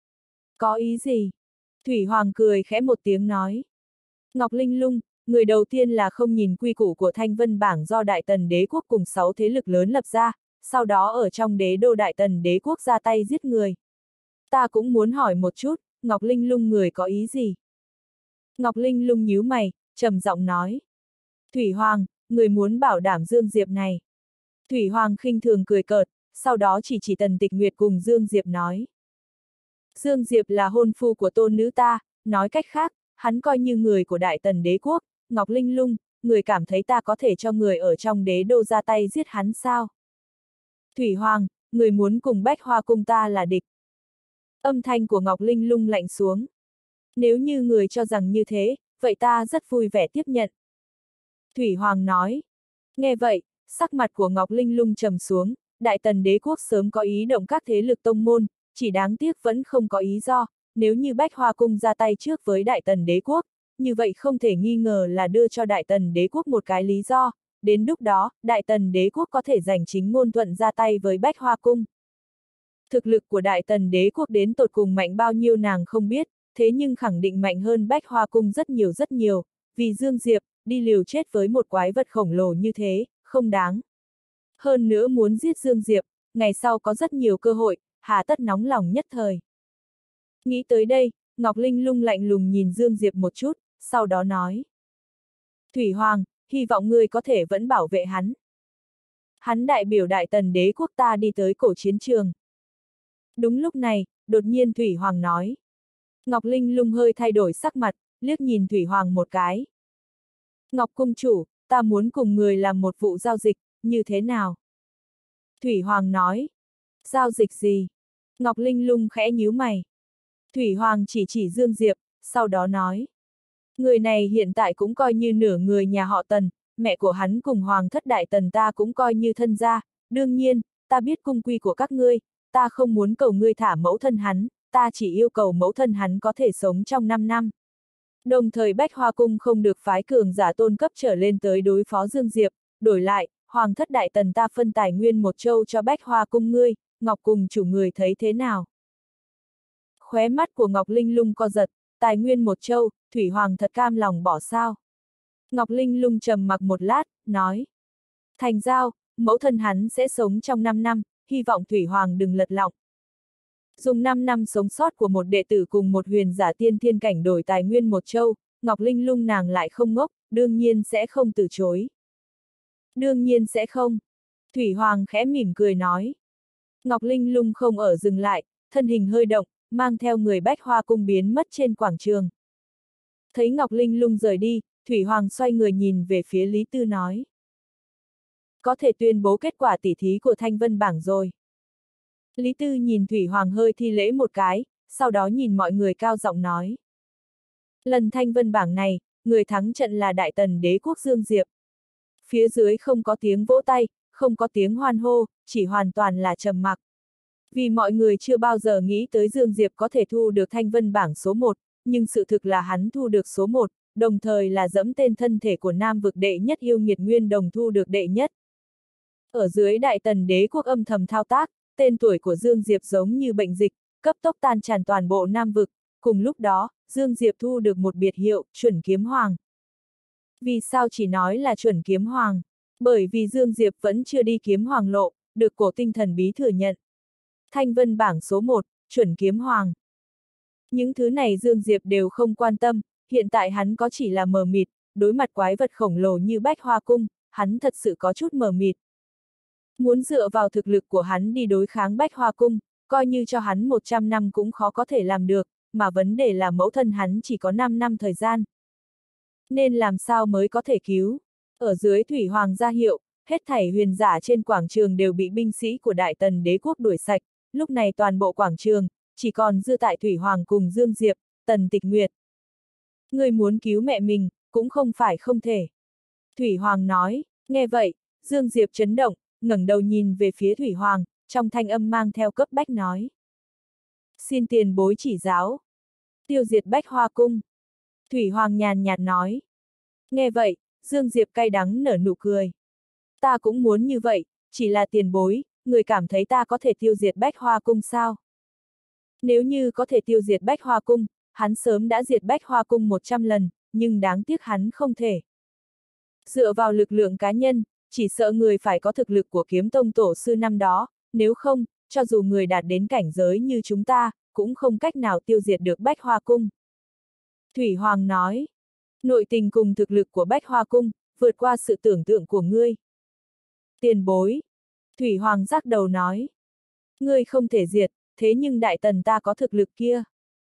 Có ý gì? Thủy Hoàng cười khẽ một tiếng nói. Ngọc Linh Lung, người đầu tiên là không nhìn quy củ của Thanh Vân Bảng do Đại Tần Đế Quốc cùng 6 thế lực lớn lập ra, sau đó ở trong đế đô Đại Tần Đế Quốc ra tay giết người. Ta cũng muốn hỏi một chút, Ngọc Linh Lung người có ý gì? Ngọc Linh Lung nhíu mày, trầm giọng nói. Thủy Hoàng, người muốn bảo đảm Dương Diệp này. Thủy Hoàng khinh thường cười cợt, sau đó chỉ Tần Tịch Nguyệt cùng Dương Diệp nói. Dương Diệp là hôn phu của tôn nữ ta, nói cách khác, hắn coi như người của Đại Tần Đế Quốc, Ngọc Linh Lung, người cảm thấy ta có thể cho người ở trong đế đô ra tay giết hắn sao? Thủy Hoàng, người muốn cùng Bách Hoa Cung ta là địch. Âm thanh của Ngọc Linh Lung lạnh xuống. Nếu như người cho rằng như thế, vậy ta rất vui vẻ tiếp nhận. Thủy Hoàng nói. Nghe vậy, sắc mặt của Ngọc Linh Lung trầm xuống, Đại Tần Đế Quốc sớm có ý động các thế lực tông môn, chỉ đáng tiếc vẫn không có ý do, nếu như Bách Hoa Cung ra tay trước với Đại Tần Đế Quốc, như vậy không thể nghi ngờ là đưa cho Đại Tần Đế Quốc một cái lý do, đến lúc đó, Đại Tần Đế Quốc có thể giành chính ngôn thuận ra tay với Bách Hoa Cung. Thực lực của Đại Tần Đế Quốc đến tột cùng mạnh bao nhiêu nàng không biết, thế nhưng khẳng định mạnh hơn Bách Hoa Cung rất nhiều, vì Dương Diệp, đi liều chết với một quái vật khổng lồ như thế, không đáng. Hơn nữa muốn giết Dương Diệp, ngày sau có rất nhiều cơ hội, hà tất nóng lòng nhất thời. Nghĩ tới đây, Ngọc Linh Lung lạnh lùng nhìn Dương Diệp một chút, sau đó nói. Thủy Hoàng, hy vọng ngươi có thể vẫn bảo vệ hắn. Hắn đại biểu Đại Tần Đế Quốc ta đi tới cổ chiến trường. Đúng lúc này, đột nhiên Thủy Hoàng nói. Ngọc Linh Lung hơi thay đổi sắc mặt, liếc nhìn Thủy Hoàng một cái. Ngọc Cung chủ, ta muốn cùng người làm một vụ giao dịch, như thế nào? Thủy Hoàng nói. Giao dịch gì? Ngọc Linh Lung khẽ nhíu mày. Thủy Hoàng chỉ Dương Diệp, sau đó nói. Người này hiện tại cũng coi như nửa người nhà họ Tần, mẹ của hắn cùng Hoàng thất Đại Tần ta cũng coi như thân gia, đương nhiên, ta biết cung quy của các ngươi, ta không muốn cầu ngươi thả mẫu thân hắn, ta chỉ yêu cầu mẫu thân hắn có thể sống trong 5 năm. Đồng thời Bách Hoa Cung không được phái cường giả tôn cấp trở lên tới đối phó Dương Diệp, đổi lại, Hoàng thất Đại Tần ta phân tài nguyên một châu cho Bách Hoa Cung ngươi, Ngọc cùng chủ người thấy thế nào? Khóe mắt của Ngọc Linh Lung co giật, tài nguyên một châu, Thủy Hoàng thật cam lòng bỏ sao? Ngọc Linh Lung trầm mặc một lát, nói. Thành giao, mẫu thân hắn sẽ sống trong 5 năm, hy vọng Thủy Hoàng đừng lật lọng. Dùng 5 năm sống sót của một đệ tử cùng một huyền giả tiên thiên cảnh đổi tài nguyên một châu, Ngọc Linh Lung nàng lại không ngốc, đương nhiên sẽ không từ chối. Đương nhiên sẽ không. Thủy Hoàng khẽ mỉm cười nói. Ngọc Linh Lung không ở dừng lại, thân hình hơi động, mang theo người Bách Hoa Cung biến mất trên quảng trường. Thấy Ngọc Linh Lung rời đi, Thủy Hoàng xoay người nhìn về phía Lý Tư nói. Có thể tuyên bố kết quả tỉ thí của Thanh Vân Bảng rồi. Lý Tư nhìn Thủy Hoàng hơi thi lễ một cái, sau đó nhìn mọi người cao giọng nói. Lần Thanh Vân Bảng này, người thắng trận là Đại Tần Đế Quốc Dương Diệp. Phía dưới không có tiếng vỗ tay, không có tiếng hoan hô, chỉ hoàn toàn là trầm mặc. Vì mọi người chưa bao giờ nghĩ tới Dương Diệp có thể thu được Thanh Vân Bảng số 1, nhưng sự thực là hắn thu được số 1, đồng thời là dẫm tên thân thể của Nam vực đệ nhất yêu nghiệt Nguyên Đồng thu được đệ nhất. Ở dưới Đại Tần Đế Quốc âm thầm thao tác, tên tuổi của Dương Diệp giống như bệnh dịch, cấp tốc tan tràn toàn bộ Nam vực, cùng lúc đó, Dương Diệp thu được một biệt hiệu, chuẩn kiếm hoàng. Vì sao chỉ nói là chuẩn kiếm hoàng? Bởi vì Dương Diệp vẫn chưa đi kiếm hoàng lộ, được cổ tinh thần bí thừa nhận. Thanh Vân Bảng số 1, chuẩn kiếm hoàng. Những thứ này Dương Diệp đều không quan tâm, hiện tại hắn có chỉ là mờ mịt, đối mặt quái vật khổng lồ như Bách Hoa Cung, hắn thật sự có chút mờ mịt. Muốn dựa vào thực lực của hắn đi đối kháng Bách Hoa Cung, coi như cho hắn 100 năm cũng khó có thể làm được, mà vấn đề là mẫu thân hắn chỉ có 5 năm thời gian. Nên làm sao mới có thể cứu? Ở dưới Thủy Hoàng ra hiệu, hết thảy huyền giả trên quảng trường đều bị binh sĩ của Đại Tần đế quốc đuổi sạch, lúc này toàn bộ quảng trường, chỉ còn dư tại Thủy Hoàng cùng Dương Diệp, Tần Tịch Nguyệt. Người muốn cứu mẹ mình, cũng không phải không thể. Thủy Hoàng nói, nghe vậy, Dương Diệp chấn động, ngẩng đầu nhìn về phía Thủy Hoàng, trong thanh âm mang theo cấp bách nói. Xin tiền bối chỉ giáo. Tiêu diệt Bách Hoa Cung. Thủy Hoàng nhàn nhạt nói. Nghe vậy, Dương Diệp cay đắng nở nụ cười. Ta cũng muốn như vậy, chỉ là tiền bối, người cảm thấy ta có thể tiêu diệt Bách Hoa Cung sao? Nếu như có thể tiêu diệt Bách Hoa Cung, hắn sớm đã diệt Bách Hoa Cung 100 lần, nhưng đáng tiếc hắn không thể. Dựa vào lực lượng cá nhân, chỉ sợ người phải có thực lực của kiếm tông tổ sư năm đó, nếu không, cho dù người đạt đến cảnh giới như chúng ta, cũng không cách nào tiêu diệt được Bách Hoa Cung. Thủy Hoàng nói, nội tình cùng thực lực của Bách Hoa Cung, vượt qua sự tưởng tượng của ngươi. Tiền bối. Thủy Hoàng rắc đầu nói, ngươi không thể diệt, thế nhưng Đại Tần ta có thực lực kia.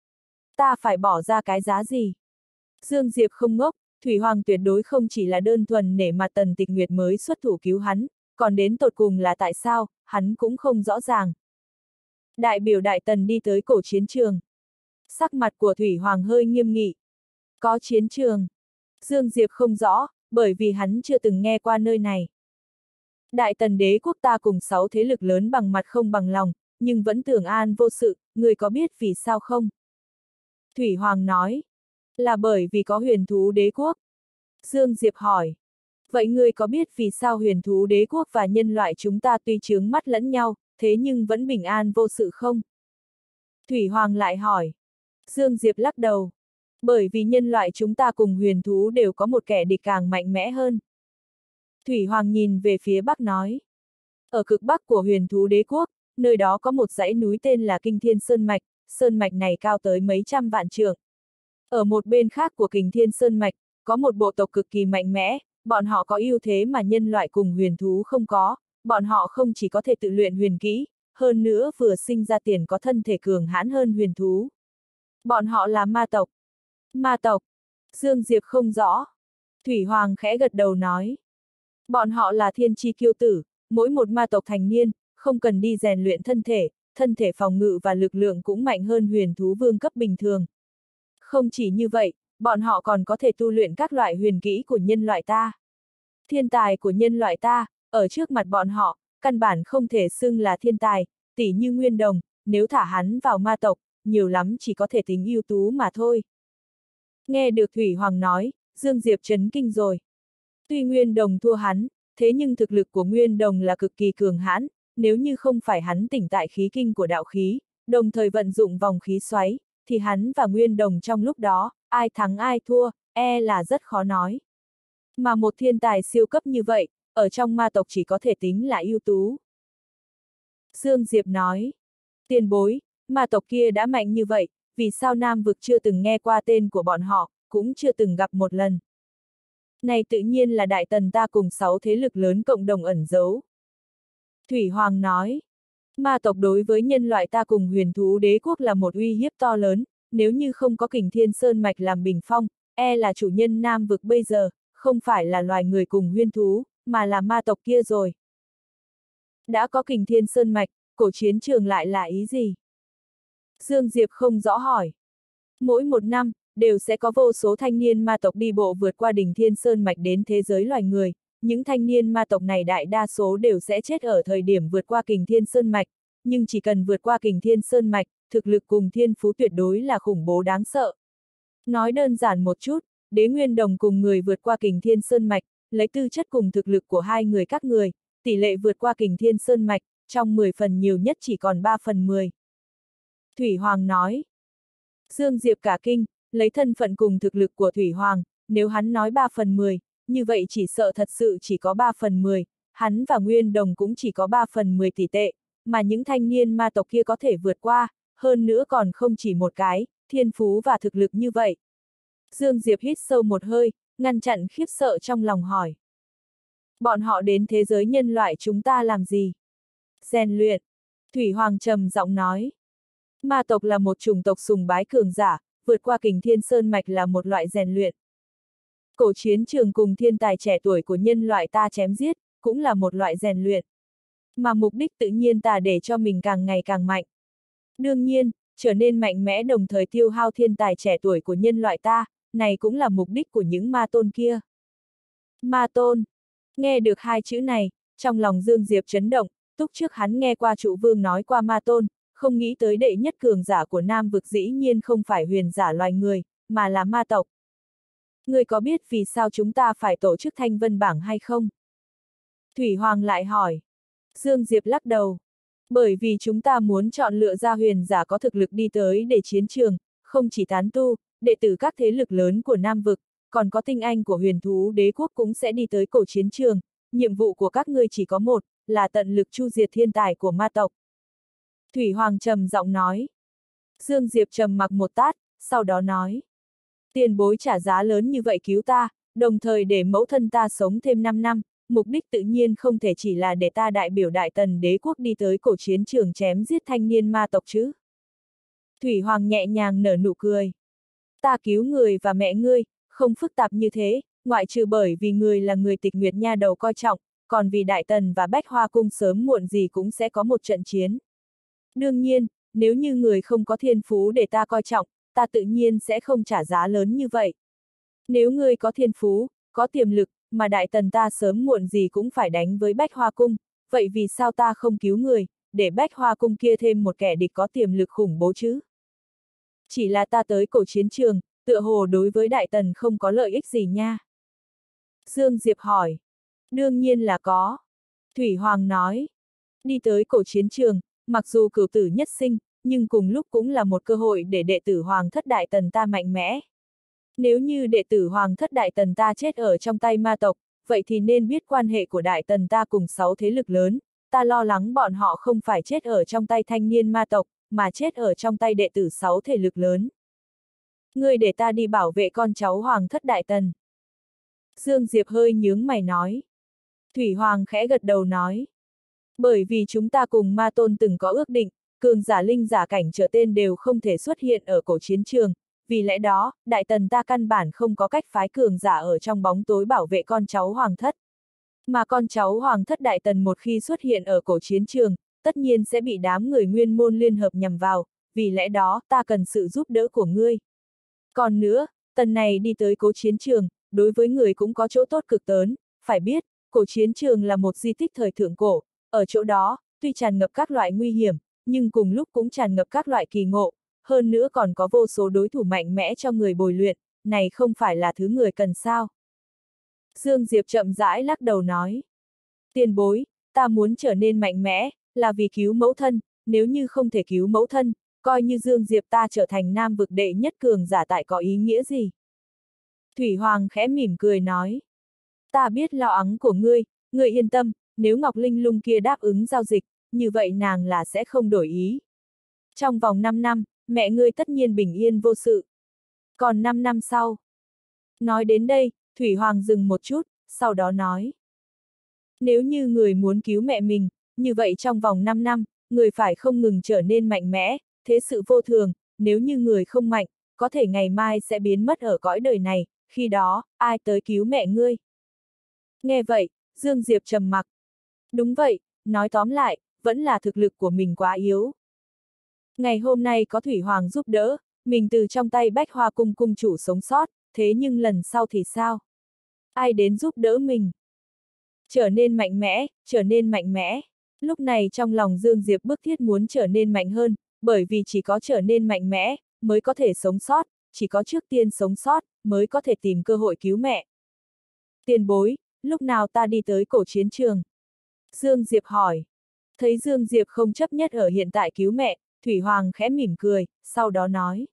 Ta phải bỏ ra cái giá gì? Dương Diệp không ngốc, Thủy Hoàng tuyệt đối không chỉ là đơn thuần nể mặt Tần Tịch Nguyệt mới xuất thủ cứu hắn, còn đến tột cùng là tại sao, hắn cũng không rõ ràng. Đại biểu Đại Tần đi tới cổ chiến trường. Sắc mặt của Thủy Hoàng hơi nghiêm nghị. Có chiến trường. Dương Diệp không rõ, bởi vì hắn chưa từng nghe qua nơi này. Đại Tần đế quốc ta cùng 6 thế lực lớn bằng mặt không bằng lòng, nhưng vẫn tưởng an vô sự, người có biết vì sao không? Thủy Hoàng nói, là bởi vì có huyền thú đế quốc. Dương Diệp hỏi, vậy ngươi có biết vì sao huyền thú đế quốc và nhân loại chúng ta tuy chướng mắt lẫn nhau, thế nhưng vẫn bình an vô sự không? Thủy Hoàng lại hỏi. Dương Diệp lắc đầu. Bởi vì nhân loại chúng ta cùng huyền thú đều có một kẻ địch càng mạnh mẽ hơn. Thủy Hoàng nhìn về phía bắc nói. Ở cực bắc của huyền thú đế quốc, nơi đó có một dãy núi tên là Kinh Thiên Sơn mạch này cao tới mấy trăm vạn trượng. Ở một bên khác của Kình Thiên Sơn mạch, có một bộ tộc cực kỳ mạnh mẽ, bọn họ có ưu thế mà nhân loại cùng huyền thú không có, bọn họ không chỉ có thể tự luyện huyền kỹ, hơn nữa vừa sinh ra tiền có thân thể cường hãn hơn huyền thú. Bọn họ là ma tộc. Ma tộc. Dương Diệp không rõ. Thủy Hoàng khẽ gật đầu nói. Bọn họ là thiên chi kiêu tử, mỗi một ma tộc thành niên, không cần đi rèn luyện thân thể phòng ngự và lực lượng cũng mạnh hơn huyền thú vương cấp bình thường. Không chỉ như vậy, bọn họ còn có thể tu luyện các loại huyền kỹ của nhân loại ta. Thiên tài của nhân loại ta, ở trước mặt bọn họ, căn bản không thể xưng là thiên tài, tỉ như Nguyên Đồng, nếu thả hắn vào ma tộc, nhiều lắm chỉ có thể tính ưu tú mà thôi. Nghe được Thủy Hoàng nói, Dương Diệp chấn kinh rồi. Tuy Nguyên Đồng thua hắn, thế nhưng thực lực của Nguyên Đồng là cực kỳ cường hãn, nếu như không phải hắn tỉnh tại khí kinh của đạo khí, đồng thời vận dụng vòng khí xoáy, thì hắn và Nguyên Đồng trong lúc đó, ai thắng ai thua, là rất khó nói. Mà một thiên tài siêu cấp như vậy, ở trong ma tộc chỉ có thể tính là ưu tú. Dương Diệp nói, tiền bối, ma tộc kia đã mạnh như vậy, vì sao Nam vực chưa từng nghe qua tên của bọn họ, cũng chưa từng gặp một lần. Này tự nhiên là Đại Tần ta cùng 6 thế lực lớn cộng đồng ẩn giấu. Thủy Hoàng nói, ma tộc đối với nhân loại ta cùng huyền thú đế quốc là một uy hiếp to lớn, nếu như không có Kình Thiên Sơn mạch làm bình phong, là chủ nhân Nam vực bây giờ, không phải là loài người cùng huyền thú, mà là ma tộc kia rồi. Đã có Kình Thiên Sơn mạch, cổ chiến trường lại là ý gì? Dương Diệp không rõ hỏi. Mỗi một năm, đều sẽ có vô số thanh niên ma tộc đi bộ vượt qua đỉnh Thiên Sơn mạch đến thế giới loài người, những thanh niên ma tộc này đại đa số đều sẽ chết ở thời điểm vượt qua Kình Thiên Sơn mạch, nhưng chỉ cần vượt qua Kình Thiên Sơn mạch, thực lực cùng thiên phú tuyệt đối là khủng bố đáng sợ. Nói đơn giản một chút, Đế Nguyên Đồng cùng người vượt qua Kình Thiên Sơn mạch, lấy tư chất cùng thực lực của hai người các người, tỷ lệ vượt qua Kình Thiên Sơn mạch, trong 10 phần nhiều nhất chỉ còn 3 phần 10. Thủy Hoàng nói. Dương Diệp cả kinh, lấy thân phận cùng thực lực của Thủy Hoàng, nếu hắn nói 3 phần 10, như vậy chỉ sợ thật sự chỉ có 3 phần 10, hắn và Nguyên Đồng cũng chỉ có 3 phần 10 tỷ tệ, mà những thanh niên ma tộc kia có thể vượt qua, hơn nữa còn không chỉ một cái, thiên phú và thực lực như vậy. Dương Diệp hít sâu một hơi, ngăn chặn khiếp sợ trong lòng hỏi. Bọn họ đến thế giới nhân loại chúng ta làm gì? Rèn luyện. Thủy Hoàng trầm giọng nói. Ma tộc là một chủng tộc sùng bái cường giả, vượt qua Kình Thiên Sơn Mạch là một loại rèn luyện. Cổ chiến trường cùng thiên tài trẻ tuổi của nhân loại ta chém giết, cũng là một loại rèn luyện. Mà mục đích tự nhiên ta để cho mình càng ngày càng mạnh. Đương nhiên, trở nên mạnh mẽ đồng thời tiêu hao thiên tài trẻ tuổi của nhân loại ta, này cũng là mục đích của những ma tôn kia. Ma tôn. Nghe được hai chữ này, trong lòng Dương Diệp chấn động, túc trước hắn nghe qua trụ vương nói qua ma tôn, không nghĩ tới đệ nhất cường giả của Nam vực dĩ nhiên không phải huyền giả loài người, mà là ma tộc. Ngươi có biết vì sao chúng ta phải tổ chức Thanh Vân Bảng hay không? Thủy Hoàng lại hỏi. Dương Diệp lắc đầu. Bởi vì chúng ta muốn chọn lựa ra huyền giả có thực lực đi tới để chiến trường, không chỉ tán tu, đệ tử các thế lực lớn của Nam vực, còn có tinh anh của huyền thú đế quốc cũng sẽ đi tới cổ chiến trường. Nhiệm vụ của các ngươi chỉ có một, là tận lực chu diệt thiên tài của ma tộc. Thủy Hoàng trầm giọng nói. Dương Diệp trầm mặc một tát, sau đó nói. Tiền bối trả giá lớn như vậy cứu ta, đồng thời để mẫu thân ta sống thêm 5 năm, mục đích tự nhiên không thể chỉ là để ta đại biểu Đại Tần đế quốc đi tới cổ chiến trường chém giết thanh niên ma tộc chứ. Thủy Hoàng nhẹ nhàng nở nụ cười. Ta cứu người và mẹ ngươi, không phức tạp như thế, ngoại trừ bởi vì người là người Tịch Nguyệt Nha đầu coi trọng, còn vì Đại Tần và Bách Hoa Cung sớm muộn gì cũng sẽ có một trận chiến. Đương nhiên, nếu như người không có thiên phú để ta coi trọng, ta tự nhiên sẽ không trả giá lớn như vậy. Nếu ngươi có thiên phú, có tiềm lực, mà Đại Tần ta sớm muộn gì cũng phải đánh với Bách Hoa Cung, vậy vì sao ta không cứu người, để Bách Hoa Cung kia thêm một kẻ địch có tiềm lực khủng bố chứ? Chỉ là ta tới cổ chiến trường, tựa hồ đối với Đại Tần không có lợi ích gì nha. Dương Diệp hỏi. Đương nhiên là có. Thủy Hoàng nói. Đi tới cổ chiến trường, mặc dù cửu tử nhất sinh, nhưng cùng lúc cũng là một cơ hội để đệ tử Hoàng thất Đại Tần ta mạnh mẽ. Nếu như đệ tử Hoàng thất Đại Tần ta chết ở trong tay ma tộc, vậy thì nên biết quan hệ của Đại Tần ta cùng 6 thế lực lớn, ta lo lắng bọn họ không phải chết ở trong tay thanh niên ma tộc, mà chết ở trong tay đệ tử 6 thế lực lớn. Ngươi để ta đi bảo vệ con cháu Hoàng thất Đại Tần. Dương Diệp hơi nhướng mày nói. Thủy Hoàng khẽ gật đầu nói. Bởi vì chúng ta cùng ma tôn từng có ước định, cường giả linh giả cảnh trở tên đều không thể xuất hiện ở cổ chiến trường, vì lẽ đó, Đại Tần ta căn bản không có cách phái cường giả ở trong bóng tối bảo vệ con cháu Hoàng thất. Mà con cháu Hoàng thất Đại Tần một khi xuất hiện ở cổ chiến trường, tất nhiên sẽ bị đám người nguyên môn liên hợp nhằm vào, vì lẽ đó ta cần sự giúp đỡ của ngươi. Còn nữa, tần này đi tới cổ chiến trường, đối với người cũng có chỗ tốt cực lớn, phải biết, cổ chiến trường là một di tích thời thượng cổ, ở chỗ đó, tuy tràn ngập các loại nguy hiểm, nhưng cùng lúc cũng tràn ngập các loại kỳ ngộ, hơn nữa còn có vô số đối thủ mạnh mẽ cho người bồi luyện, này không phải là thứ người cần sao. Dương Diệp chậm rãi lắc đầu nói. Tiền bối, ta muốn trở nên mạnh mẽ, là vì cứu mẫu thân, nếu như không thể cứu mẫu thân, coi như Dương Diệp ta trở thành Nam vực đệ nhất cường giả tại có ý nghĩa gì? Thủy Hoàng khẽ mỉm cười nói. Ta biết lo lắng của ngươi, ngươi yên tâm, nếu Ngọc Linh Lung kia đáp ứng giao dịch, như vậy nàng là sẽ không đổi ý. Trong vòng 5 năm, mẹ ngươi tất nhiên bình yên vô sự. Còn 5 năm sau. Nói đến đây, Thủy Hoàng dừng một chút, sau đó nói. Nếu như người muốn cứu mẹ mình, như vậy trong vòng 5 năm, người phải không ngừng trở nên mạnh mẽ, thế sự vô thường, nếu như người không mạnh, có thể ngày mai sẽ biến mất ở cõi đời này, khi đó, ai tới cứu mẹ ngươi? Nghe vậy, Dương Diệp trầm mặc. Đúng vậy, nói tóm lại, vẫn là thực lực của mình quá yếu. Ngày hôm nay có Thủy Hoàng giúp đỡ, mình từ trong tay Bách Hoa Cung cung chủ sống sót, thế nhưng lần sau thì sao? Ai đến giúp đỡ mình? Trở nên mạnh mẽ, trở nên mạnh mẽ. Lúc này trong lòng Dương Diệp bức thiết muốn trở nên mạnh hơn, bởi vì chỉ có trở nên mạnh mẽ, mới có thể sống sót, chỉ có trước tiên sống sót, mới có thể tìm cơ hội cứu mẹ. Tiền bối, lúc nào ta đi tới cổ chiến trường? Dương Diệp hỏi. Thấy Dương Diệp không chấp nhất ở hiện tại cứu mẹ, Thủy Hoàng khẽ mỉm cười, sau đó nói.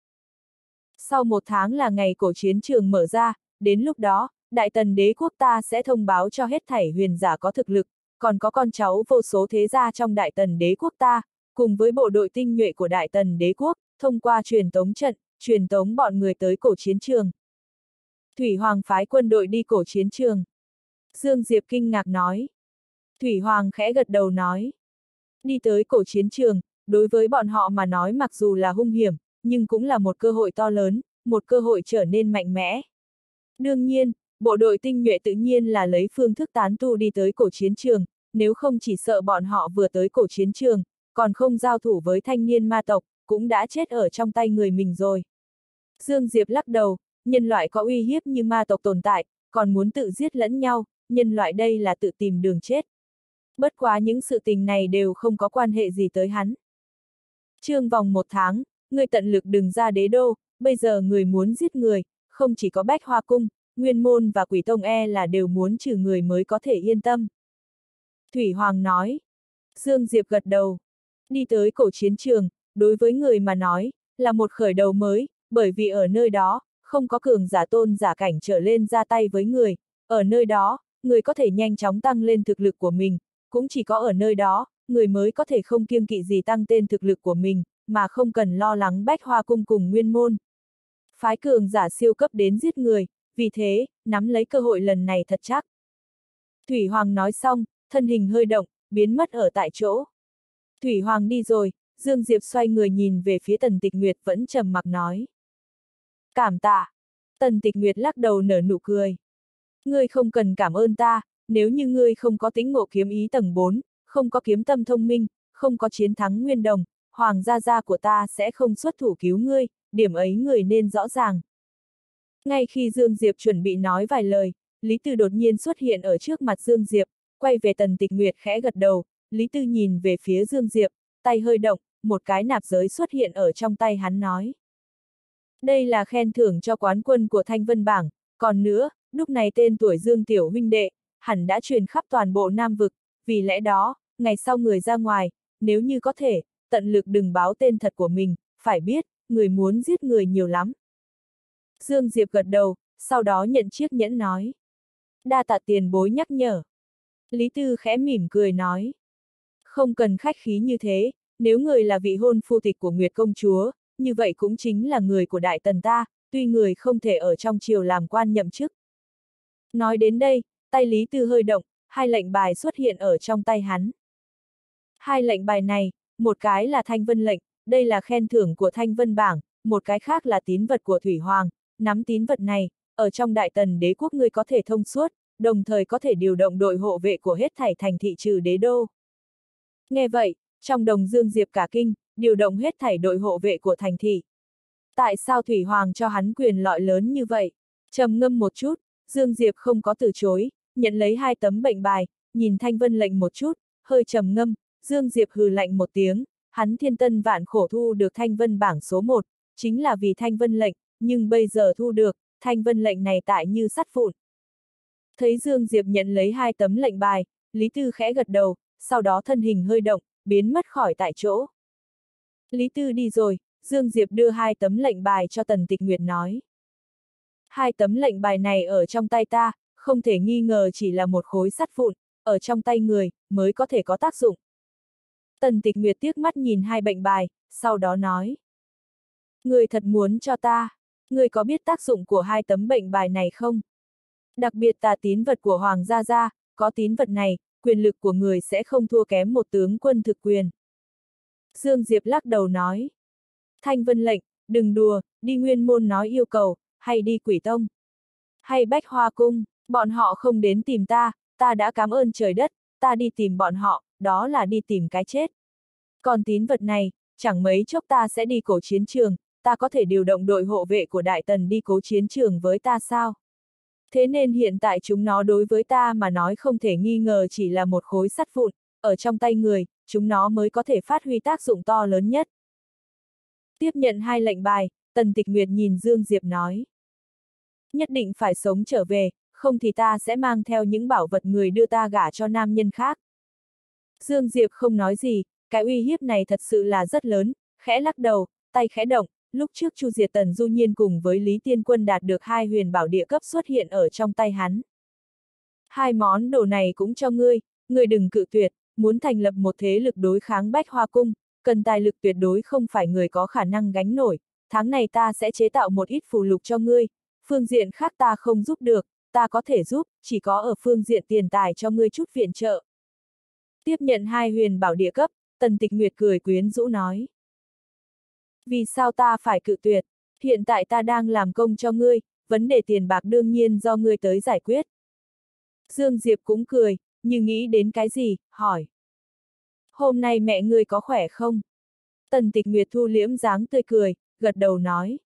Sau 1 tháng là ngày cổ chiến trường mở ra, đến lúc đó, Đại Tần đế quốc ta sẽ thông báo cho hết thảy huyền giả có thực lực, còn có con cháu vô số thế gia trong Đại Tần đế quốc ta, cùng với bộ đội tinh nhuệ của Đại Tần đế quốc, thông qua truyền tống trận, truyền tống bọn người tới cổ chiến trường. Thủy Hoàng phái quân đội đi cổ chiến trường. Dương Diệp kinh ngạc nói. Thủy Hoàng khẽ gật đầu nói. Đi tới cổ chiến trường, đối với bọn họ mà nói mặc dù là hung hiểm, nhưng cũng là một cơ hội to lớn, một cơ hội trở nên mạnh mẽ. Đương nhiên, bộ đội tinh nhuệ tự nhiên là lấy phương thức tán tu đi tới cổ chiến trường, nếu không chỉ sợ bọn họ vừa tới cổ chiến trường, còn không giao thủ với thanh niên ma tộc, cũng đã chết ở trong tay người mình rồi. Dương Diệp lắc đầu, nhân loại có uy hiếp như ma tộc tồn tại, còn muốn tự giết lẫn nhau, nhân loại đây là tự tìm đường chết. Bất quá những sự tình này đều không có quan hệ gì tới hắn. Trương vòng 1 tháng, người tận lực đừng ra đế đô, bây giờ người muốn giết người, không chỉ có Bách Hoa Cung, Nguyên Môn và Quỷ Tông là đều muốn trừ người mới có thể yên tâm. Thủy Hoàng nói. Dương Diệp gật đầu. Đi tới cổ chiến trường, đối với người mà nói, là một khởi đầu mới, bởi vì ở nơi đó, không có cường giả tôn giả cảnh trở lên ra tay với người, ở nơi đó, người có thể nhanh chóng tăng lên thực lực của mình, cũng chỉ có ở nơi đó, người mới có thể không kiêng kỵ gì tăng tên thực lực của mình, mà không cần lo lắng Bách Hoa Cung cùng Nguyên Môn. Phái cường giả siêu cấp đến giết người, vì thế, nắm lấy cơ hội lần này thật chắc. Thủy Hoàng nói xong, thân hình hơi động, biến mất ở tại chỗ. Thủy Hoàng đi rồi, Dương Diệp xoay người nhìn về phía Tần Tịch Nguyệt vẫn trầm mặc nói. Cảm tạ. Tần Tịch Nguyệt lắc đầu nở nụ cười. Ngươi không cần cảm ơn ta, nếu như ngươi không có tính ngộ kiếm ý tầng 4, không có kiếm tâm thông minh, không có chiến thắng Nguyên Đồng, Hoàng gia của ta sẽ không xuất thủ cứu ngươi, điểm ấy người nên rõ ràng. Ngay khi Dương Diệp chuẩn bị nói vài lời, Lý Tư đột nhiên xuất hiện ở trước mặt Dương Diệp, quay về Tần Tịch Nguyệt khẽ gật đầu, Lý Tư nhìn về phía Dương Diệp, tay hơi động, một cái nạp giới xuất hiện ở trong tay hắn nói. Đây là khen thưởng cho quán quân của Thanh Vân Bảng, còn nữa, lúc này tên tuổi Dương Tiểu huynh đệ, hẳn đã truyền khắp toàn bộ Nam Vực, vì lẽ đó, ngày sau người ra ngoài, nếu như có thể, tận lực đừng báo tên thật của mình, phải biết, người muốn giết người nhiều lắm. Dương Diệp gật đầu, sau đó nhận chiếc nhẫn nói. Đa tạ tiền bối nhắc nhở. Lý Tư khẽ mỉm cười nói. Không cần khách khí như thế, nếu người là vị hôn phu tịch của Nguyệt Công Chúa, như vậy cũng chính là người của Đại Tần ta, tuy người không thể ở trong triều làm quan nhậm chức. Nói đến đây, tay Lý Tư hơi động, hai lệnh bài xuất hiện ở trong tay hắn. Hai lệnh bài này, một cái là Thanh Vân lệnh, đây là khen thưởng của Thanh Vân Bảng, một cái khác là tín vật của Thủy Hoàng, nắm tín vật này, ở trong Đại Tần đế quốc ngươi có thể thông suốt, đồng thời có thể điều động đội hộ vệ của hết thảy thành thị trừ đế đô. Nghe vậy, trong đồng Dương Diệp cả kinh, điều động hết thảy đội hộ vệ của thành thị. Tại sao Thủy Hoàng cho hắn quyền lợi lớn như vậy? Trầm ngâm một chút, Dương Diệp không có từ chối, nhận lấy hai tấm bệnh bài, nhìn Thanh Vân lệnh một chút, hơi trầm ngâm, Dương Diệp hừ lạnh một tiếng, hắn thiên tân vạn khổ thu được Thanh Vân bảng số 1, chính là vì Thanh Vân lệnh, nhưng bây giờ thu được, Thanh Vân lệnh này tại như sắt vụn. Thấy Dương Diệp nhận lấy hai tấm lệnh bài, Lý Tư khẽ gật đầu, sau đó thân hình hơi động, biến mất khỏi tại chỗ. Lý Tư đi rồi, Dương Diệp đưa hai tấm lệnh bài cho Tần Tịch Nguyệt nói. Hai tấm lệnh bài này ở trong tay ta, không thể nghi ngờ chỉ là một khối sắt vụn, ở trong tay người, mới có thể có tác dụng. Tần Tịch Nguyệt tiếc mắt nhìn hai bệnh bài, sau đó nói. Người thật muốn cho ta, người có biết tác dụng của hai tấm bệnh bài này không? Đặc biệt là tín vật của Hoàng gia, có tín vật này, quyền lực của người sẽ không thua kém một tướng quân thực quyền. Dương Diệp lắc đầu nói. Thanh Vân lệnh, đừng đùa, đi Nguyên Môn nói yêu cầu, hay đi Quỷ Tông, hay Bách Hoa Cung, bọn họ không đến tìm ta, ta đã cảm ơn trời đất, ta đi tìm bọn họ, đó là đi tìm cái chết. Còn tín vật này, chẳng mấy chốc ta sẽ đi cổ chiến trường, ta có thể điều động đội hộ vệ của Đại Tần đi cố chiến trường với ta sao? Thế nên hiện tại chúng nó đối với ta mà nói không thể nghi ngờ chỉ là một khối sắt vụn, ở trong tay người, chúng nó mới có thể phát huy tác dụng to lớn nhất. Tiếp nhận hai lệnh bài, Tần Tịch Nguyệt nhìn Dương Diệp nói. Nhất định phải sống trở về, không thì ta sẽ mang theo những bảo vật người đưa ta gả cho nam nhân khác. Dương Diệp không nói gì, cái uy hiếp này thật sự là rất lớn, khẽ lắc đầu, tay khẽ động, lúc trước Chu Diệt Tần Du Nhiên cùng với Lý Tiên Quân đạt được hai huyền bảo địa cấp xuất hiện ở trong tay hắn. Hai món đồ này cũng cho ngươi đừng cự tuyệt, muốn thành lập một thế lực đối kháng Bách Hoa Cung, cần tài lực tuyệt đối không phải người có khả năng gánh nổi, tháng này ta sẽ chế tạo một ít phù lục cho ngươi, phương diện khác ta không giúp được, ta có thể giúp, chỉ có ở phương diện tiền tài cho ngươi chút viện trợ. Tiếp nhận hai huyền bảo địa cấp, Tần Tịch Nguyệt cười quyến rũ nói. Vì sao ta phải cự tuyệt? Hiện tại ta đang làm công cho ngươi, vấn đề tiền bạc đương nhiên do ngươi tới giải quyết. Dương Diệp cũng cười, như nghĩ đến cái gì, hỏi. Hôm nay mẹ ngươi có khỏe không? Tần Tịch Nguyệt thu liễm dáng tươi cười, gật đầu nói.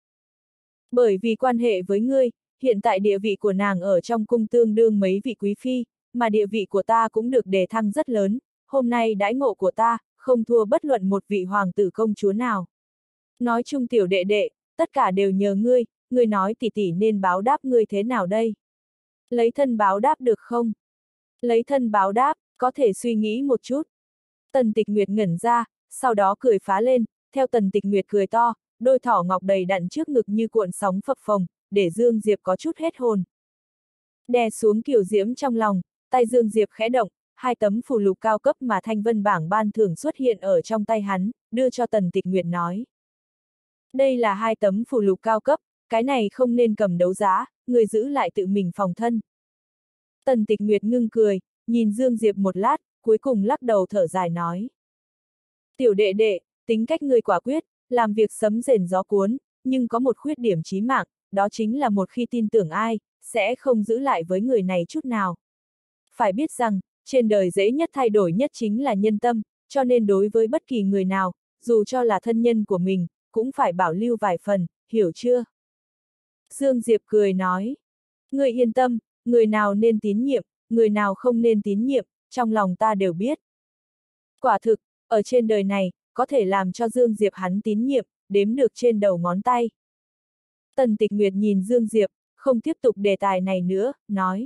Bởi vì quan hệ với ngươi, hiện tại địa vị của nàng ở trong cung tương đương mấy vị quý phi, mà địa vị của ta cũng được đề thăng rất lớn, hôm nay đãi ngộ của ta, không thua bất luận một vị hoàng tử công chúa nào. Nói chung tiểu đệ đệ, tất cả đều nhờ ngươi, ngươi nói tỷ tỷ nên báo đáp ngươi thế nào đây? Lấy thân báo đáp được không? Lấy thân báo đáp, có thể suy nghĩ một chút. Tần Tịch Nguyệt ngẩn ra, sau đó cười phá lên, theo Tần Tịch Nguyệt cười to, đôi thỏ ngọc đầy đặn trước ngực như cuộn sóng phập phồng, để Dương Diệp có chút hết hồn. Đè xuống kiều diễm trong lòng, tay Dương Diệp khẽ động, hai tấm phù lục cao cấp mà Thanh Vân bảng ban thưởng xuất hiện ở trong tay hắn, đưa cho Tần Tịch Nguyệt nói. Đây là hai tấm phù lục cao cấp, cái này không nên cầm đấu giá, người giữ lại tự mình phòng thân. Tần Tịch Nguyệt ngưng cười, nhìn Dương Diệp một lát, cuối cùng lắc đầu thở dài nói. Tiểu đệ đệ, tính cách người quả quyết, làm việc sấm rền gió cuốn, nhưng có một khuyết điểm chí mạng, đó chính là một khi tin tưởng ai, sẽ không giữ lại với người này chút nào. Phải biết rằng, trên đời dễ nhất thay đổi nhất chính là nhân tâm, cho nên đối với bất kỳ người nào, dù cho là thân nhân của mình, cũng phải bảo lưu vài phần, hiểu chưa? Dương Diệp cười nói, người yên tâm, người nào nên tín nhiệm, người nào không nên tín nhiệm, trong lòng ta đều biết. Quả thực, ở trên đời này, có thể làm cho Dương Diệp hắn tín nhiệm, đếm được trên đầu ngón tay. Tần Tịch Nguyệt nhìn Dương Diệp, không tiếp tục đề tài này nữa, nói.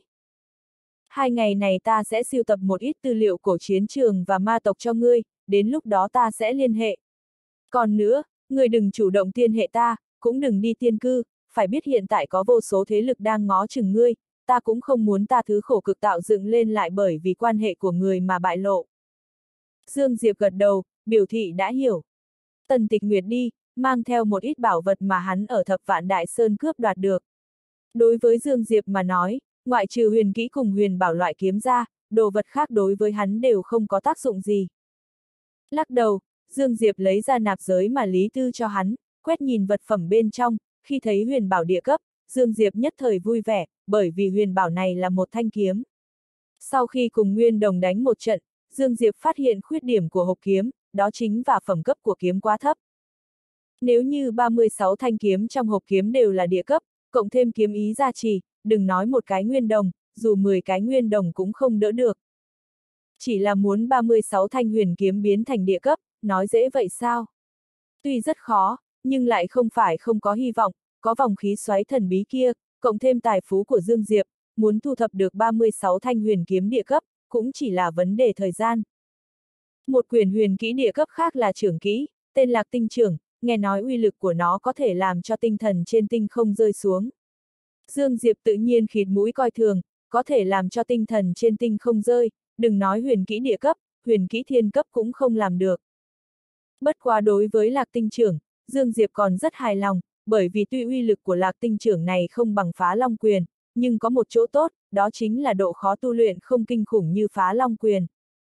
2 ngày này ta sẽ sưu tập một ít tư liệu cổ chiến trường và ma tộc cho ngươi, đến lúc đó ta sẽ liên hệ. Còn nữa, ngươi đừng chủ động liên hệ ta, cũng đừng đi tiên cư, phải biết hiện tại có vô số thế lực đang ngó chừng ngươi, ta cũng không muốn ta thứ khổ cực tạo dựng lên lại bởi vì quan hệ của người mà bại lộ. Dương Diệp gật đầu, biểu thị đã hiểu. Tần Tịch Nguyệt đi, mang theo một ít bảo vật mà hắn ở Thập Vạn Đại Sơn cướp đoạt được. Đối với Dương Diệp mà nói, ngoại trừ huyền kỹ cùng huyền bảo loại kiếm ra, đồ vật khác đối với hắn đều không có tác dụng gì. Lắc đầu, Dương Diệp lấy ra nạp giới mà Lý Tư cho hắn, quét nhìn vật phẩm bên trong, khi thấy huyền bảo địa cấp, Dương Diệp nhất thời vui vẻ, bởi vì huyền bảo này là một thanh kiếm. Sau khi cùng Nguyên Đồng đánh một trận, Dương Diệp phát hiện khuyết điểm của hộp kiếm, đó chính là phẩm cấp của kiếm quá thấp. Nếu như 36 thanh kiếm trong hộp kiếm đều là địa cấp, cộng thêm kiếm ý gia trì, đừng nói một cái Nguyên Đồng, dù 10 cái Nguyên Đồng cũng không đỡ được. Chỉ là muốn 36 thanh huyền kiếm biến thành địa cấp, nói dễ vậy sao? Tuy rất khó, nhưng lại không phải không có hy vọng, có vòng khí xoáy thần bí kia, cộng thêm tài phú của Dương Diệp, muốn thu thập được 36 thanh huyền kiếm địa cấp, cũng chỉ là vấn đề thời gian. Một quyển huyền kỹ địa cấp khác là trưởng kỹ, tên Lạc Tinh Trưởng, nghe nói uy lực của nó có thể làm cho tinh thần trên tinh không rơi xuống. Dương Diệp tự nhiên khịt mũi coi thường, có thể làm cho tinh thần trên tinh không rơi, đừng nói huyền kỹ địa cấp, huyền kỹ thiên cấp cũng không làm được. Bất quá đối với Lạc Tinh Trưởng, Dương Diệp còn rất hài lòng, bởi vì tuy uy lực của Lạc Tinh Trưởng này không bằng Phá Long Quyền, nhưng có một chỗ tốt, đó chính là độ khó tu luyện không kinh khủng như Phá Long Quyền.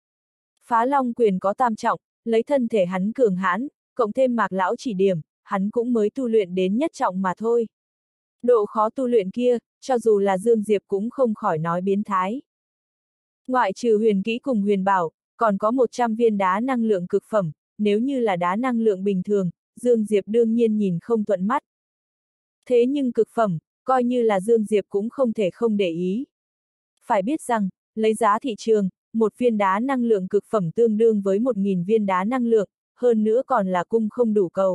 Phá Long Quyền có tam trọng, lấy thân thể hắn cường hãn, cộng thêm Mạc Lão chỉ điểm, hắn cũng mới tu luyện đến nhất trọng mà thôi. Độ khó tu luyện kia, cho dù là Dương Diệp cũng không khỏi nói biến thái. Ngoại trừ huyền kỹ cùng huyền bảo, còn có 100 viên đá năng lượng cực phẩm, nếu như là đá năng lượng bình thường, Dương Diệp đương nhiên nhìn không thuận mắt. Thế nhưng cực phẩm, coi như là Dương Diệp cũng không thể không để ý. Phải biết rằng, lấy giá thị trường, một viên đá năng lượng cực phẩm tương đương với 1.000 viên đá năng lượng, hơn nữa còn là cung không đủ cầu.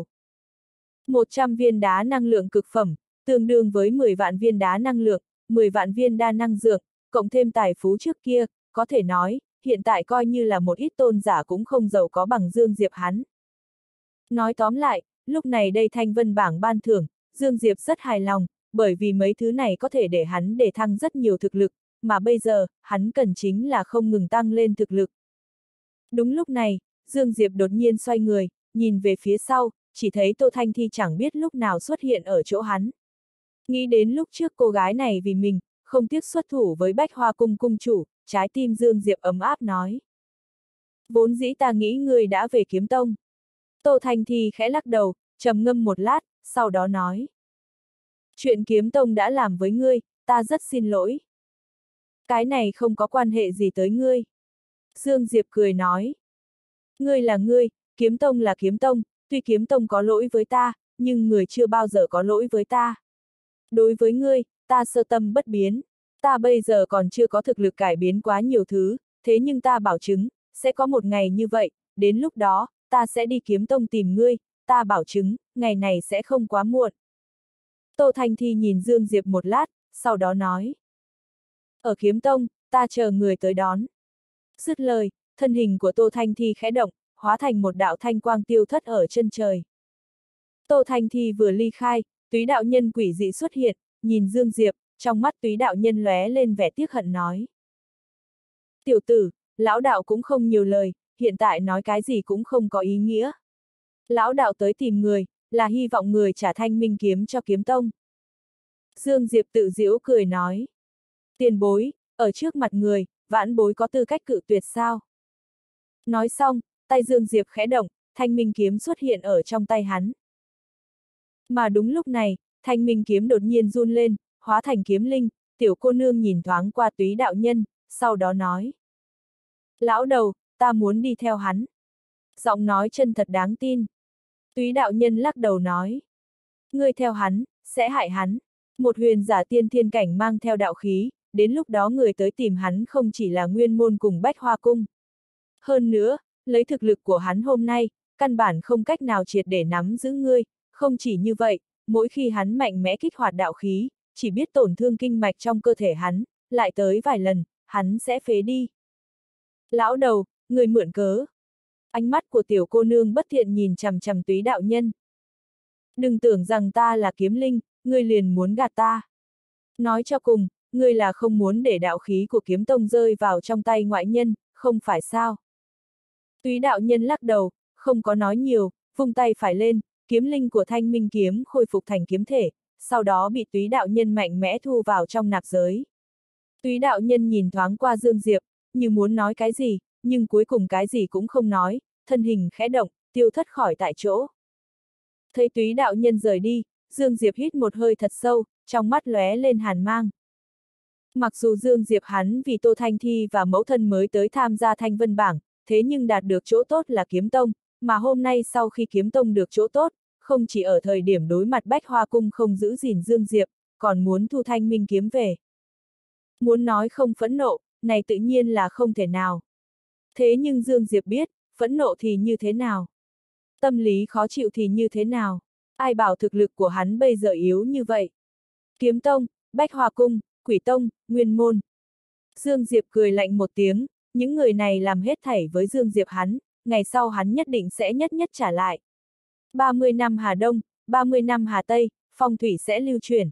100 viên đá năng lượng cực phẩm, tương đương với 10 vạn viên đá năng lượng, 10 vạn viên đa năng dược, cộng thêm tài phú trước kia, có thể nói, hiện tại coi như là một ít tôn giả cũng không giàu có bằng Dương Diệp hắn. Nói tóm lại, lúc này đây Thanh Vân bảng ban thưởng, Dương Diệp rất hài lòng, bởi vì mấy thứ này có thể để hắn đề thăng rất nhiều thực lực, mà bây giờ, hắn cần chính là không ngừng tăng lên thực lực. Đúng lúc này, Dương Diệp đột nhiên xoay người, nhìn về phía sau, chỉ thấy Tô Thanh Thi chẳng biết lúc nào xuất hiện ở chỗ hắn. Nghĩ đến lúc trước cô gái này vì mình, không tiếc xuất thủ với Bách Hoa Cung cung chủ, trái tim Dương Diệp ấm áp nói. Vốn dĩ ta nghĩ ngươi đã về kiếm tông. Tô Thanh Thi khẽ lắc đầu, trầm ngâm một lát, sau đó nói. Chuyện kiếm tông đã làm với ngươi, ta rất xin lỗi. Cái này không có quan hệ gì tới ngươi. Dương Diệp cười nói. Ngươi là ngươi, kiếm tông là kiếm tông, tuy kiếm tông có lỗi với ta, nhưng người chưa bao giờ có lỗi với ta. Đối với ngươi, ta sơ tâm bất biến. Ta bây giờ còn chưa có thực lực cải biến quá nhiều thứ, thế nhưng ta bảo chứng, sẽ có một ngày như vậy, đến lúc đó, ta sẽ đi kiếm tông tìm ngươi, ta bảo chứng, ngày này sẽ không quá muộn. Tô Thanh Thi nhìn Dương Diệp một lát, sau đó nói. Ở kiếm tông, ta chờ người tới đón. Dứt lời, thân hình của Tô Thanh Thi khẽ động, hóa thành một đạo thanh quang tiêu thất ở chân trời. Tô Thanh Thi vừa ly khai, Túy đạo nhân quỷ dị xuất hiện, nhìn Dương Diệp, trong mắt Túy đạo nhân lóe lên vẻ tiếc hận nói. Tiểu tử, lão đạo cũng không nhiều lời, hiện tại nói cái gì cũng không có ý nghĩa. Lão đạo tới tìm người, là hy vọng người trả thanh minh kiếm cho kiếm tông. Dương Diệp tự giễu cười nói. Tiền bối, ở trước mặt người, vãn bối có tư cách cự tuyệt sao? Nói xong, tay Dương Diệp khẽ động, thanh minh kiếm xuất hiện ở trong tay hắn. Mà đúng lúc này, thanh minh kiếm đột nhiên run lên, hóa thành kiếm linh, tiểu cô nương nhìn thoáng qua Túy đạo nhân, sau đó nói. Lão đầu, ta muốn đi theo hắn. Giọng nói chân thật đáng tin. Túy đạo nhân lắc đầu nói. Ngươi theo hắn, sẽ hại hắn. Một huyền giả tiên thiên cảnh mang theo đạo khí, đến lúc đó người tới tìm hắn không chỉ là Nguyên Môn cùng Bách Hoa Cung. Hơn nữa, lấy thực lực của hắn hôm nay, căn bản không cách nào triệt để nắm giữ ngươi, không chỉ như vậy, mỗi khi hắn mạnh mẽ kích hoạt đạo khí, chỉ biết tổn thương kinh mạch trong cơ thể hắn, lại tới vài lần, hắn sẽ phế đi. Lão đầu, người mượn cớ. Ánh mắt của tiểu cô nương bất thiện nhìn chằm chằm Túy đạo nhân. Đừng tưởng rằng ta là kiếm linh, ngươi liền muốn gạt ta. Nói cho cùng, ngươi là không muốn để đạo khí của kiếm tông rơi vào trong tay ngoại nhân, không phải sao? Túy đạo nhân lắc đầu, không có nói nhiều, vung tay phải lên, kiếm linh của thanh minh kiếm khôi phục thành kiếm thể, sau đó bị Túy đạo nhân mạnh mẽ thu vào trong nạp giới. Túy đạo nhân nhìn thoáng qua Dương Diệp, như muốn nói cái gì, nhưng cuối cùng cái gì cũng không nói, thân hình khẽ động, tiêu thất khỏi tại chỗ. Thấy Túy đạo nhân rời đi, Dương Diệp hít một hơi thật sâu, trong mắt lóe lên hàn mang. Mặc dù Dương Diệp hắn vì Tô Thanh Thi và mẫu thân mới tới tham gia Thanh Vân Bảng, thế nhưng đạt được chỗ tốt là kiếm tông, mà hôm nay sau khi kiếm tông được chỗ tốt, không chỉ ở thời điểm đối mặt Bách Hoa Cung không giữ gìn Dương Diệp, còn muốn thu thanh minh kiếm về. Muốn nói không phẫn nộ, này tự nhiên là không thể nào. Thế nhưng Dương Diệp biết, phẫn nộ thì như thế nào? Tâm lý khó chịu thì như thế nào? Ai bảo thực lực của hắn bây giờ yếu như vậy? Kiếm tông, Bách Hoa Cung, Quỷ tông, Nguyên Môn. Dương Diệp cười lạnh một tiếng, những người này làm hết thảy với Dương Diệp hắn, ngày sau hắn nhất định sẽ nhất nhất trả lại. 30 năm Hà Đông, 30 năm Hà Tây, phong thủy sẽ lưu chuyển.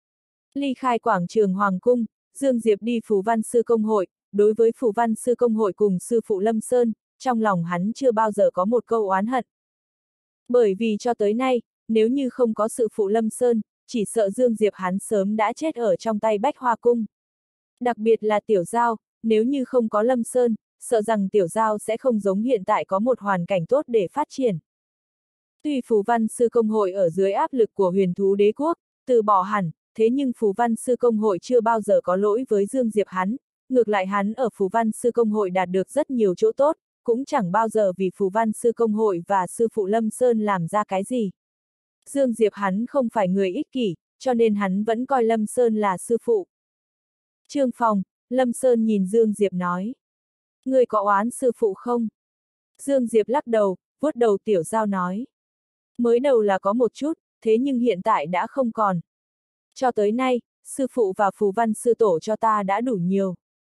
Ly khai quảng trường Hoàng Cung, Dương Diệp đi Phù Văn Sư Công Hội, đối với Phù Văn Sư Công Hội cùng sư phụ Lâm Sơn, trong lòng hắn chưa bao giờ có một câu oán hận. Bởi vì cho tới nay, nếu như không có sư phụ Lâm Sơn, chỉ sợ Dương Diệp hắn sớm đã chết ở trong tay Bách Hoa Cung. Đặc biệt là Tiểu Giao, nếu như không có Lâm Sơn, sợ rằng Tiểu Giao sẽ không giống hiện tại có một hoàn cảnh tốt để phát triển. Tuy Phù Văn Sư Công Hội ở dưới áp lực của Huyền Thú Đế Quốc, từ bỏ hẳn, thế nhưng Phù Văn Sư Công Hội chưa bao giờ có lỗi với Dương Diệp hắn, ngược lại hắn ở Phù Văn Sư Công Hội đạt được rất nhiều chỗ tốt, cũng chẳng bao giờ vì Phù Văn Sư Công Hội và sư phụ Lâm Sơn làm ra cái gì. Dương Diệp hắn không phải người ích kỷ, cho nên hắn vẫn coi Lâm Sơn là sư phụ. Trương Phòng, Lâm Sơn nhìn Dương Diệp nói. Người có oán sư phụ không? Dương Diệp lắc đầu, vuốt đầu Tiểu Giao nói. Mới đầu là có một chút, thế nhưng hiện tại đã không còn. Cho tới nay, sư phụ và Phù Văn Sư Tổ cho ta đã đủ nhiều.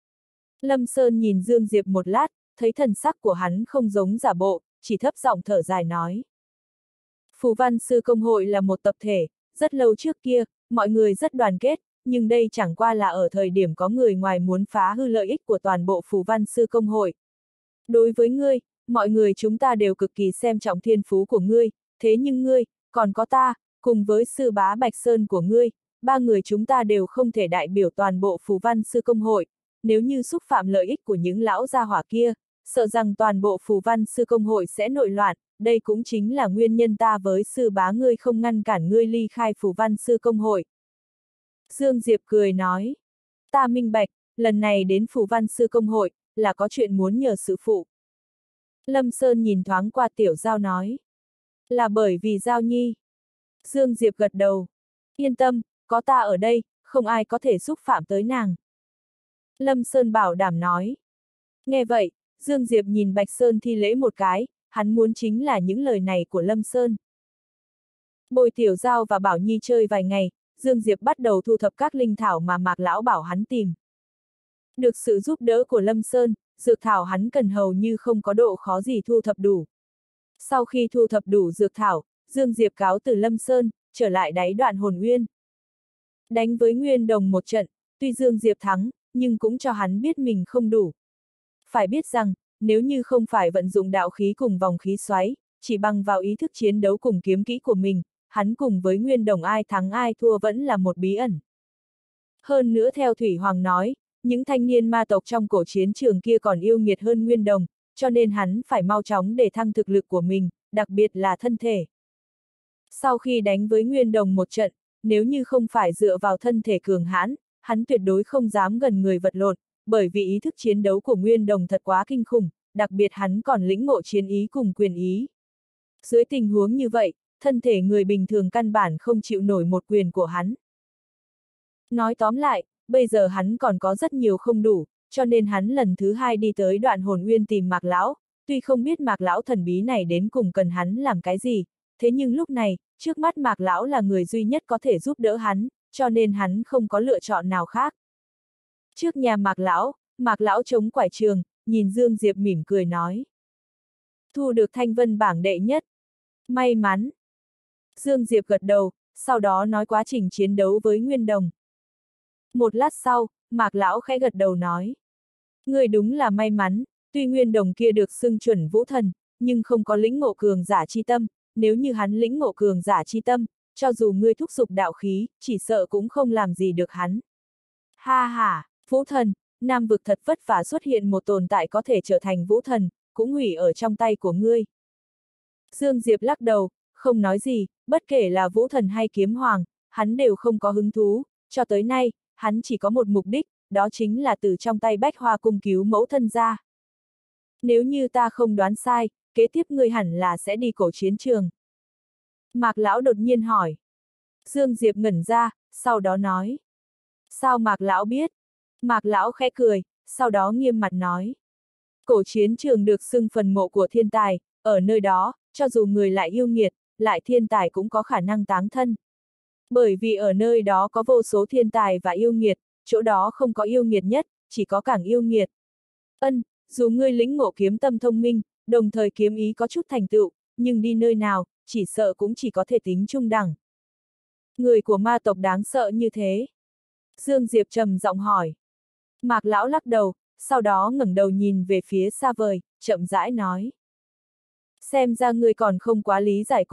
Lâm Sơn nhìn Dương Diệp một lát, thấy thần sắc của hắn không giống giả bộ, chỉ thấp giọng thở dài nói. Phù Văn Sư Công Hội là một tập thể, rất lâu trước kia, mọi người rất đoàn kết, nhưng đây chẳng qua là ở thời điểm có người ngoài muốn phá hư lợi ích của toàn bộ Phù Văn Sư Công Hội. Đối với ngươi, mọi người chúng ta đều cực kỳ xem trọng thiên phú của ngươi, thế nhưng ngươi, còn có ta, cùng với sư bá Bạch Sơn của ngươi, ba người chúng ta đều không thể đại biểu toàn bộ Phù Văn Sư Công Hội, nếu như xúc phạm lợi ích của những lão gia hỏa kia, sợ rằng toàn bộ phù văn sư công hội sẽ nội loạn, đây cũng chính là nguyên nhân ta với sư bá ngươi không ngăn cản ngươi ly khai phù văn sư công hội. Dương Diệp cười nói, ta minh bạch, lần này đến phù văn sư công hội, là có chuyện muốn nhờ sư phụ. Lâm Sơn nhìn thoáng qua Tiểu Giao nói, là bởi vì Giao Nhi. Dương Diệp gật đầu, yên tâm, có ta ở đây, không ai có thể xúc phạm tới nàng. Lâm Sơn bảo đảm nói. Nghe vậy, Dương Diệp nhìn Bạch Sơn thi lễ một cái, hắn muốn chính là những lời này của Lâm Sơn. Bồi Tiểu Giao và Bảo Nhi chơi vài ngày, Dương Diệp bắt đầu thu thập các linh thảo mà Mạc Lão bảo hắn tìm. Được sự giúp đỡ của Lâm Sơn, dược thảo hắn cần hầu như không có độ khó gì thu thập đủ. Sau khi thu thập đủ dược thảo, Dương Diệp cáo từ Lâm Sơn, trở lại đáy Đoạn Hồn Uyên. Đánh với Nguyên Đồng một trận, tuy Dương Diệp thắng, nhưng cũng cho hắn biết mình không đủ. Phải biết rằng, nếu như không phải vận dụng đạo khí cùng vòng khí xoáy, chỉ bằng vào ý thức chiến đấu cùng kiếm kỹ của mình, hắn cùng với Nguyên Đồng ai thắng ai thua vẫn là một bí ẩn. Hơn nữa theo Thủy Hoàng nói, những thanh niên ma tộc trong cổ chiến trường kia còn yêu nghiệt hơn Nguyên Đồng, cho nên hắn phải mau chóng để thăng thực lực của mình, đặc biệt là thân thể. Sau khi đánh với Nguyên Đồng một trận, nếu như không phải dựa vào thân thể cường hãn, hắn tuyệt đối không dám gần người vật lộn, bởi vì ý thức chiến đấu của Nguyên Đồng thật quá kinh khủng, đặc biệt hắn còn lĩnh ngộ chiến ý cùng quyền ý. Dưới tình huống như vậy, thân thể người bình thường căn bản không chịu nổi một quyền của hắn. Nói tóm lại, bây giờ hắn còn có rất nhiều không đủ, cho nên hắn lần thứ hai đi tới Đoạn Hồn Uyên tìm Mạc Lão, tuy không biết Mạc Lão thần bí này đến cùng cần hắn làm cái gì, thế nhưng lúc này, trước mắt Mạc Lão là người duy nhất có thể giúp đỡ hắn, cho nên hắn không có lựa chọn nào khác. Trước nhà Mạc Lão chống quải trường, nhìn Dương Diệp mỉm cười nói. Thu được thanh vân bảng đệ nhất. May mắn. Dương Diệp gật đầu, sau đó nói quá trình chiến đấu với Nguyên Đồng. Một lát sau, Mạc Lão khẽ gật đầu nói. Người đúng là may mắn, tuy Nguyên Đồng kia được xưng chuẩn vũ thần, nhưng không có lĩnh ngộ cường giả chi tâm, nếu như hắn lĩnh ngộ cường giả chi tâm, cho dù ngươi thúc giục đạo khí, chỉ sợ cũng không làm gì được hắn. Ha ha, vũ thần, Nam vực thật vất vả xuất hiện một tồn tại có thể trở thành vũ thần, cũng hủy ở trong tay của ngươi. Dương Diệp lắc đầu, không nói gì, bất kể là vũ thần hay kiếm hoàng, hắn đều không có hứng thú, cho tới nay, hắn chỉ có một mục đích, đó chính là từ trong tay Bách Hoa cung cứu mẫu thân ra. Nếu như ta không đoán sai, kế tiếp ngươi hẳn là sẽ đi cổ chiến trường. Mạc Lão đột nhiên hỏi. Dương Diệp ngẩn ra, sau đó nói. Sao Mạc Lão biết? Mạc Lão khẽ cười, sau đó nghiêm mặt nói. Cổ chiến trường được xưng phần mộ của thiên tài, ở nơi đó, cho dù người lại yêu nghiệt, lại thiên tài cũng có khả năng táng thân. Bởi vì ở nơi đó có vô số thiên tài và yêu nghiệt, chỗ đó không có yêu nghiệt nhất, chỉ có càng yêu nghiệt. Dù ngươi lĩnh ngộ kiếm tâm thông minh, đồng thời kiếm ý có chút thành tựu, nhưng đi nơi nào, chỉ sợ cũng chỉ có thể tính trung đẳng. Người của ma tộc đáng sợ như thế. Dương Diệp trầm giọng hỏi. Mạc Lão lắc đầu, sau đó ngẩng đầu nhìn về phía xa vời, chậm rãi nói. Xem ra ngươi còn không quá lý giải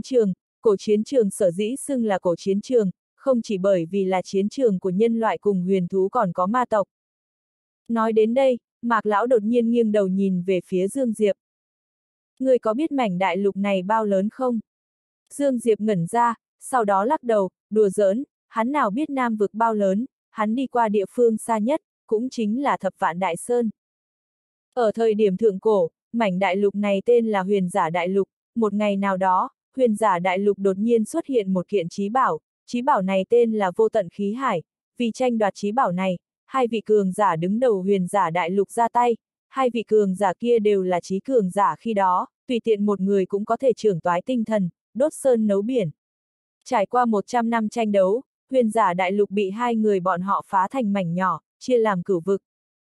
cổ chiến trường sở dĩ xưng là cổ chiến trường, không chỉ bởi vì là chiến trường của nhân loại cùng huyền thú còn có ma tộc. Nói đến đây, Mạc Lão đột nhiên nghiêng đầu nhìn về phía Dương Diệp. Ngươi có biết mảnh đại lục này bao lớn không? Dương Diệp ngẩn ra, sau đó lắc đầu, đùa giỡn, hắn nào biết Nam vực bao lớn, hắn đi qua địa phương xa nhất, cũng chính là Thập Vạn Đại Sơn. Ở thời điểm thượng cổ, mảnh đại lục này tên là Huyền Giả Đại Lục, một ngày nào đó, Huyền Giả Đại Lục đột nhiên xuất hiện một kiện chí bảo này tên là Vô Tận Khí Hải, vì tranh đoạt chí bảo này, hai vị cường giả đứng đầu Huyền Giả Đại Lục ra tay, hai vị cường giả kia đều là chí cường giả khi đó, tùy tiện một người cũng có thể trưởng toái tinh thần, đốt sơn nấu biển. Trải qua 100 năm tranh đấu, Huyền Giả Đại Lục bị hai người bọn họ phá thành mảnh nhỏ, chia làm cửu vực.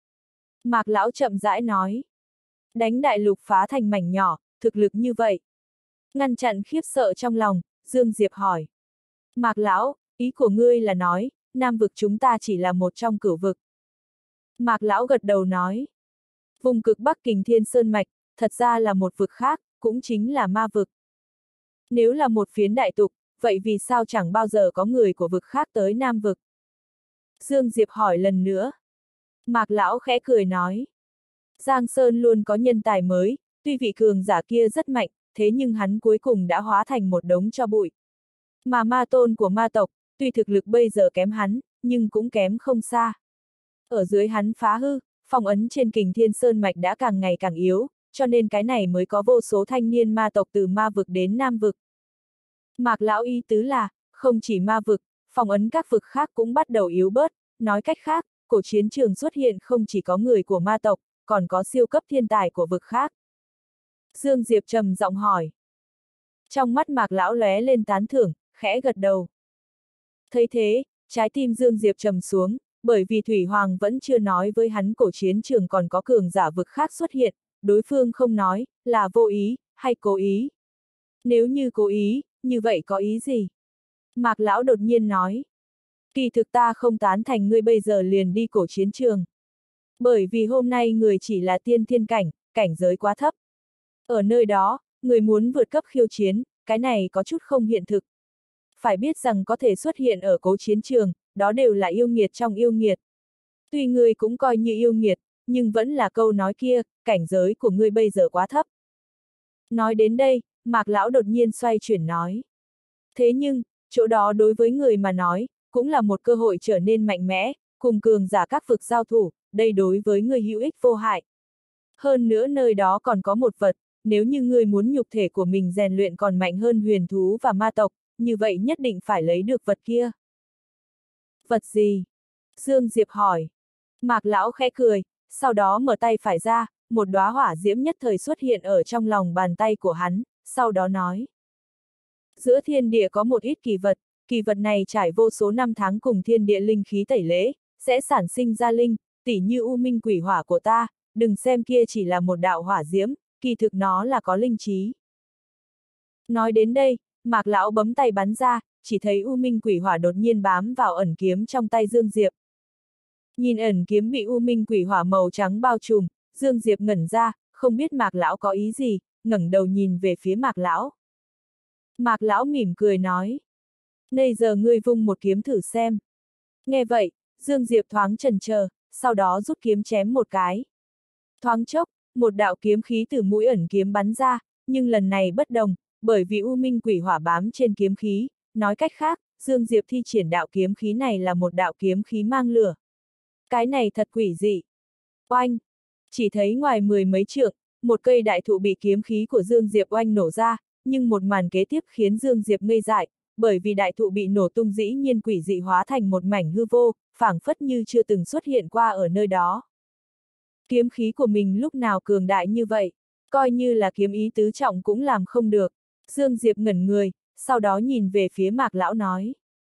Mạc Lão chậm rãi nói. Đánh đại lục phá thành mảnh nhỏ, thực lực như vậy. Ngăn chặn khiếp sợ trong lòng, Dương Diệp hỏi. Mạc Lão, ý của ngươi là nói, Nam vực chúng ta chỉ là một trong cửu vực. Mạc Lão gật đầu nói. Vùng cực Bắc Kình Thiên Sơn Mạch, thật ra là một vực khác, cũng chính là ma vực. Nếu là một phiến đại tục, vậy vì sao chẳng bao giờ có người của vực khác tới Nam vực? Dương Diệp hỏi lần nữa. Mạc Lão khẽ cười nói. Giang Sơn luôn có nhân tài mới, tuy vị cường giả kia rất mạnh, thế nhưng hắn cuối cùng đã hóa thành một đống tro bụi. Mà ma tôn của ma tộc, tuy thực lực bây giờ kém hắn, nhưng cũng kém không xa. Ở dưới hắn phá hư, phong ấn trên Kình Thiên Sơn mạch đã càng ngày càng yếu, cho nên cái này mới có vô số thanh niên ma tộc từ ma vực đến nam vực. Mạc lão ý tứ là, không chỉ ma vực, phong ấn các vực khác cũng bắt đầu yếu bớt, nói cách khác, cổ chiến trường xuất hiện không chỉ có người của ma tộc, còn có siêu cấp thiên tài của vực khác. Dương Diệp trầm giọng hỏi. Trong mắt Mạc lão lóe lên tán thưởng, khẽ gật đầu. Thấy thế, trái tim Dương Diệp trầm xuống, bởi vì Thủy Hoàng vẫn chưa nói với hắn cổ chiến trường còn có cường giả vực khác xuất hiện, đối phương không nói, là vô ý, hay cố ý. Nếu như cố ý, như vậy có ý gì? Mạc lão đột nhiên nói. Kỳ thực ta không tán thành ngươi bây giờ liền đi cổ chiến trường. Bởi vì hôm nay người chỉ là tiên thiên cảnh, cảnh giới quá thấp. Ở nơi đó, người muốn vượt cấp khiêu chiến, cái này có chút không hiện thực. Phải biết rằng có thể xuất hiện ở cổ chiến trường, đó đều là yêu nghiệt trong yêu nghiệt. Tuy ngươi cũng coi như yêu nghiệt, nhưng vẫn là câu nói kia, cảnh giới của ngươi bây giờ quá thấp. Nói đến đây, Mạc lão đột nhiên xoay chuyển nói. Thế nhưng, chỗ đó đối với người mà nói, cũng là một cơ hội trở nên mạnh mẽ, cùng cường giả các vực giao thủ, đây đối với người hữu ích vô hại. Hơn nữa nơi đó còn có một vật, nếu như người muốn nhục thể của mình rèn luyện còn mạnh hơn huyền thú và ma tộc, như vậy nhất định phải lấy được vật kia. Vật gì? Dương Diệp hỏi. Mạc lão khẽ cười, sau đó mở tay phải ra, một đóa hỏa diễm nhất thời xuất hiện ở trong lòng bàn tay của hắn, sau đó nói. Giữa thiên địa có một ít kỳ vật này trải vô số năm tháng cùng thiên địa linh khí tẩy lễ, sẽ sản sinh ra linh, tỉ như u minh quỷ hỏa của ta, đừng xem kia chỉ là một đạo hỏa diễm, kỳ thực nó là có linh trí. Nói đến đây, Mạc lão bấm tay bắn ra, chỉ thấy u minh quỷ hỏa đột nhiên bám vào ẩn kiếm trong tay Dương Diệp. Nhìn ẩn kiếm bị u minh quỷ hỏa màu trắng bao trùm, Dương Diệp ngẩn ra, không biết Mạc lão có ý gì, ngẩng đầu nhìn về phía Mạc lão. Mạc lão mỉm cười nói. Bây giờ ngươi vung một kiếm thử xem. Nghe vậy, Dương Diệp thoáng chần chờ, sau đó rút kiếm chém một cái. Thoáng chốc, một đạo kiếm khí từ mũi ẩn kiếm bắn ra, nhưng lần này bất đồng, bởi vì u minh quỷ hỏa bám trên kiếm khí, nói cách khác, Dương Diệp thi triển đạo kiếm khí này là một đạo kiếm khí mang lửa. Cái này thật quỷ dị. Oanh! Chỉ thấy ngoài 10 mấy trượng, một cây đại thụ bị kiếm khí của Dương Diệp oanh nổ ra, nhưng một màn kế tiếp khiến Dương Diệp ngây dại, bởi vì đại thụ bị nổ tung dĩ nhiên quỷ dị hóa thành một mảnh hư vô, phảng phất như chưa từng xuất hiện qua ở nơi đó. Kiếm khí của mình lúc nào cường đại như vậy, coi như là kiếm ý tứ trọng cũng làm không được. Dương Diệp ngẩn người, sau đó nhìn về phía Mạc lão nói.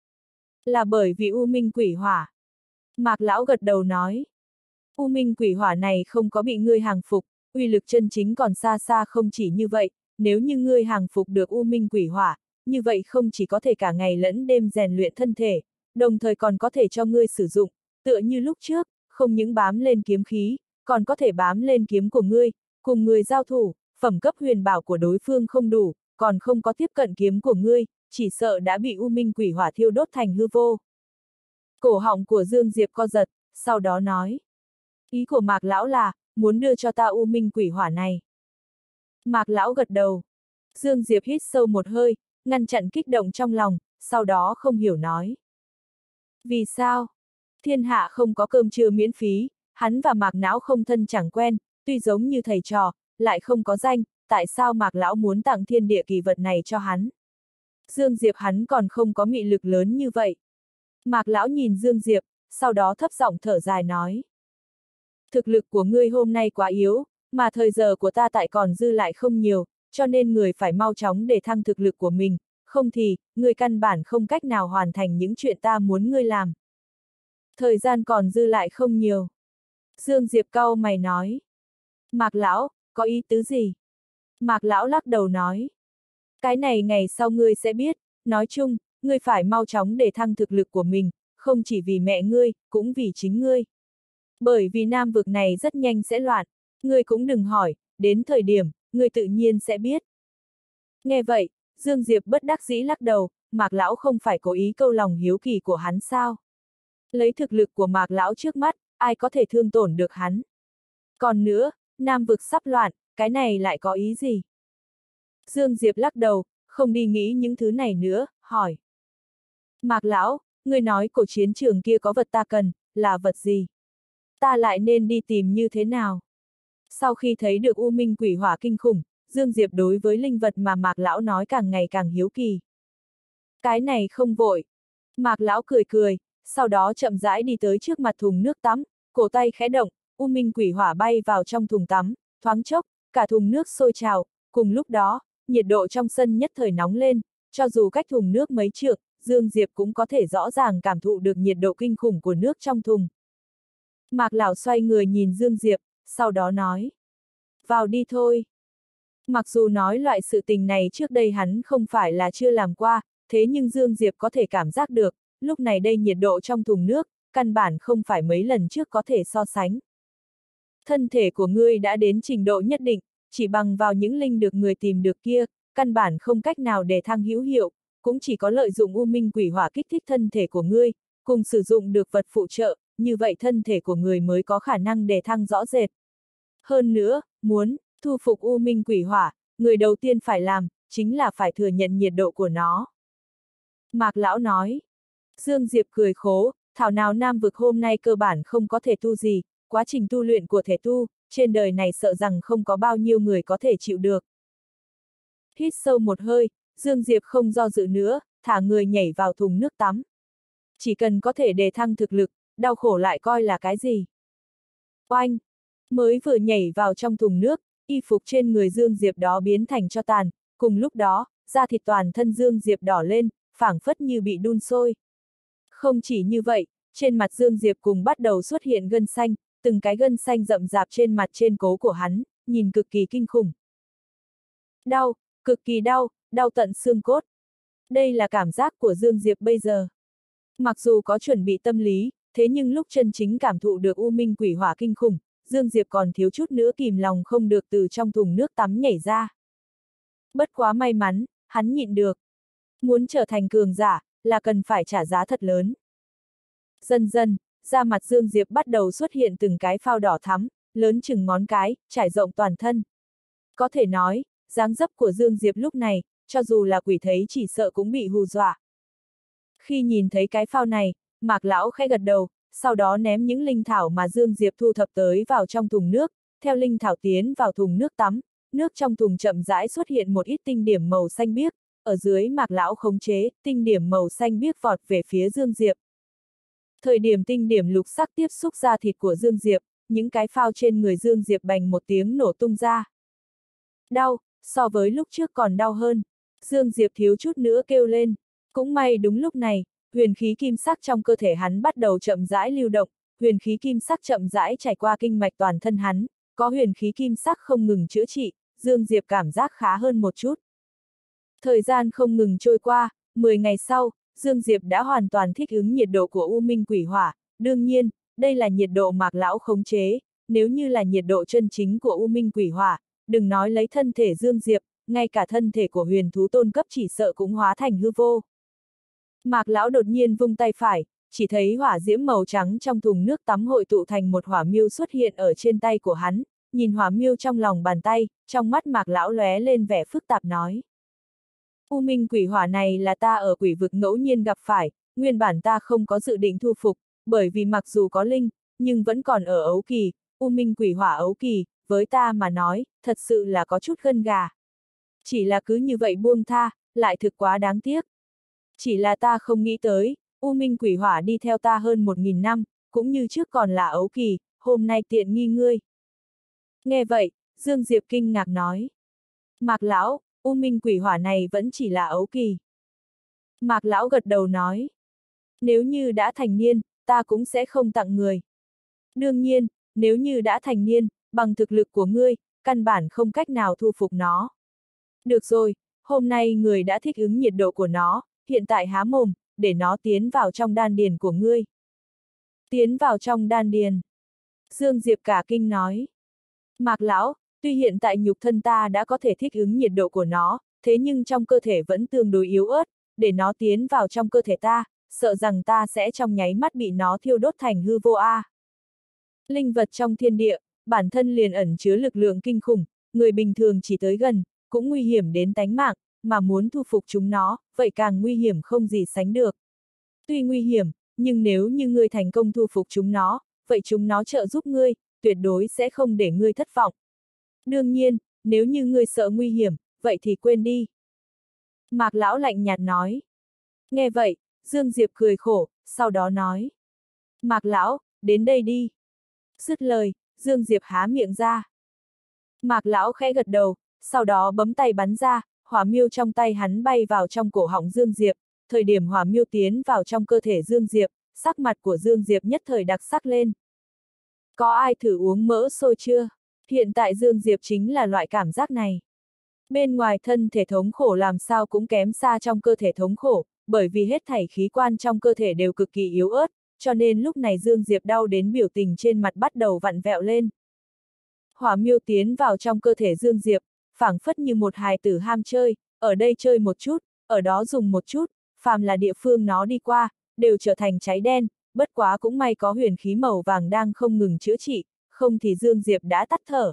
Là bởi vì u minh quỷ hỏa. Mạc lão gật đầu nói. U minh quỷ hỏa này không có bị ngươi hàng phục, uy lực chân chính còn xa xa không chỉ như vậy, nếu như ngươi hàng phục được u minh quỷ hỏa, như vậy không chỉ có thể cả ngày lẫn đêm rèn luyện thân thể, đồng thời còn có thể cho ngươi sử dụng, tựa như lúc trước, không những bám lên kiếm khí, còn có thể bám lên kiếm của ngươi, cùng người giao thủ, phẩm cấp huyền bảo của đối phương không đủ, còn không có tiếp cận kiếm của ngươi, chỉ sợ đã bị u minh quỷ hỏa thiêu đốt thành hư vô. Cổ họng của Dương Diệp co giật, sau đó nói. Ý của Mạc lão là, muốn đưa cho ta u minh quỷ hỏa này. Mạc lão gật đầu. Dương Diệp hít sâu một hơi, ngăn chặn kích động trong lòng, sau đó không hiểu nói. Vì sao? Thiên hạ không có cơm trưa miễn phí, hắn và Mạc lão không thân chẳng quen, tuy giống như thầy trò, lại không có danh, tại sao Mạc lão muốn tặng thiên địa kỳ vật này cho hắn? Dương Diệp hắn còn không có mị lực lớn như vậy. Mạc lão nhìn Dương Diệp, sau đó thấp giọng thở dài nói. Thực lực của ngươi hôm nay quá yếu, mà thời giờ của ta tại còn dư lại không nhiều, cho nên người phải mau chóng để thăng thực lực của mình, không thì, ngươi căn bản không cách nào hoàn thành những chuyện ta muốn ngươi làm. Thời gian còn dư lại không nhiều. Dương Diệp cau mày nói. Mạc lão, có ý tứ gì? Mạc lão lắc đầu nói. Cái này ngày sau ngươi sẽ biết, nói chung, ngươi phải mau chóng để thăng thực lực của mình, không chỉ vì mẹ ngươi, cũng vì chính ngươi. Bởi vì nam vực này rất nhanh sẽ loạn, ngươi cũng đừng hỏi, đến thời điểm, ngươi tự nhiên sẽ biết. Nghe vậy, Dương Diệp bất đắc dĩ lắc đầu, Mạc lão không phải cố ý câu lòng hiếu kỳ của hắn sao? Lấy thực lực của Mạc lão trước mắt, ai có thể thương tổn được hắn? Còn nữa, Nam vực sắp loạn, cái này lại có ý gì? Dương Diệp lắc đầu, không đi nghĩ những thứ này nữa, hỏi. Mạc lão, người nói cổ chiến trường kia có vật ta cần, là vật gì? Ta lại nên đi tìm như thế nào? Sau khi thấy được U Minh quỷ hỏa kinh khủng, Dương Diệp đối với linh vật mà Mạc lão nói càng ngày càng hiếu kỳ. Cái này không vội. Mạc lão cười cười, sau đó chậm rãi đi tới trước mặt thùng nước tắm, cổ tay khẽ động, U Minh quỷ hỏa bay vào trong thùng tắm, thoáng chốc, cả thùng nước sôi trào, cùng lúc đó, nhiệt độ trong sân nhất thời nóng lên, cho dù cách thùng nước mấy trượng, Dương Diệp cũng có thể rõ ràng cảm thụ được nhiệt độ kinh khủng của nước trong thùng. Mạc lão xoay người nhìn Dương Diệp, sau đó nói. Vào đi thôi. Mặc dù nói loại sự tình này trước đây hắn không phải là chưa làm qua, thế nhưng Dương Diệp có thể cảm giác được, lúc này đây nhiệt độ trong thùng nước, căn bản không phải mấy lần trước có thể so sánh. Thân thể của ngươi đã đến trình độ nhất định, chỉ bằng vào những linh được người tìm được kia, căn bản không cách nào để thăng hữu hiệu, cũng chỉ có lợi dụng U Minh quỷ hỏa kích thích thân thể của ngươi, cùng sử dụng được vật phụ trợ, như vậy thân thể của người mới có khả năng để thăng rõ rệt. Hơn nữa, muốn thu phục U Minh quỷ hỏa, người đầu tiên phải làm, chính là phải thừa nhận nhiệt độ của nó. Mạc lão nói. Dương Diệp cười khố, thảo nào Nam vực hôm nay cơ bản không có thể tu gì, quá trình tu luyện của thể tu, trên đời này sợ rằng không có bao nhiêu người có thể chịu được. Hít sâu một hơi, Dương Diệp không do dự nữa, thả người nhảy vào thùng nước tắm. Chỉ cần có thể đề thăng thực lực, đau khổ lại coi là cái gì. Oanh! Mới vừa nhảy vào trong thùng nước, y phục trên người Dương Diệp đó biến thành tro tàn, cùng lúc đó, da thịt toàn thân Dương Diệp đỏ lên, phảng phất như bị đun sôi. Không chỉ như vậy, trên mặt Dương Diệp cùng bắt đầu xuất hiện gân xanh, từng cái gân xanh rậm rạp trên mặt trên cố của hắn, nhìn cực kỳ kinh khủng. Đau, cực kỳ đau, đau tận xương cốt. Đây là cảm giác của Dương Diệp bây giờ. Mặc dù có chuẩn bị tâm lý, thế nhưng lúc chân chính cảm thụ được U Minh quỷ hỏa kinh khủng, Dương Diệp còn thiếu chút nữa kìm lòng không được từ trong thùng nước tắm nhảy ra. Bất quá may mắn, hắn nhịn được. Muốn trở thành cường giả, là cần phải trả giá thật lớn. Dần dần, da mặt Dương Diệp bắt đầu xuất hiện từng cái phao đỏ thắm, lớn chừng ngón cái, trải rộng toàn thân. Có thể nói, dáng dấp của Dương Diệp lúc này, cho dù là quỷ thấy chỉ sợ cũng bị hù dọa. Khi nhìn thấy cái phao này, Mạc lão khẽ gật đầu, sau đó ném những linh thảo mà Dương Diệp thu thập tới vào trong thùng nước, theo linh thảo tiến vào thùng nước tắm, nước trong thùng chậm rãi xuất hiện một ít tinh điểm màu xanh biếc, ở dưới Mạc lão khống chế, tinh điểm màu xanh biếc vọt về phía Dương Diệp. Thời điểm tinh điểm lục sắc tiếp xúc da thịt của Dương Diệp, những cái phao trên người Dương Diệp bành một tiếng nổ tung ra. Đau, so với lúc trước còn đau hơn. Dương Diệp thiếu chút nữa kêu lên. Cũng may đúng lúc này, huyền khí kim sắc trong cơ thể hắn bắt đầu chậm rãi lưu động, huyền khí kim sắc chậm rãi trải qua kinh mạch toàn thân hắn, có huyền khí kim sắc không ngừng chữa trị, Dương Diệp cảm giác khá hơn một chút. Thời gian không ngừng trôi qua, 10 ngày sau, Dương Diệp đã hoàn toàn thích ứng nhiệt độ của U Minh quỷ hỏa, đương nhiên, đây là nhiệt độ Mạc lão khống chế, nếu như là nhiệt độ chân chính của U Minh quỷ hỏa, đừng nói lấy thân thể Dương Diệp, ngay cả thân thể của huyền thú tôn cấp chỉ sợ cũng hóa thành hư vô. Mạc lão đột nhiên vung tay phải, chỉ thấy hỏa diễm màu trắng trong thùng nước tắm hội tụ thành một hỏa miêu xuất hiện ở trên tay của hắn, nhìn hỏa miêu trong lòng bàn tay, trong mắt Mạc lão lóe lên vẻ phức tạp nói. U Minh quỷ hỏa này là ta ở quỷ vực ngẫu nhiên gặp phải, nguyên bản ta không có dự định thu phục, bởi vì mặc dù có linh, nhưng vẫn còn ở ấu kỳ, U Minh quỷ hỏa ấu kỳ, với ta mà nói, thật sự là có chút gân gà. Chỉ là cứ như vậy buông tha, lại thực quá đáng tiếc. Chỉ là ta không nghĩ tới, U Minh quỷ hỏa đi theo ta hơn 1000 năm, cũng như trước còn là ấu kỳ, hôm nay tiện nghi ngươi. Nghe vậy, Dương Diệp kinh ngạc nói. Mạc lão, U Minh quỷ hỏa này vẫn chỉ là ấu kỳ. Mạc lão gật đầu nói. Nếu như đã thành niên, ta cũng sẽ không tặng người. Đương nhiên, nếu như đã thành niên, bằng thực lực của ngươi, căn bản không cách nào thu phục nó. Được rồi, hôm nay người đã thích ứng nhiệt độ của nó, hiện tại há mồm, để nó tiến vào trong đan điền của ngươi. Tiến vào trong đan điền. Dương Diệp cả kinh nói. Mạc lão, tuy hiện tại nhục thân ta đã có thể thích ứng nhiệt độ của nó, thế nhưng trong cơ thể vẫn tương đối yếu ớt, để nó tiến vào trong cơ thể ta, sợ rằng ta sẽ trong nháy mắt bị nó thiêu đốt thành hư vô a. Linh vật trong thiên địa, bản thân liền ẩn chứa lực lượng kinh khủng, người bình thường chỉ tới gần, cũng nguy hiểm đến tánh mạng, mà muốn thu phục chúng nó, vậy càng nguy hiểm không gì sánh được. Tuy nguy hiểm, nhưng nếu như ngươi thành công thu phục chúng nó, vậy chúng nó trợ giúp ngươi, tuyệt đối sẽ không để ngươi thất vọng. Đương nhiên, nếu như ngươi sợ nguy hiểm, vậy thì quên đi. Mạc Lão lạnh nhạt nói. Nghe vậy, Dương Diệp cười khổ, sau đó nói. Mạc Lão, đến đây đi. Dứt lời, Dương Diệp há miệng ra. Mạc Lão khẽ gật đầu, sau đó bấm tay bắn ra, hỏa miêu trong tay hắn bay vào trong cổ họng Dương Diệp. Thời điểm hỏa miêu tiến vào trong cơ thể Dương Diệp, sắc mặt của Dương Diệp nhất thời đặc sắc lên. Có ai thử uống mỡ sôi chưa? Hiện tại Dương Diệp chính là loại cảm giác này. Bên ngoài thân thể thống khổ làm sao cũng kém xa trong cơ thể thống khổ, bởi vì hết thảy khí quan trong cơ thể đều cực kỳ yếu ớt, cho nên lúc này Dương Diệp đau đến biểu tình trên mặt bắt đầu vặn vẹo lên. Hỏa miêu tiến vào trong cơ thể Dương Diệp, phảng phất như một hài tử ham chơi, ở đây chơi một chút, ở đó dùng một chút, phàm là địa phương nó đi qua, đều trở thành cháy đen, bất quá cũng may có huyền khí màu vàng đang không ngừng chữa trị, không thì Dương Diệp đã tắt thở.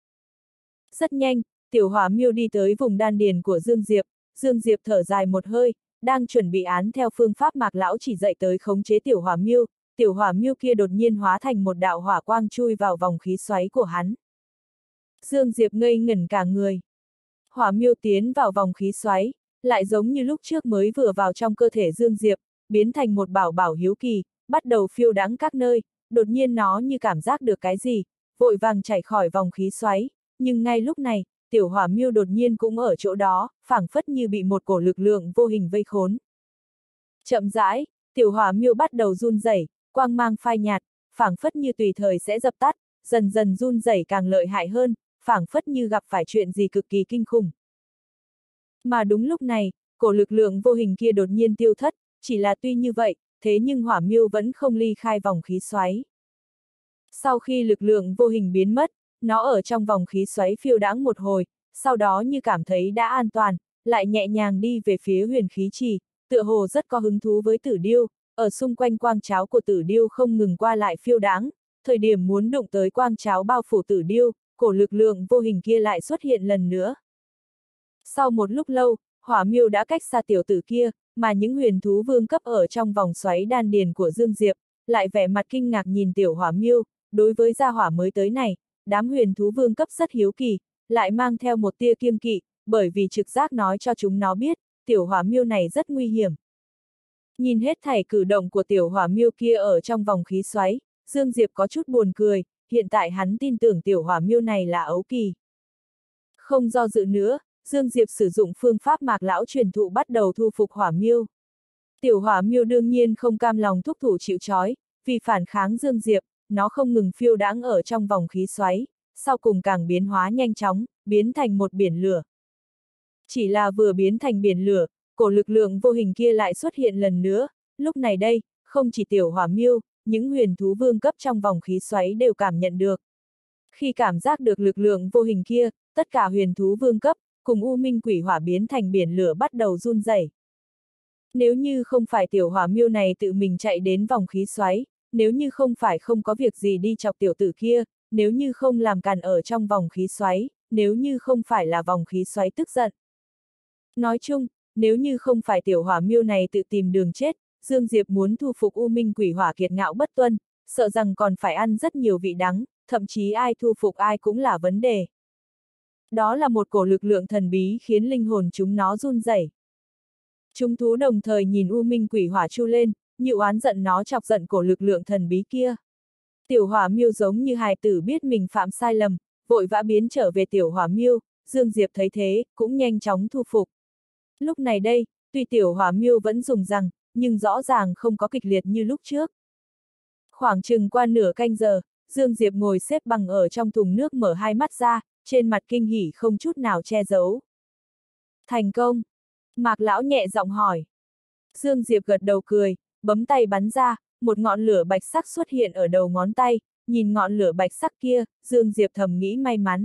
Rất nhanh, tiểu hỏa miêu đi tới vùng đan điền của Dương Diệp thở dài một hơi, đang chuẩn bị án theo phương pháp Mạc Lão chỉ dạy tới khống chế tiểu hỏa miêu kia đột nhiên hóa thành một đạo hỏa quang chui vào vòng khí xoáy của hắn. Dương Diệp ngây ngẩn cả người. Hỏa miêu tiến vào vòng khí xoáy, lại giống như lúc trước mới vừa vào trong cơ thể Dương Diệp, biến thành một bảo bảo hiếu kỳ, bắt đầu phiêu đãng các nơi, đột nhiên nó như cảm giác được cái gì, vội vàng chạy khỏi vòng khí xoáy, nhưng ngay lúc này, tiểu hỏa miêu đột nhiên cũng ở chỗ đó, phảng phất như bị một cổ lực lượng vô hình vây khốn. Chậm rãi, tiểu hỏa miêu bắt đầu run rẩy, quang mang phai nhạt, phảng phất như tùy thời sẽ dập tắt, dần dần run rẩy càng lợi hại hơn, phảng phất như gặp phải chuyện gì cực kỳ kinh khủng. Mà đúng lúc này, cổ lực lượng vô hình kia đột nhiên tiêu thất, chỉ là tuy như vậy, thế nhưng hỏa miêu vẫn không ly khai vòng khí xoáy. Sau khi lực lượng vô hình biến mất, nó ở trong vòng khí xoáy phiêu đãng một hồi, sau đó như cảm thấy đã an toàn, lại nhẹ nhàng đi về phía huyền khí trì, tựa hồ rất có hứng thú với tử điêu, ở xung quanh quang cháo của tử điêu không ngừng qua lại phiêu đãng, thời điểm muốn đụng tới quang cháo bao phủ tử điêu, cổ lực lượng vô hình kia lại xuất hiện lần nữa. Sau một lúc lâu, hỏa miêu đã cách xa tiểu tử kia, mà những huyền thú vương cấp ở trong vòng xoáy đan điền của Dương Diệp, lại vẻ mặt kinh ngạc nhìn tiểu hỏa miêu, đối với gia hỏa mới tới này, đám huyền thú vương cấp rất hiếu kỳ, lại mang theo một tia kiêng kỵ, bởi vì trực giác nói cho chúng nó biết, tiểu hỏa miêu này rất nguy hiểm. Nhìn hết thảy cử động của tiểu hỏa miêu kia ở trong vòng khí xoáy, Dương Diệp có chút buồn cười, hiện tại hắn tin tưởng tiểu hỏa miêu này là ấu kỳ. Không do dự nữa, Dương Diệp sử dụng phương pháp Mạc Lão truyền thụ bắt đầu thu phục hỏa miêu. Tiểu hỏa miêu đương nhiên không cam lòng thúc thủ chịu trói, vì phản kháng Dương Diệp, nó không ngừng phiêu đãng ở trong vòng khí xoáy, sau cùng càng biến hóa nhanh chóng, biến thành một biển lửa. Chỉ là vừa biến thành biển lửa, cổ lực lượng vô hình kia lại xuất hiện lần nữa, lúc này đây, không chỉ tiểu hỏa miêu, những huyền thú vương cấp trong vòng khí xoáy đều cảm nhận được. Khi cảm giác được lực lượng vô hình kia, tất cả huyền thú vương cấp, cùng U Minh Quỷ Hỏa biến thành biển lửa bắt đầu run rẩy. Nếu như không phải tiểu hỏa miêu này tự mình chạy đến vòng khí xoáy, nếu như không phải không có việc gì đi chọc tiểu tử kia, nếu như không làm càn ở trong vòng khí xoáy, nếu như không phải là vòng khí xoáy tức giận. Nói chung, nếu như không phải tiểu hỏa miêu này tự tìm đường chết, Dương Diệp muốn thu phục U Minh Quỷ Hỏa kiệt ngạo bất tuân, sợ rằng còn phải ăn rất nhiều vị đắng, thậm chí ai thu phục ai cũng là vấn đề. Đó là một cổ lực lượng thần bí khiến linh hồn chúng nó run rẩy. Chúng thú đồng thời nhìn U Minh Quỷ Hỏa chu lên, như oán giận nó chọc giận cổ lực lượng thần bí kia. Tiểu hỏa miêu giống như hài tử biết mình phạm sai lầm, vội vã biến trở về tiểu hỏa miêu, Dương Diệp thấy thế, cũng nhanh chóng thu phục. Lúc này đây, tuy tiểu hỏa miêu vẫn dùng rằng, nhưng rõ ràng không có kịch liệt như lúc trước. Khoảng chừng qua nửa canh giờ, Dương Diệp ngồi xếp bằng ở trong thùng nước mở hai mắt ra, trên mặt kinh hỉ không chút nào che giấu. Thành công! Mạc Lão nhẹ giọng hỏi. Dương Diệp gật đầu cười, bấm tay bắn ra, một ngọn lửa bạch sắc xuất hiện ở đầu ngón tay, nhìn ngọn lửa bạch sắc kia, Dương Diệp thầm nghĩ may mắn.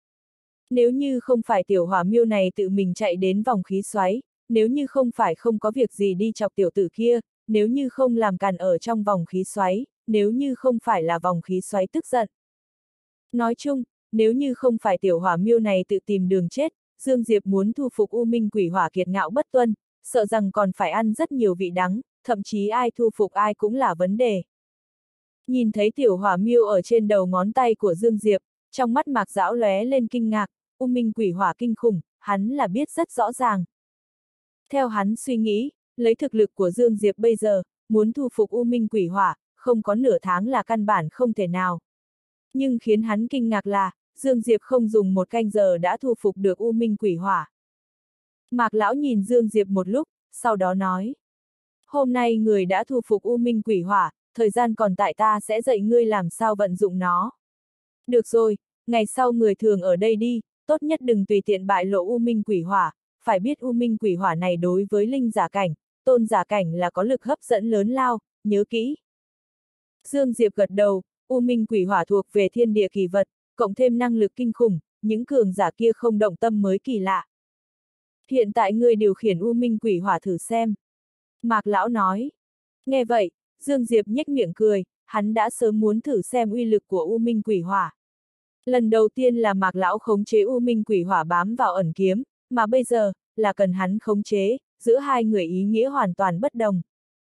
Nếu như không phải tiểu hỏa miêu này tự mình chạy đến vòng khí xoáy, nếu như không phải không có việc gì đi chọc tiểu tử kia, nếu như không làm càn ở trong vòng khí xoáy, nếu như không phải là vòng khí xoáy tức giận. Nói chung, nếu như không phải tiểu hỏa miêu này tự tìm đường chết, Dương Diệp muốn thu phục U Minh Quỷ Hỏa kiệt ngạo bất tuân, sợ rằng còn phải ăn rất nhiều vị đắng, thậm chí ai thu phục ai cũng là vấn đề. Nhìn thấy tiểu hỏa miêu ở trên đầu ngón tay của Dương Diệp, trong mắt Mạc Dão lóe lên kinh ngạc, U Minh Quỷ Hỏa kinh khủng, hắn là biết rất rõ ràng. Theo hắn suy nghĩ, lấy thực lực của Dương Diệp bây giờ, muốn thu phục U Minh Quỷ Hỏa, không có nửa tháng là căn bản không thể nào. Nhưng khiến hắn kinh ngạc là, Dương Diệp không dùng 1 canh giờ đã thu phục được U Minh Quỷ Hỏa. Mạc Lão nhìn Dương Diệp một lúc, sau đó nói. Hôm nay người đã thu phục U Minh Quỷ Hỏa, thời gian còn tại ta sẽ dạy ngươi làm sao vận dụng nó. Được rồi, ngày sau người thường ở đây đi, tốt nhất đừng tùy tiện bại lộ U Minh Quỷ Hỏa, phải biết U Minh Quỷ Hỏa này đối với linh giả cảnh, tôn giả cảnh là có lực hấp dẫn lớn lao, nhớ kỹ. Dương Diệp gật đầu, U Minh Quỷ Hỏa thuộc về thiên địa kỳ vật, cộng thêm năng lực kinh khủng, những cường giả kia không động tâm mới kỳ lạ. Hiện tại ngươi điều khiển U Minh Quỷ Hỏa thử xem. Mạc Lão nói. Nghe vậy, Dương Diệp nhếch miệng cười, hắn đã sớm muốn thử xem uy lực của U Minh Quỷ Hỏa. Lần đầu tiên là Mạc Lão khống chế U Minh Quỷ Hỏa bám vào ẩn kiếm, mà bây giờ, là cần hắn khống chế, giữa hai người ý nghĩa hoàn toàn bất đồng.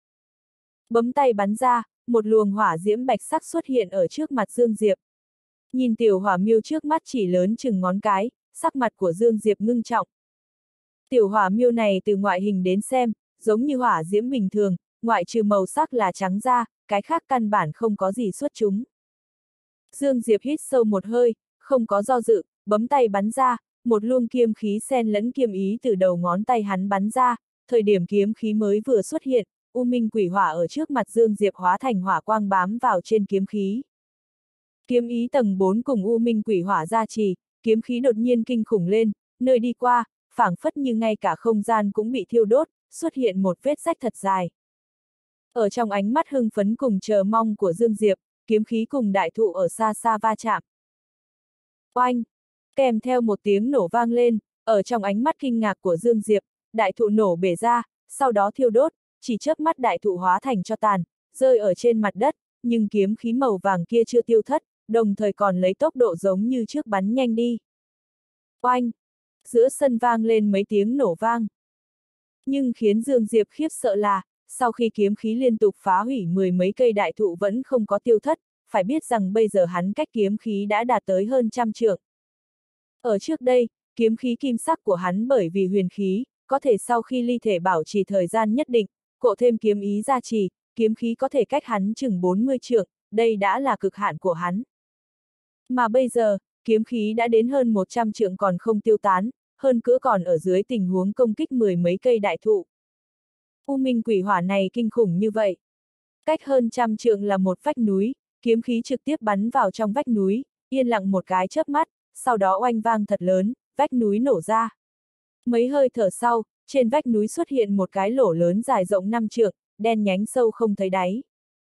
Bấm tay bắn ra, một luồng hỏa diễm bạch sắc xuất hiện ở trước mặt Dương Diệp. Nhìn tiểu hỏa miêu trước mắt chỉ lớn chừng ngón cái, sắc mặt của Dương Diệp ngưng trọng. Tiểu hỏa miêu này từ ngoại hình đến xem, giống như hỏa diễm bình thường, ngoại trừ màu sắc là trắng da, cái khác căn bản không có gì xuất chúng. Dương Diệp hít sâu một hơi, không có do dự, bấm tay bắn ra, một luồng kiếm khí xen lẫn kiếm ý từ đầu ngón tay hắn bắn ra, thời điểm kiếm khí mới vừa xuất hiện, U Minh Quỷ Hỏa ở trước mặt Dương Diệp hóa thành hỏa quang bám vào trên kiếm khí. Kiếm ý tầng 4 cùng U Minh Quỷ Hỏa gia trì, kiếm khí đột nhiên kinh khủng lên, nơi đi qua, phảng phất như ngay cả không gian cũng bị thiêu đốt, xuất hiện một vết rách thật dài. Ở trong ánh mắt hưng phấn cùng chờ mong của Dương Diệp, kiếm khí cùng đại thụ ở xa xa va chạm. Oanh! Kèm theo một tiếng nổ vang lên, ở trong ánh mắt kinh ngạc của Dương Diệp, đại thụ nổ bể ra, sau đó thiêu đốt, chỉ chớp mắt đại thụ hóa thành tro tàn, rơi ở trên mặt đất, nhưng kiếm khí màu vàng kia chưa tiêu thất, đồng thời còn lấy tốc độ giống như trước bắn nhanh đi. Oanh! Giữa sân vang lên mấy tiếng nổ vang. Nhưng khiến Dương Diệp khiếp sợ là, sau khi kiếm khí liên tục phá hủy 10 mấy cây đại thụ vẫn không có tiêu thất, phải biết rằng bây giờ hắn cách kiếm khí đã đạt tới hơn 100 trượng. Ở trước đây, kiếm khí kim sắc của hắn bởi vì huyền khí, có thể sau khi ly thể bảo trì thời gian nhất định, cộng thêm kiếm ý gia trì, kiếm khí có thể cách hắn chừng 40 trượng, đây đã là cực hạn của hắn. Mà bây giờ, kiếm khí đã đến hơn 100 trượng còn không tiêu tán, hơn cỡ còn ở dưới tình huống công kích 10 mấy cây đại thụ. U Minh Quỷ Hỏa này kinh khủng như vậy. Cách hơn 100 trượng là một vách núi, kiếm khí trực tiếp bắn vào trong vách núi, yên lặng một cái chớp mắt, sau đó oanh vang thật lớn, vách núi nổ ra. Mấy hơi thở sau, trên vách núi xuất hiện một cái lỗ lớn dài rộng 5 trượng, đen nhánh sâu không thấy đáy.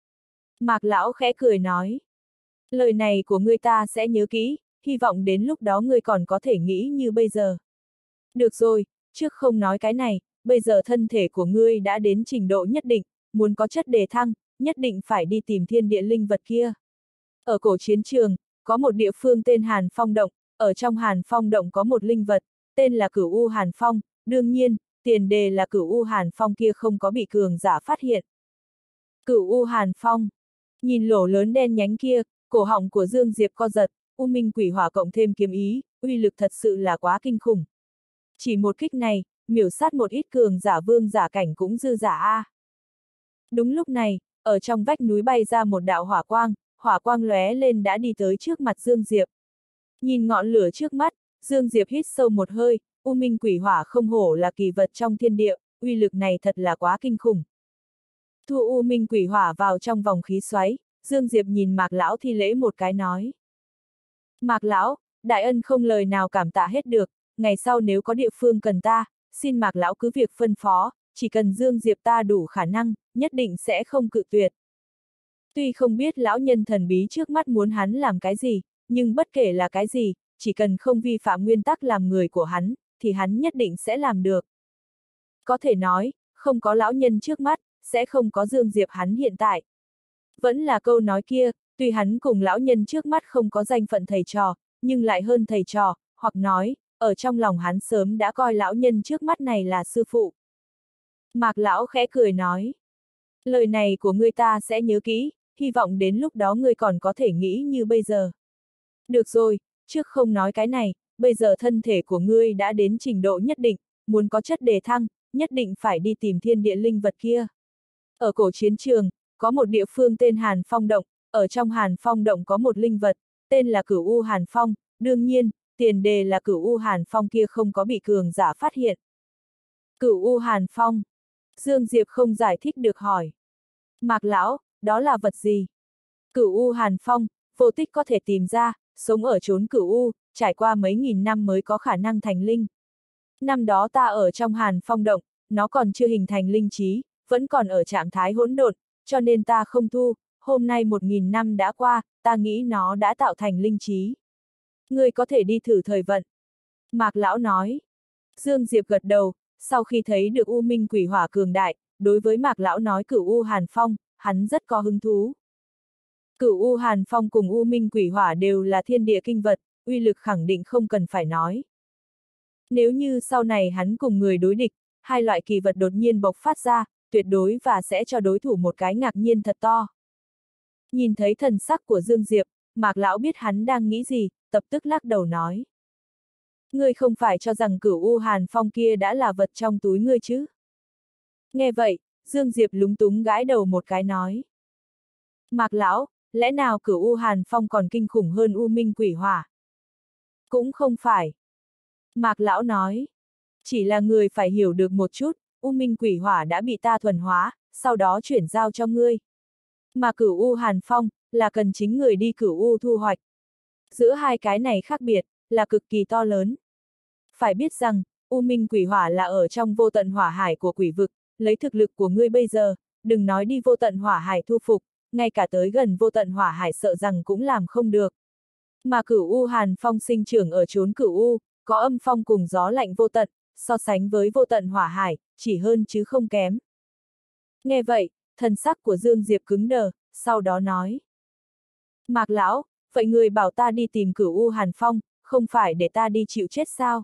Mạc Lão khẽ cười nói. Lời này của ngươi ta sẽ nhớ kỹ, hy vọng đến lúc đó ngươi còn có thể nghĩ như bây giờ. Được rồi, trước không nói cái này, bây giờ thân thể của ngươi đã đến trình độ nhất định, muốn có chất đề thăng, nhất định phải đi tìm thiên địa linh vật kia. Ở cổ chiến trường, có một địa phương tên Hàn Phong Động, ở trong Hàn Phong Động có một linh vật, tên là Cửu U Hàn Phong, đương nhiên, tiền đề là Cửu U Hàn Phong kia không có bị cường giả phát hiện. Cửu U Hàn Phong, nhìn lỗ lớn đen nhánh kia, cổ họng của Dương Diệp co giật, U Minh Quỷ Hỏa cộng thêm kiếm ý, uy lực thật sự là quá kinh khủng. Chỉ một kích này, miểu sát một ít cường giả vương giả cảnh cũng dư giả a. Đúng lúc này, ở trong vách núi bay ra một đạo hỏa quang lóe lên đã đi tới trước mặt Dương Diệp. Nhìn ngọn lửa trước mắt, Dương Diệp hít sâu một hơi, U Minh Quỷ Hỏa không hổ là kỳ vật trong thiên địa, uy lực này thật là quá kinh khủng. Thu U Minh Quỷ Hỏa vào trong vòng khí xoáy, Dương Diệp nhìn Mạc Lão thi lễ một cái nói. Mạc Lão, đại ân không lời nào cảm tạ hết được, ngày sau nếu có địa phương cần ta, xin Mạc Lão cứ việc phân phó, chỉ cần Dương Diệp ta đủ khả năng, nhất định sẽ không cự tuyệt. Tuy không biết lão nhân thần bí trước mắt muốn hắn làm cái gì, nhưng bất kể là cái gì, chỉ cần không vi phạm nguyên tắc làm người của hắn, thì hắn nhất định sẽ làm được. Có thể nói, không có lão nhân trước mắt, sẽ không có Dương Diệp hắn hiện tại. Vẫn là câu nói kia, Tuy hắn cùng lão nhân trước mắt không có danh phận thầy trò, nhưng lại hơn thầy trò, hoặc nói, ở trong lòng hắn sớm đã coi lão nhân trước mắt này là sư phụ. Mạc lão khẽ cười nói. Lời này của ngươi ta sẽ nhớ kỹ, hy vọng đến lúc đó ngươi còn có thể nghĩ như bây giờ. Được rồi, trước không nói cái này, bây giờ thân thể của ngươi đã đến trình độ nhất định, muốn có chất đề thăng, nhất định phải đi tìm thiên địa linh vật kia. Ở cổ chiến trường, có một địa phương tên Hàn Phong Động, ở trong Hàn Phong Động có một linh vật, tên là Cửu U Hàn Phong, đương nhiên, tiền đề là Cửu U Hàn Phong kia không có bị cường giả phát hiện. Cửu U Hàn Phong. Dương Diệp không giải thích được hỏi. Mạc lão, đó là vật gì? Cửu U Hàn Phong, vô tích có thể tìm ra, sống ở chốn Cửu U, trải qua mấy nghìn năm mới có khả năng thành linh. Năm đó ta ở trong Hàn Phong Động, nó còn chưa hình thành linh trí, vẫn còn ở trạng thái hỗn độn, cho nên ta không thu, hôm nay 1000 năm đã qua, ta nghĩ nó đã tạo thành linh trí. Ngươi có thể đi thử thời vận. Mạc lão nói. Dương Diệp gật đầu, sau khi thấy được U Minh Quỷ Hỏa cường đại, đối với Mạc lão nói Cửu U Hàn Phong, hắn rất có hứng thú. Cửu U Hàn Phong cùng U Minh Quỷ Hỏa đều là thiên địa kinh vật, uy lực khẳng định không cần phải nói. Nếu như sau này hắn cùng người đối địch, hai loại kỳ vật đột nhiên bộc phát ra, tuyệt đối và sẽ cho đối thủ một cái ngạc nhiên thật to. Nhìn thấy thần sắc của Dương Diệp, Mạc lão biết hắn đang nghĩ gì, lập tức lắc đầu nói. Ngươi không phải cho rằng Cửu U Hàn Phong kia đã là vật trong túi ngươi chứ? Nghe vậy, Dương Diệp lúng túng gãi đầu một cái nói. Mạc lão, lẽ nào Cửu U Hàn Phong còn kinh khủng hơn U Minh Quỷ Hỏa? Cũng không phải. Mạc lão nói. Chỉ là người phải hiểu được một chút, U Minh Quỷ Hỏa đã bị ta thuần hóa, sau đó chuyển giao cho ngươi. Mà Cửu U Hàn Phong, là cần chính người đi Cửu U thu hoạch. Giữa hai cái này khác biệt, là cực kỳ to lớn. Phải biết rằng, U Minh Quỷ Hỏa là ở trong vô tận hỏa hải của quỷ vực, lấy thực lực của ngươi bây giờ, đừng nói đi vô tận hỏa hải thu phục, ngay cả tới gần vô tận hỏa hải sợ rằng cũng làm không được. Mà Cửu U Hàn Phong sinh trưởng ở chốn Cửu U, có âm phong cùng gió lạnh vô tận, so sánh với vô tận hỏa hải, chỉ hơn chứ không kém. Nghe vậy, thần sắc của Dương Diệp cứng đờ, sau đó nói. Mạc lão, vậy người bảo ta đi tìm Cửu U Hàn Phong, không phải để ta đi chịu chết sao?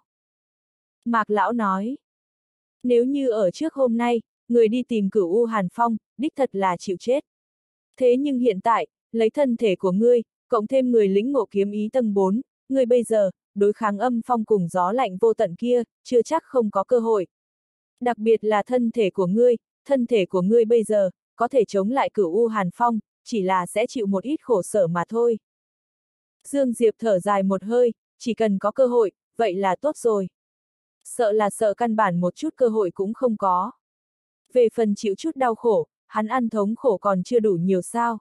Mạc lão nói. Nếu như ở trước hôm nay, người đi tìm Cửu U Hàn Phong, đích thật là chịu chết. Thế nhưng hiện tại, lấy thân thể của ngươi, cộng thêm người lĩnh ngộ kiếm ý tầng 4, ngươi bây giờ, đối kháng âm phong cùng gió lạnh vô tận kia, chưa chắc không có cơ hội. Đặc biệt là thân thể của ngươi bây giờ, có thể chống lại Cửu U Hàn Phong, chỉ là sẽ chịu một ít khổ sở mà thôi. Dương Diệp thở dài một hơi, chỉ cần có cơ hội, vậy là tốt rồi. Sợ là sợ căn bản một chút cơ hội cũng không có. Về phần chịu chút đau khổ, hắn ăn thống khổ còn chưa đủ nhiều sao.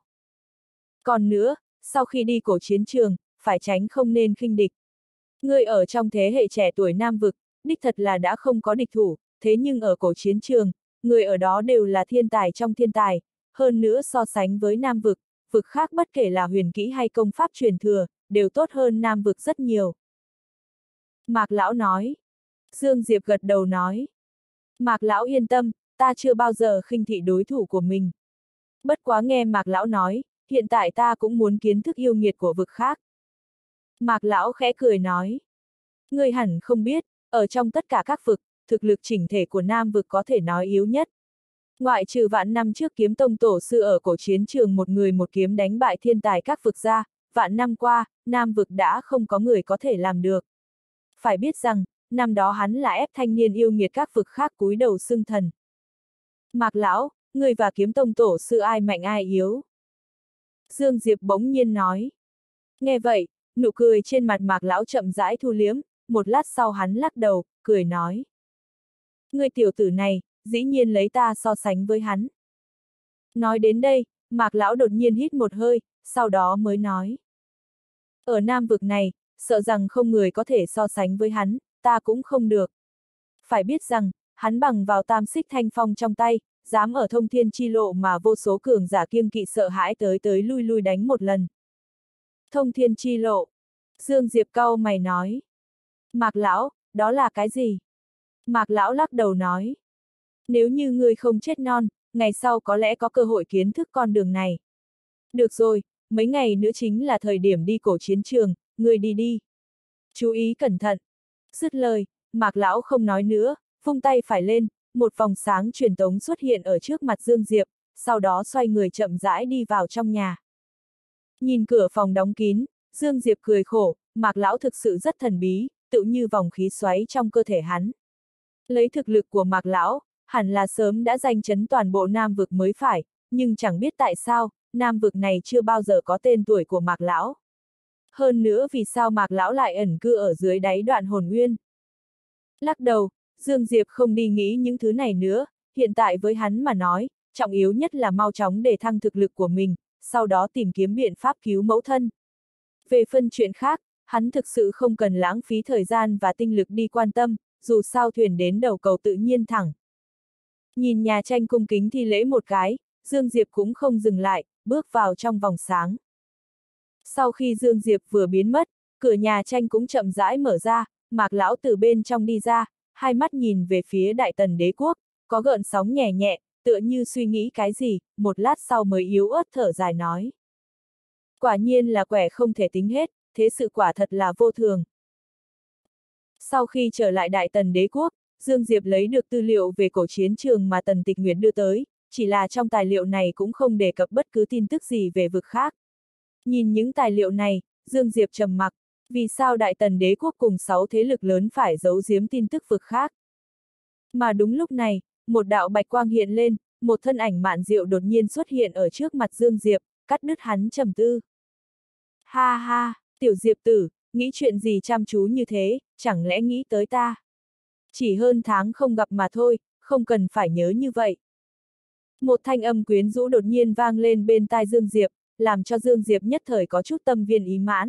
Còn nữa, sau khi đi cổ chiến trường, phải tránh không nên khinh địch. Ngươi ở trong thế hệ trẻ tuổi Nam Vực, đích thật là đã không có địch thủ, thế nhưng ở cổ chiến trường, người ở đó đều là thiên tài trong thiên tài, hơn nữa so sánh với Nam Vực, vực khác bất kể là huyền kỹ hay công pháp truyền thừa, đều tốt hơn Nam Vực rất nhiều. Mạc lão nói. Dương Diệp gật đầu nói. Mạc lão yên tâm, ta chưa bao giờ khinh thị đối thủ của mình. Bất quá nghe Mạc lão nói, hiện tại ta cũng muốn kiến thức yêu nghiệt của vực khác. Mạc lão khẽ cười nói. Ngươi hẳn không biết, ở trong tất cả các vực, thực lực chỉnh thể của Nam Vực có thể nói yếu nhất. Ngoại trừ vạn năm trước kiếm tông tổ sư ở cổ chiến trường một người một kiếm đánh bại thiên tài các vực ra, vạn năm qua, Nam Vực đã không có người có thể làm được. Phải biết rằng, năm đó hắn là ép thanh niên yêu nghiệt các vực khác cúi đầu xưng thần. Mạc lão, người và kiếm tông tổ sư ai mạnh ai yếu? Dương Diệp bỗng nhiên nói. Nghe vậy, nụ cười trên mặt Mạc lão chậm rãi thu liếm, một lát sau hắn lắc đầu, cười nói. Người tiểu tử này, dĩ nhiên lấy ta so sánh với hắn. Nói đến đây, Mạc lão đột nhiên hít một hơi, sau đó mới nói. Ở Nam Vực này, sợ rằng không người có thể so sánh với hắn, ta cũng không được. Phải biết rằng, hắn bằng vào tam xích thanh phong trong tay, dám ở thông thiên chi lộ mà vô số cường giả kiêng kỵ sợ hãi tới lui lui đánh một lần. Thông thiên chi lộ. Dương Diệp cau mày nói. Mạc lão, đó là cái gì? Mạc lão lắc đầu nói. Nếu như ngươi không chết non, ngày sau có lẽ có cơ hội kiến thức con đường này. Được rồi, mấy ngày nữa chính là thời điểm đi cổ chiến trường, ngươi đi đi. Chú ý cẩn thận. Dứt lời, Mạc Lão không nói nữa, vung tay phải lên, một vòng sáng truyền tống xuất hiện ở trước mặt Dương Diệp, sau đó xoay người chậm rãi đi vào trong nhà. Nhìn cửa phòng đóng kín, Dương Diệp cười khổ, Mạc Lão thực sự rất thần bí, tự như vòng khí xoáy trong cơ thể hắn. Lấy thực lực của Mạc Lão, hẳn là sớm đã danh chấn toàn bộ Nam vực mới phải, nhưng chẳng biết tại sao, Nam vực này chưa bao giờ có tên tuổi của Mạc Lão. Hơn nữa vì sao Mạc Lão lại ẩn cư ở dưới đáy đoạn hồn nguyên. Lắc đầu, Dương Diệp không đi nghĩ những thứ này nữa, hiện tại với hắn mà nói, trọng yếu nhất là mau chóng để thăng thực lực của mình, sau đó tìm kiếm biện pháp cứu mẫu thân. Về phân chuyện khác, hắn thực sự không cần lãng phí thời gian và tinh lực đi quan tâm, dù sao thuyền đến đầu cầu tự nhiên thẳng. Nhìn nhà tranh cung kính thi lễ một cái, Dương Diệp cũng không dừng lại, bước vào trong vòng sáng. Sau khi Dương Diệp vừa biến mất, cửa nhà tranh cũng chậm rãi mở ra, Mạc Lão từ bên trong đi ra, hai mắt nhìn về phía Đại Tần Đế quốc, có gợn sóng nhẹ nhẹ, tựa như suy nghĩ cái gì, một lát sau mới yếu ớt thở dài nói. Quả nhiên là quẻ không thể tính hết, thế sự quả thật là vô thường. Sau khi trở lại Đại Tần Đế quốc, Dương Diệp lấy được tư liệu về cổ chiến trường mà Tần Tịch Nguyệt đưa tới, chỉ là trong tài liệu này cũng không đề cập bất cứ tin tức gì về vực khác. Nhìn những tài liệu này, Dương Diệp trầm mặc, vì sao Đại Tần Đế quốc cùng 6 thế lực lớn phải giấu giếm tin tức vực khác. Mà đúng lúc này, một đạo bạch quang hiện lên, một thân ảnh mạn diệu đột nhiên xuất hiện ở trước mặt Dương Diệp, cắt đứt hắn trầm tư. Ha ha, tiểu Diệp tử, nghĩ chuyện gì chăm chú như thế, chẳng lẽ nghĩ tới ta? Chỉ hơn tháng không gặp mà thôi, không cần phải nhớ như vậy. Một thanh âm quyến rũ đột nhiên vang lên bên tai Dương Diệp, làm cho Dương Diệp nhất thời có chút tâm viên ý mãn.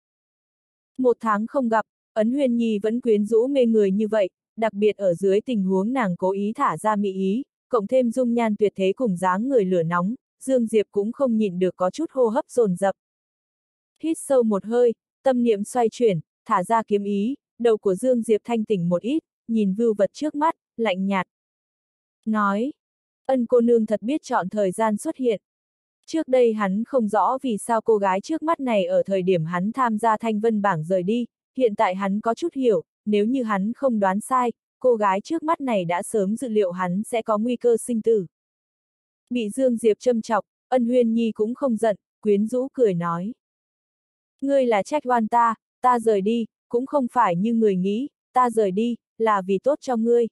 1 tháng không gặp, Ấn Huyên Nhi vẫn quyến rũ mê người như vậy, đặc biệt ở dưới tình huống nàng cố ý thả ra mị ý, cộng thêm dung nhan tuyệt thế cùng dáng người lửa nóng, Dương Diệp cũng không nhịn được có chút hô hấp dồn dập. Hít sâu một hơi, tâm niệm xoay chuyển, thả ra kiếm ý, đầu của Dương Diệp thanh tỉnh một ít, nhìn vưu vật trước mắt, lạnh nhạt. Nói, Ân cô nương thật biết chọn thời gian xuất hiện. Trước đây hắn không rõ vì sao cô gái trước mắt này ở thời điểm hắn tham gia thanh vân bảng rời đi, hiện tại hắn có chút hiểu, nếu như hắn không đoán sai, cô gái trước mắt này đã sớm dự liệu hắn sẽ có nguy cơ sinh tử. Bị Dương Diệp châm chọc, Ân Huyên Nhi cũng không giận, quyến rũ cười nói. Ngươi là trách oan ta, ta rời đi, cũng không phải như người nghĩ, ta rời đi, là vì tốt cho ngươi.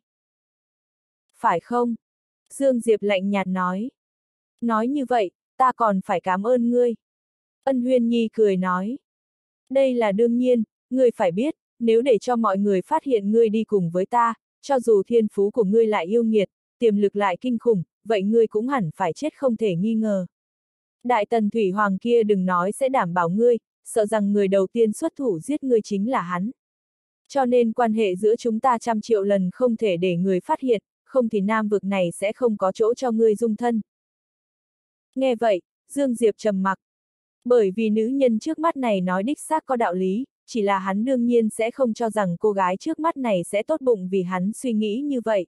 Phải không? Dương Diệp lạnh nhạt nói. Nói như vậy, ta còn phải cảm ơn ngươi. Ân Huyên Nhi cười nói. Đây là đương nhiên, ngươi phải biết, nếu để cho mọi người phát hiện ngươi đi cùng với ta, cho dù thiên phú của ngươi lại yêu nghiệt, tiềm lực lại kinh khủng, vậy ngươi cũng hẳn phải chết không thể nghi ngờ. Đại Tần Thủy Hoàng kia đừng nói sẽ đảm bảo ngươi, sợ rằng người đầu tiên xuất thủ giết ngươi chính là hắn. Cho nên quan hệ giữa chúng ta 100 triệu lần không thể để người phát hiện, không thì Nam vực này sẽ không có chỗ cho ngươi dung thân. Nghe vậy, Dương Diệp trầm mặc. Bởi vì nữ nhân trước mắt này nói đích xác có đạo lý, chỉ là hắn đương nhiên sẽ không cho rằng cô gái trước mắt này sẽ tốt bụng vì hắn suy nghĩ như vậy.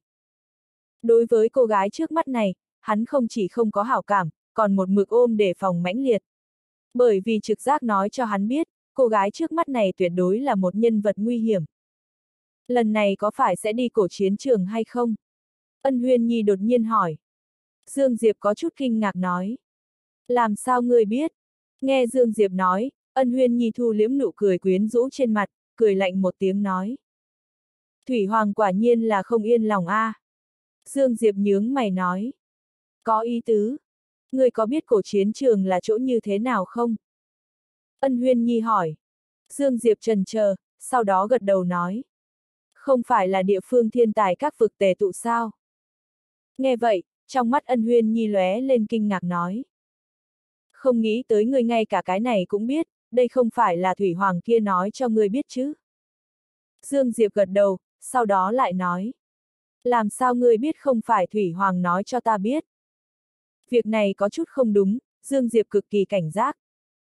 Đối với cô gái trước mắt này, hắn không chỉ không có hảo cảm, còn một mực ôm đề phòng mãnh liệt. Bởi vì trực giác nói cho hắn biết, cô gái trước mắt này tuyệt đối là một nhân vật nguy hiểm. Lần này có phải sẽ đi cổ chiến trường hay không? Ân Huyên Nhi đột nhiên hỏi. Dương Diệp có chút kinh ngạc nói. Làm sao ngươi biết? Nghe Dương Diệp nói, Ân Huyên Nhi thu liễm nụ cười quyến rũ trên mặt, cười lạnh một tiếng nói. Thủy Hoàng quả nhiên là không yên lòng a. Dương Diệp nhướng mày nói. Có ý tứ. Ngươi có biết cổ chiến trường là chỗ như thế nào không? Ân Huyên Nhi hỏi. Dương Diệp chần chờ, sau đó gật đầu nói. Không phải là địa phương thiên tài các vực tề tụ sao? Nghe vậy, trong mắt Ân Huyên Nhi lóe lên kinh ngạc nói. Không nghĩ tới ngươi ngay cả cái này cũng biết, đây không phải là Thủy Hoàng kia nói cho ngươi biết chứ? Dương Diệp gật đầu, sau đó lại nói. Làm sao ngươi biết không phải Thủy Hoàng nói cho ta biết? Việc này có chút không đúng, Dương Diệp cực kỳ cảnh giác.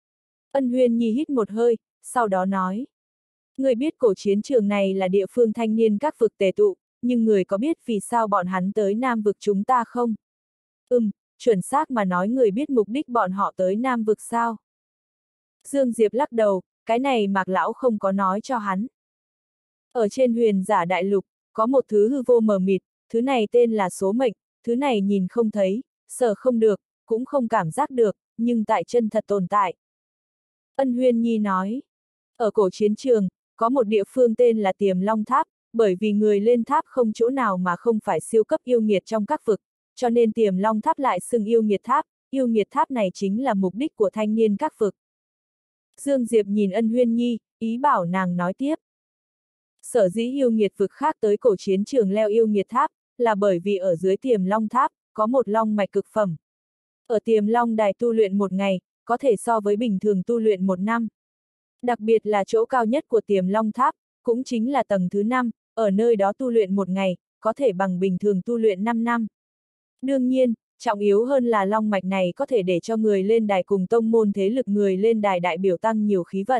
Ân Huyên Nhi hít một hơi, sau đó nói. Ngươi biết cổ chiến trường này là địa phương thanh niên các vực tề tụ, nhưng người có biết vì sao bọn hắn tới Nam vực chúng ta không? Chuẩn xác mà nói người biết mục đích bọn họ tới Nam vực sao? Dương Diệp lắc đầu, cái này Mạc Lão không có nói cho hắn. Ở trên huyền giả đại lục, có một thứ hư vô mờ mịt, thứ này tên là số mệnh, thứ này nhìn không thấy, sờ không được, cũng không cảm giác được, nhưng tại chân thật tồn tại. Ân Huyên Nhi nói, ở cổ chiến trường, có một địa phương tên là Tiềm Long Tháp, bởi vì người lên tháp không chỗ nào mà không phải siêu cấp yêu nghiệt trong các vực, cho nên Tiềm Long Tháp lại xưng yêu nghiệt tháp này chính là mục đích của thanh niên các vực. Dương Diệp nhìn Ân Huyên Nhi, ý bảo nàng nói tiếp. Sở dĩ yêu nghiệt vực khác tới cổ chiến trường leo yêu nghiệt tháp, là bởi vì ở dưới Tiềm Long Tháp, có một long mạch cực phẩm. Ở Tiềm Long Đài tu luyện một ngày, có thể so với bình thường tu luyện một năm. Đặc biệt là chỗ cao nhất của Tiềm Long Tháp, cũng chính là tầng thứ 5, ở nơi đó tu luyện một ngày, có thể bằng bình thường tu luyện 5 năm. Đương nhiên, trọng yếu hơn là long mạch này có thể để cho người lên đài cùng tông môn thế lực người lên đài đại biểu tăng nhiều khí vận.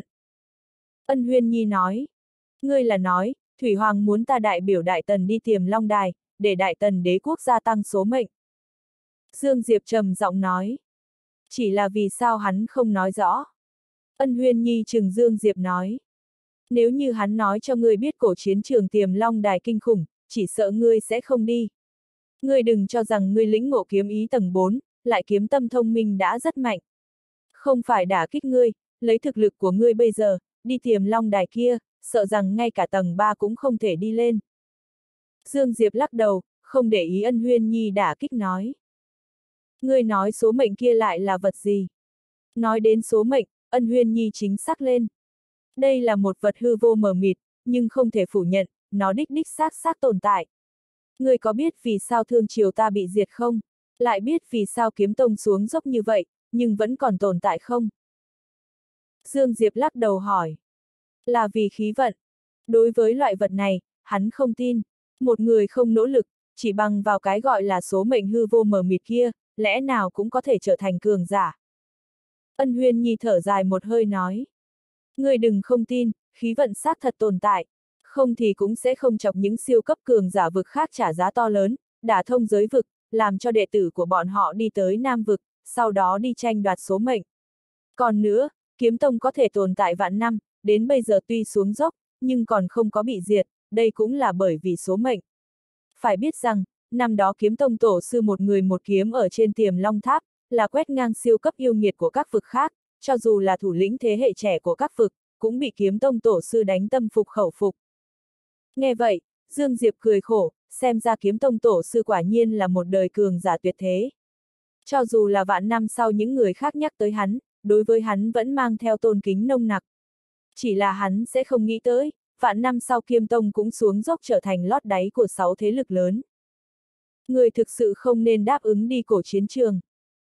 Ân Huyên Nhi nói, ngươi là nói, Thủy Hoàng muốn ta đại biểu Đại Tần đi Tiềm Long Đài, để Đại Tần đế quốc gia tăng số mệnh. Dương Diệp trầm giọng nói, chỉ là vì sao hắn không nói rõ. Ân Huyên Nhi trừng Dương Diệp nói, nếu như hắn nói cho ngươi biết cổ chiến trường Tiềm Long Đài kinh khủng, chỉ sợ ngươi sẽ không đi. Ngươi đừng cho rằng ngươi lĩnh ngộ kiếm ý tầng 4, lại kiếm tâm thông minh đã rất mạnh. Không phải đả kích ngươi, lấy thực lực của ngươi bây giờ, đi Tiềm Long Đài kia, sợ rằng ngay cả tầng 3 cũng không thể đi lên. Dương Diệp lắc đầu, không để ý Ân Huyên Nhi đả kích nói. Ngươi nói số mệnh kia lại là vật gì? Nói đến số mệnh, Ân Huyên Nhi chính xác lên. Đây là một vật hư vô mờ mịt, nhưng không thể phủ nhận, nó đích xác tồn tại. Ngươi có biết vì sao Thương Triều ta bị diệt không? Lại biết vì sao Kiếm Tông xuống dốc như vậy, nhưng vẫn còn tồn tại không? Dương Diệp lắc đầu hỏi. Là vì khí vận. Đối với loại vật này, hắn không tin. Một người không nỗ lực, chỉ bằng vào cái gọi là số mệnh hư vô mờ mịt kia, lẽ nào cũng có thể trở thành cường giả. Ân Huyên Nhi thở dài một hơi nói. Ngươi đừng không tin, khí vận xác thật tồn tại. Không thì cũng sẽ không chọc những siêu cấp cường giả vực khác trả giá to lớn, đả thông giới vực, làm cho đệ tử của bọn họ đi tới Nam vực, sau đó đi tranh đoạt số mệnh. Còn nữa, Kiếm Tông có thể tồn tại vạn năm, đến bây giờ tuy xuống dốc, nhưng còn không có bị diệt, đây cũng là bởi vì số mệnh. Phải biết rằng, năm đó Kiếm Tông tổ sư một người một kiếm ở trên Tiềm Long Tháp, là quét ngang siêu cấp yêu nghiệt của các vực khác, cho dù là thủ lĩnh thế hệ trẻ của các vực, cũng bị Kiếm Tông tổ sư đánh tâm phục khẩu phục. Nghe vậy, Dương Diệp cười khổ, xem ra Kiếm Tông tổ sư quả nhiên là một đời cường giả tuyệt thế. Cho dù là vạn năm sau những người khác nhắc tới hắn, đối với hắn vẫn mang theo tôn kính nồng nặc. Chỉ là hắn sẽ không nghĩ tới, vạn năm sau Kiếm Tông cũng xuống dốc trở thành lót đáy của 6 thế lực lớn. Người thực sự không nên đáp ứng đi cổ chiến trường.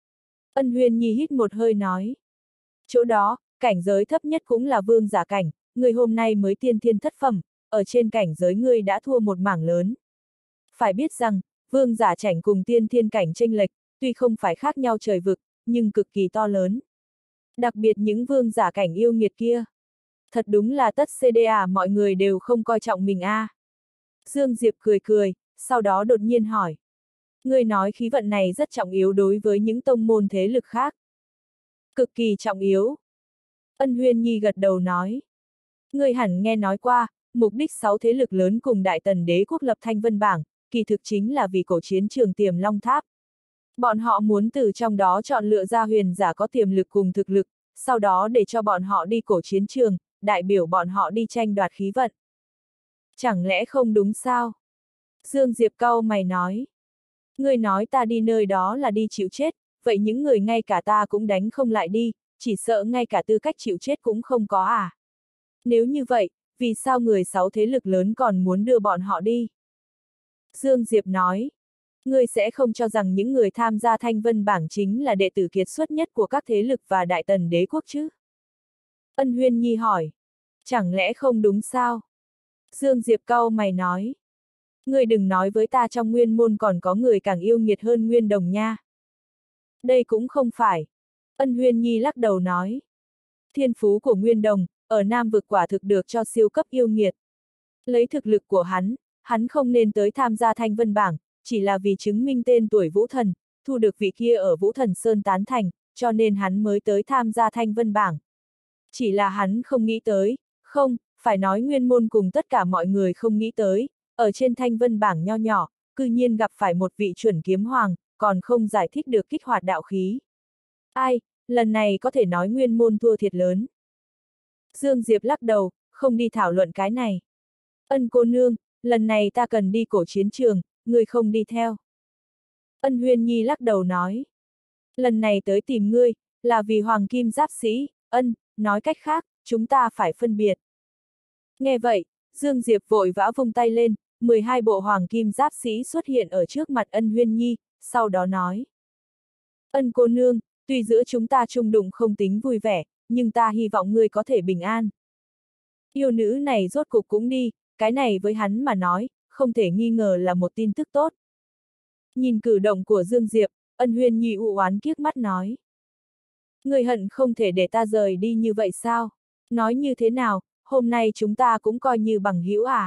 Ân Huyên Nhi hít một hơi nói. Chỗ đó, cảnh giới thấp nhất cũng là vương giả cảnh, người hôm nay mới tiên thiên thất phẩm, ở trên cảnh giới ngươi đã thua một mảng lớn. Phải biết rằng, vương giả chảnh cùng tiên thiên cảnh chênh lệch, tuy không phải khác nhau trời vực, nhưng cực kỳ to lớn. Đặc biệt những vương giả cảnh yêu nghiệt kia. Thật đúng là tất CDA mọi người đều không coi trọng mình a. Dương Diệp cười cười, sau đó đột nhiên hỏi. Ngươi nói khí vận này rất trọng yếu đối với những tông môn thế lực khác. Cực kỳ trọng yếu. Ân Huyên Nhi gật đầu nói. Ngươi hẳn nghe nói qua, mục đích 6 thế lực lớn cùng Đại Tần đế quốc lập Thanh Vân Bảng, kỳ thực chính là vì cổ chiến trường Tiềm Long Tháp. Bọn họ muốn từ trong đó chọn lựa ra huyền giả có tiềm lực cùng thực lực, sau đó để cho bọn họ đi cổ chiến trường, đại biểu bọn họ đi tranh đoạt khí vận. Chẳng lẽ không đúng sao? Dương Diệp cau mày nói. Ngươi nói ta đi nơi đó là đi chịu chết, vậy những người ngay cả ta cũng đánh không lại đi, chỉ sợ ngay cả tư cách chịu chết cũng không có à? Nếu như vậy, vì sao người 6 thế lực lớn còn muốn đưa bọn họ đi? Dương Diệp nói, ngươi sẽ không cho rằng những người tham gia Thanh Vân Bảng chính là đệ tử kiệt xuất nhất của các thế lực và Đại Tần đế quốc chứ? Ân Huyên Nhi hỏi, chẳng lẽ không đúng sao? Dương Diệp cau mày nói, ngươi đừng nói với ta trong Nguyên môn còn có người càng yêu nghiệt hơn Nguyên Đồng nha. Đây cũng không phải. Ân Huyên Nhi lắc đầu nói, thiên phú của Nguyên Đồng, ở Nam vực quả thực được cho siêu cấp yêu nghiệt. Lấy thực lực của hắn không nên tới tham gia Thanh Vân Bảng, chỉ là vì chứng minh tên tuổi Vũ Thần, thu được vị kia ở Vũ Thần Sơn tán thành, cho nên hắn mới tới tham gia Thanh Vân Bảng. Chỉ là hắn không nghĩ tới, không, phải nói Nguyên Môn cùng tất cả mọi người không nghĩ tới, ở trên thanh vân bảng nho nhỏ, cư nhiên gặp phải một vị chuẩn kiếm hoàng, còn không giải thích được kích hoạt đạo khí. Ai, lần này có thể nói Nguyên Môn thua thiệt lớn. Dương Diệp lắc đầu, không đi thảo luận cái này. Ân cô nương, lần này ta cần đi cổ chiến trường, ngươi không đi theo. Ân Huyên Nhi lắc đầu nói. Lần này tới tìm ngươi, là vì Hoàng Kim Giáp Sĩ, nói cách khác, chúng ta phải phân biệt. Nghe vậy, Dương Diệp vội vã vung tay lên, 12 bộ Hoàng Kim Giáp Sĩ xuất hiện ở trước mặt Ân Huyên Nhi, sau đó nói. Ân cô nương, tuy giữa chúng ta chung đụng không tính vui vẻ, nhưng ta hy vọng ngươi có thể bình an. Yêu nữ này rốt cục cũng đi, cái này với hắn mà nói, không thể nghi ngờ là một tin tức tốt. Nhìn cử động của Dương Diệp, Ân Huyên Nhi u oán kiếc mắt nói. Người hận không thể để ta rời đi như vậy sao? Nói như thế nào, hôm nay chúng ta cũng coi như bằng hữu à?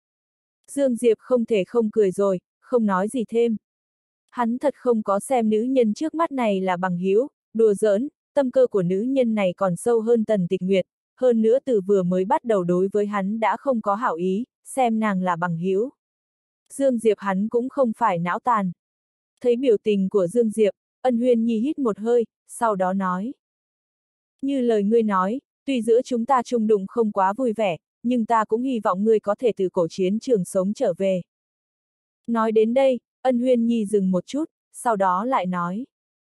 Dương Diệp không thể không cười rồi, không nói gì thêm. Hắn thật không có xem nữ nhân trước mắt này là bằng hữu, đùa giỡn, tâm cơ của nữ nhân này còn sâu hơn Tần Tịch Nguyệt, hơn nữa từ vừa mới bắt đầu đối với hắn đã không có hảo ý, xem nàng là bằng hữu. Dương Diệp hắn cũng không phải não tàn. Thấy biểu tình của Dương Diệp, Ân Huyên Nhi hít một hơi, sau đó nói. Như lời ngươi nói, tuy giữa chúng ta chung đụng không quá vui vẻ, nhưng ta cũng hy vọng ngươi có thể từ cổ chiến trường sống trở về. Nói đến đây, Ân Huyên Nhi dừng một chút, sau đó lại nói.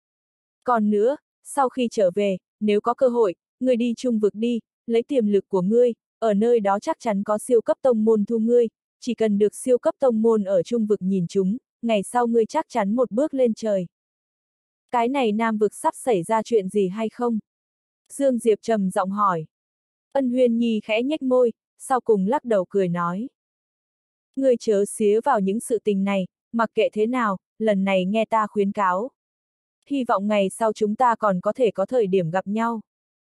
Còn nữa, sau khi trở về, nếu có cơ hội, ngươi đi Trung Vực đi, lấy tiềm lực của ngươi, ở nơi đó chắc chắn có siêu cấp tông môn thu ngươi, chỉ cần được siêu cấp tông môn ở Trung Vực nhìn chúng, ngày sau ngươi chắc chắn một bước lên trời. Cái này Nam Vực sắp xảy ra chuyện gì hay không? Dương Diệp trầm giọng hỏi. Ân Huyên Nhi khẽ nhếch môi, sau cùng lắc đầu cười nói. Ngươi chớ xía vào những sự tình này, mặc kệ thế nào, lần này nghe ta khuyến cáo. Hy vọng ngày sau chúng ta còn có thể có thời điểm gặp nhau.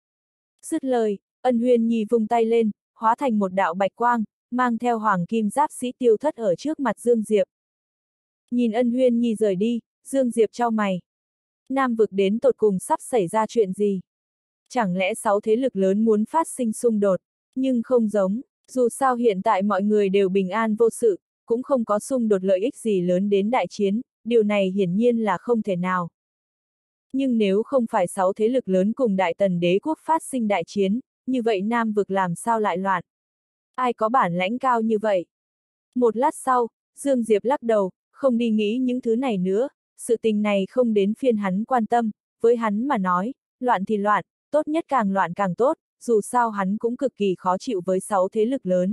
Dứt lời, Ân Huyên Nhi vung tay lên, hóa thành một đạo bạch quang, mang theo Hoàng Kim Giáp Sĩ tiêu thất ở trước mặt Dương Diệp. Nhìn Ân Huyên Nhi rời đi, Dương Diệp chau mày. Nam Vực đến tột cùng sắp xảy ra chuyện gì? Chẳng lẽ 6 thế lực lớn muốn phát sinh xung đột? Nhưng không giống, dù sao hiện tại mọi người đều bình an vô sự, cũng không có xung đột lợi ích gì lớn đến đại chiến, điều này hiển nhiên là không thể nào. Nhưng nếu không phải 6 thế lực lớn cùng Đại Tần Đế quốc phát sinh đại chiến, như vậy Nam Vực làm sao lại loạn? Ai có bản lãnh cao như vậy? Một lát sau, Dương Diệp lắc đầu, không đi nghĩ những thứ này nữa, sự tình này không đến phiên hắn quan tâm, với hắn mà nói, loạn thì loạn, tốt nhất càng loạn càng tốt, dù sao hắn cũng cực kỳ khó chịu với 6 thế lực lớn.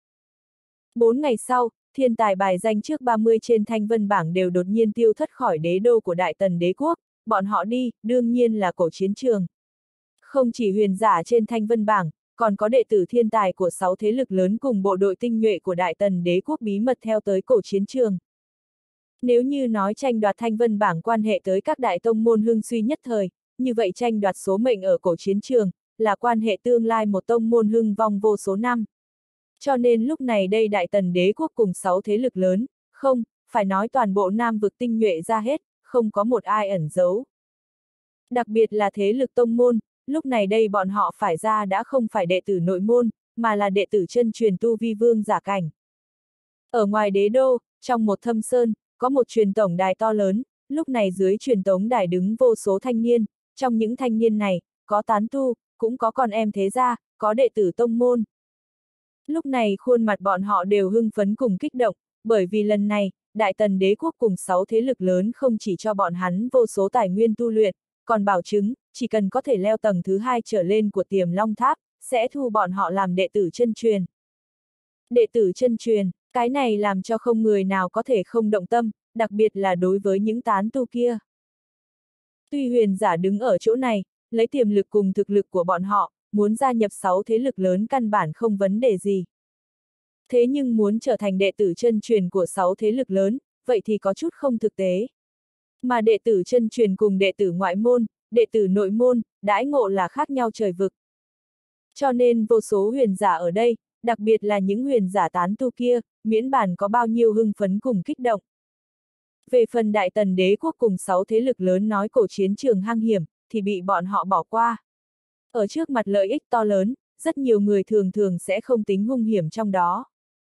4 ngày sau, thiên tài bài danh trước 30 trên thanh vân bảng đều đột nhiên tiêu thất khỏi đế đô của Đại Tần Đế quốc, bọn họ đi, đương nhiên là cổ chiến trường. Không chỉ huyền giả trên thanh vân bảng, còn có đệ tử thiên tài của 6 thế lực lớn cùng bộ đội tinh nhuệ của Đại Tần Đế quốc bí mật theo tới cổ chiến trường. Nếu như nói tranh đoạt thanh vân bảng quan hệ tới các đại tông môn hưng suy nhất thời, như vậy tranh đoạt số mệnh ở cổ chiến trường, là quan hệ tương lai một tông môn hưng vong vô số năm. Cho nên lúc này đây Đại Tần Đế quốc cùng 6 thế lực lớn, không, phải nói toàn bộ Nam Vực tinh nhuệ ra hết, không có một ai ẩn giấu. Đặc biệt là thế lực tông môn, lúc này đây bọn họ phải ra đã không phải đệ tử nội môn, mà là đệ tử chân truyền tu vi vương giả cảnh. Ở ngoài đế đô, trong một thâm sơn, có một truyền tổng đài to lớn, lúc này dưới truyền tống đài đứng vô số thanh niên, trong những thanh niên này, có tán tu, cũng có con em thế gia, có đệ tử tông môn. Lúc này khuôn mặt bọn họ đều hưng phấn cùng kích động, bởi vì lần này, Đại Tần Đế quốc cùng 6 thế lực lớn không chỉ cho bọn hắn vô số tài nguyên tu luyện, còn bảo chứng, chỉ cần có thể leo tầng thứ 2 trở lên của Tiềm Long Tháp, sẽ thu bọn họ làm đệ tử chân truyền. Đệ tử chân truyền, cái này làm cho không người nào có thể không động tâm, đặc biệt là đối với những tán tu kia. Tuy huyền giả đứng ở chỗ này, lấy tiềm lực cùng thực lực của bọn họ, muốn gia nhập 6 thế lực lớn căn bản không vấn đề gì. Thế nhưng muốn trở thành đệ tử chân truyền của 6 thế lực lớn, vậy thì có chút không thực tế. Mà đệ tử chân truyền cùng đệ tử ngoại môn, đệ tử nội môn, đãi ngộ là khác nhau trời vực. Cho nên vô số huyền giả ở đây, đặc biệt là những huyền giả tán tu kia, miễn bản có bao nhiêu hưng phấn cùng kích động. Về phần Đại Tần Đế quốc cùng 6 thế lực lớn nói cổ chiến trường hang hiểm, thì bị bọn họ bỏ qua. Ở trước mặt lợi ích to lớn, rất nhiều người thường thường sẽ không tính hung hiểm trong đó.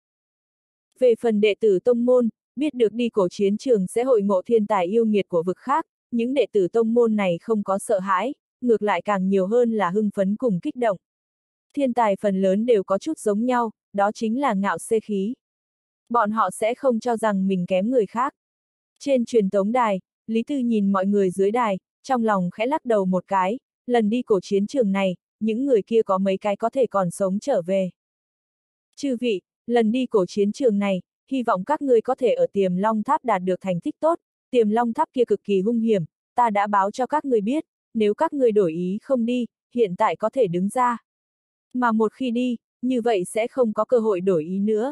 Về phần đệ tử tông môn, biết được đi cổ chiến trường sẽ hội ngộ thiên tài yêu nghiệt của vực khác, những đệ tử tông môn này không có sợ hãi, ngược lại càng nhiều hơn là hưng phấn cùng kích động. Thiên tài phần lớn đều có chút giống nhau, đó chính là ngạo xê khí. Bọn họ sẽ không cho rằng mình kém người khác. Trên truyền tống đài, Lý Tư nhìn mọi người dưới đài, trong lòng khẽ lắc đầu một cái, lần đi cổ chiến trường này, những người kia có mấy cái có thể còn sống trở về. Chư vị, lần đi cổ chiến trường này, hy vọng các ngươi có thể ở Tiềm Long Tháp đạt được thành tích tốt, Tiềm Long Tháp kia cực kỳ hung hiểm, ta đã báo cho các ngươi biết, nếu các ngươi đổi ý không đi, hiện tại có thể đứng ra. Mà một khi đi, như vậy sẽ không có cơ hội đổi ý nữa.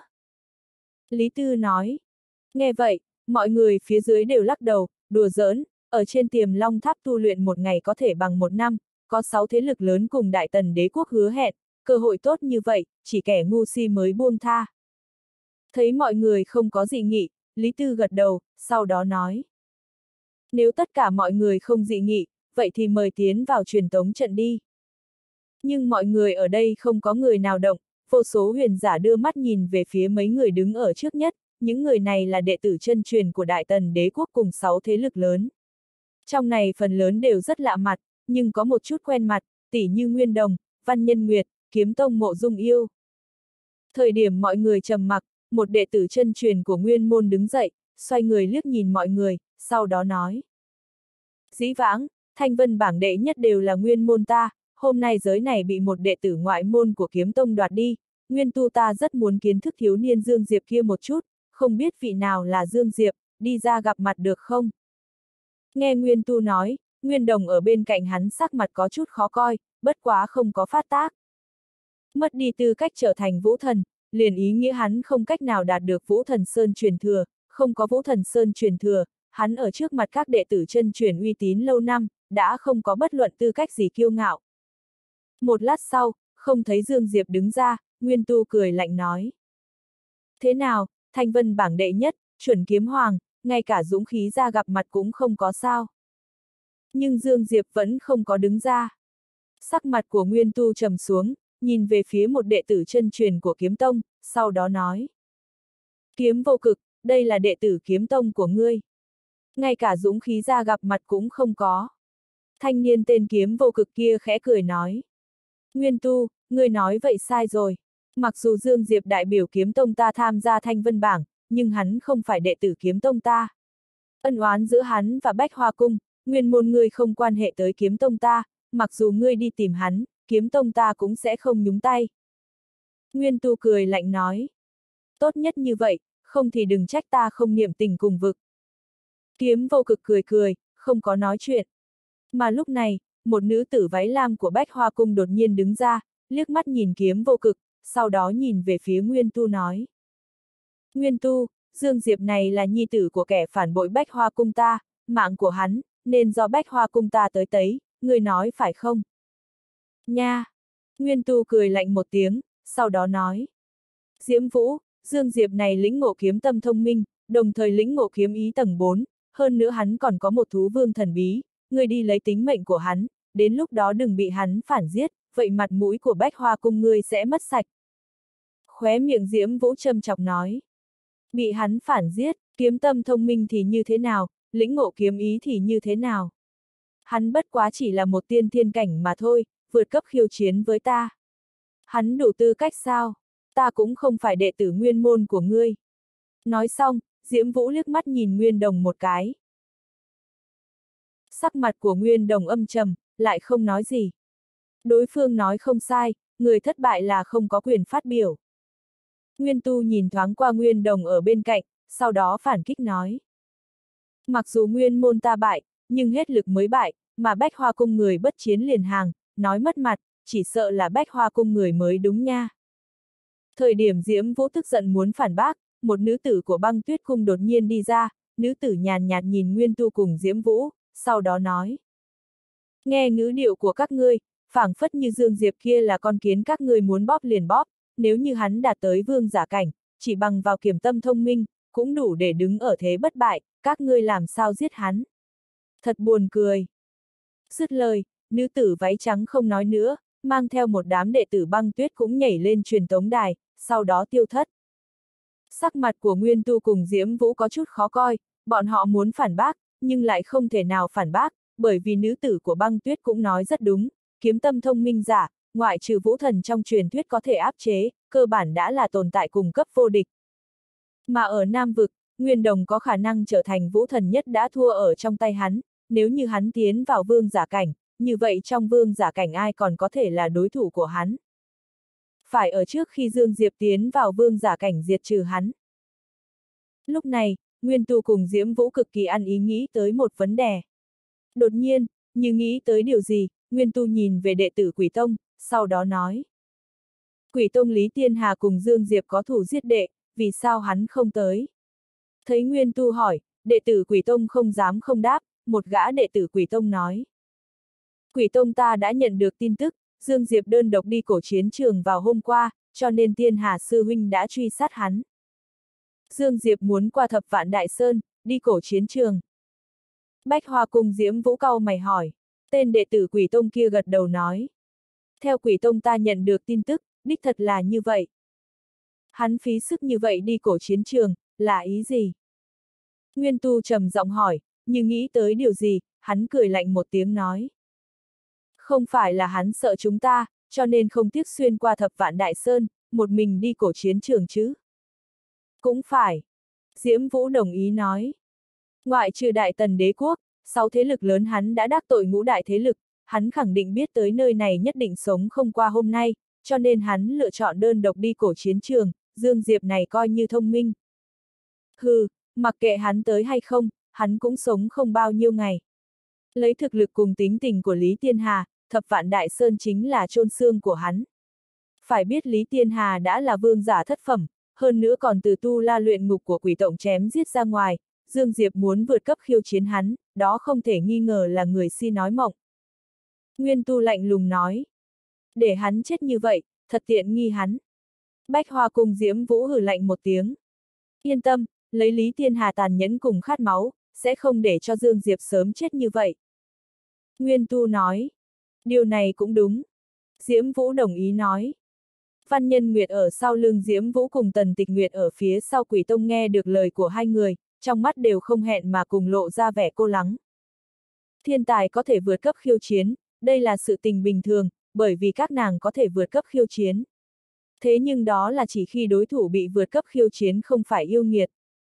Lý Tư nói. Nghe vậy, mọi người phía dưới đều lắc đầu, đùa giỡn, ở trên Tiềm Long Tháp tu luyện một ngày có thể bằng một năm, có 6 thế lực lớn cùng Đại Tần Đế quốc hứa hẹn, cơ hội tốt như vậy, chỉ kẻ ngu si mới buông tha. Thấy mọi người không có dị nghị, Lý Tư gật đầu, sau đó nói. Nếu tất cả mọi người không dị nghị, vậy thì mời tiến vào truyền tống trận đi. Nhưng mọi người ở đây không có người nào động, vô số huyền giả đưa mắt nhìn về phía mấy người đứng ở trước nhất, những người này là đệ tử chân truyền của Đại Tần Đế quốc cùng 6 thế lực lớn. Trong này phần lớn đều rất lạ mặt, nhưng có một chút quen mặt, tỉ như Nguyên Đồng, Văn Nhân Nguyệt, Kiếm Tông Mộ Dung Yêu. Thời điểm mọi người trầm mặc, một đệ tử chân truyền của Nguyên môn đứng dậy, xoay người liếc nhìn mọi người, sau đó nói. Dĩ vãng, Thanh Vân bảng đệ nhất đều là Nguyên môn ta, hôm nay giới này bị một đệ tử ngoại môn của Kiếm Tông đoạt đi, Nguyên tu ta rất muốn kiến thức thiếu niên Dương Diệp kia một chút, không biết vị nào là Dương Diệp, đi ra gặp mặt được không? Nghe Nguyên tu nói, Nguyên Đồng ở bên cạnh hắn sắc mặt có chút khó coi, bất quá không có phát tác. Mất đi tư cách trở thành vũ thần, liền ý nghĩa hắn không cách nào đạt được Vũ Thần Sơn truyền thừa, không có Vũ Thần Sơn truyền thừa, hắn ở trước mặt các đệ tử chân truyền uy tín lâu năm, đã không có bất luận tư cách gì kiêu ngạo. Một lát sau, không thấy Dương Diệp đứng ra, Nguyên tu cười lạnh nói. Thế nào, Thanh Vân bảng đệ nhất, chuẩn kiếm hoàng, ngay cả dũng khí ra gặp mặt cũng không có sao. Nhưng Dương Diệp vẫn không có đứng ra. Sắc mặt của Nguyên tu trầm xuống, nhìn về phía một đệ tử chân truyền của Kiếm Tông, sau đó nói. Kiếm Vô Cực, đây là đệ tử Kiếm Tông của ngươi. Ngay cả dũng khí ra gặp mặt cũng không có. Thanh niên tên Kiếm Vô Cực kia khẽ cười nói. Nguyên tu, ngươi nói vậy sai rồi. Mặc dù Dương Diệp đại biểu Kiếm Tông ta tham gia Thanh Vân bảng, nhưng hắn không phải đệ tử Kiếm Tông ta. Ân oán giữa hắn và Bách Hoa Cung, nguyên môn ngươi không quan hệ tới Kiếm Tông ta, mặc dù ngươi đi tìm hắn, Kiếm Tông ta cũng sẽ không nhúng tay. Nguyên tu cười lạnh nói. Tốt nhất như vậy, không thì đừng trách ta không niệm tình cùng vực. Kiếm Vô Cực cười cười, không có nói chuyện. Mà lúc này, một nữ tử váy lam của Bách Hoa Cung đột nhiên đứng ra, liếc mắt nhìn Kiếm Vô Cực, sau đó nhìn về phía Nguyên tu nói. Nguyên tu, Dương Diệp này là nhi tử của kẻ phản bội Bách Hoa Cung ta, mạng của hắn, nên do Bách Hoa Cung ta tới tấy, ngươi nói phải không? Nha! Nguyên tu cười lạnh một tiếng, sau đó nói. Diễm Vũ, Dương Diệp này lĩnh ngộ kiếm tâm thông minh, đồng thời lĩnh ngộ kiếm ý tầng 4, hơn nữa hắn còn có một thú vương thần bí, ngươi đi lấy tính mệnh của hắn, đến lúc đó đừng bị hắn phản giết, vậy mặt mũi của Bách Hoa Cung ngươi sẽ mất sạch. Khóe miệng Diễm Vũ châm chọc nói. Bị hắn phản giết, kiếm tâm thông minh thì như thế nào, lĩnh ngộ kiếm ý thì như thế nào? Hắn bất quá chỉ là một tiên thiên cảnh mà thôi, vượt cấp khiêu chiến với ta. Hắn đủ tư cách sao? Ta cũng không phải đệ tử nguyên môn của ngươi. Nói xong, Diễm Vũ liếc mắt nhìn Nguyên Đồng một cái. Sắc mặt của Nguyên Đồng âm trầm, lại không nói gì. Đối phương nói không sai, người thất bại là không có quyền phát biểu. Nguyên tu nhìn thoáng qua Nguyên Đồng ở bên cạnh, sau đó phản kích nói. Mặc dù nguyên môn ta bại, nhưng hết lực mới bại, mà Bách Hoa Cung người bất chiến liền hàng, nói mất mặt, chỉ sợ là Bách Hoa Cung người mới đúng nha. Thời điểm Diễm Vũ tức giận muốn phản bác, một nữ tử của Băng Tuyết Cung đột nhiên đi ra, nữ tử nhàn nhạt nhìn Nguyên tu cùng Diễm Vũ, sau đó nói. Nghe ngữ điệu của các ngươi, phảng phất như Dương Diệp kia là con kiến các ngươi muốn bóp liền bóp, nếu như hắn đạt tới vương giả cảnh, chỉ bằng vào kiểm tâm thông minh, cũng đủ để đứng ở thế bất bại, các ngươi làm sao giết hắn. Thật buồn cười. Dứt lời, nữ tử váy trắng không nói nữa, mang theo một đám đệ tử băng tuyết cũng nhảy lên truyền tống đài, sau đó tiêu thất. Sắc mặt của Nguyên Tu cùng Diễm Vũ có chút khó coi, bọn họ muốn phản bác, nhưng lại không thể nào phản bác, bởi vì nữ tử của băng tuyết cũng nói rất đúng, kiếm tâm thông minh giả, ngoại trừ vũ thần trong truyền thuyết có thể áp chế, cơ bản đã là tồn tại cùng cấp vô địch. Mà ở Nam Vực, Nguyên Đồng có khả năng trở thành vũ thần nhất đã thua ở trong tay hắn, nếu như hắn tiến vào vương giả cảnh, như vậy trong vương giả cảnh ai còn có thể là đối thủ của hắn. Phải ở trước khi Dương Diệp tiến vào vương giả cảnh diệt trừ hắn. Lúc này, Nguyên Tu cùng Diễm Vũ cực kỳ ăn ý nghĩ tới một vấn đề. Đột nhiên, như nghĩ tới điều gì, Nguyên Tu nhìn về đệ tử Quỷ Tông, sau đó nói. Quỷ Tông Lý Tiên Hà cùng Dương Diệp có thủ giết đệ, vì sao hắn không tới? Thấy Nguyên Tu hỏi, đệ tử Quỷ Tông không dám không đáp, một gã đệ tử Quỷ Tông nói. Quỷ Tông ta đã nhận được tin tức, Dương Diệp đơn độc đi cổ chiến trường vào hôm qua, cho nên Tiên Hà sư huynh đã truy sát hắn. Dương Diệp muốn qua Thập Vạn Đại Sơn, đi cổ chiến trường. Bách Hoa cùng Diễm Vũ cau mày hỏi. Tên đệ tử Quỷ Tông kia gật đầu nói. Theo Quỷ Tông ta nhận được tin tức, đích thật là như vậy. Hắn phí sức như vậy đi cổ chiến trường, là ý gì? Nguyên Tu trầm giọng hỏi, như nghĩ tới điều gì, hắn cười lạnh một tiếng nói. Không phải là hắn sợ chúng ta, cho nên không tiếc xuyên qua Thập Vạn Đại Sơn, một mình đi cổ chiến trường chứ? Cũng phải. Diễm Vũ đồng ý nói. Ngoại trừ Đại Tần Đế quốc, 6 thế lực lớn hắn đã đắc tội ngũ đại thế lực, hắn khẳng định biết tới nơi này nhất định sống không qua hôm nay, cho nên hắn lựa chọn đơn độc đi cổ chiến trường, Dương Diệp này coi như thông minh. Hừ, mặc kệ hắn tới hay không, hắn cũng sống không bao nhiêu ngày. Lấy thực lực cùng tính tình của Lý Tiên Hà, Thập Vạn Đại Sơn chính là chôn xương của hắn. Phải biết Lý Tiên Hà đã là vương giả thất phẩm, hơn nữa còn từ tu la luyện ngục của Quỷ Tông chém giết ra ngoài, Dương Diệp muốn vượt cấp khiêu chiến hắn, đó không thể nghi ngờ là người si nói mộng. Nguyên Tu lạnh lùng nói. Để hắn chết như vậy, thật tiện nghi hắn. Bách Hoa cùng Diễm Vũ hừ lạnh một tiếng. Yên tâm, lấy Lý Tiên Hà tàn nhẫn cùng khát máu, sẽ không để cho Dương Diệp sớm chết như vậy. Nguyên Tu nói. Điều này cũng đúng. Diễm Vũ đồng ý nói. Văn Nhân Nguyệt ở sau lưng Diễm Vũ cùng Tần Tịch Nguyệt ở phía sau Quỷ Tông nghe được lời của hai người, trong mắt đều không hẹn mà cùng lộ ra vẻ cô lắng. Thiên tài có thể vượt cấp khiêu chiến, đây là sự tình bình thường, bởi vì các nàng có thể vượt cấp khiêu chiến. Thế nhưng đó là chỉ khi đối thủ bị vượt cấp khiêu chiến không phải yêu nghiệt.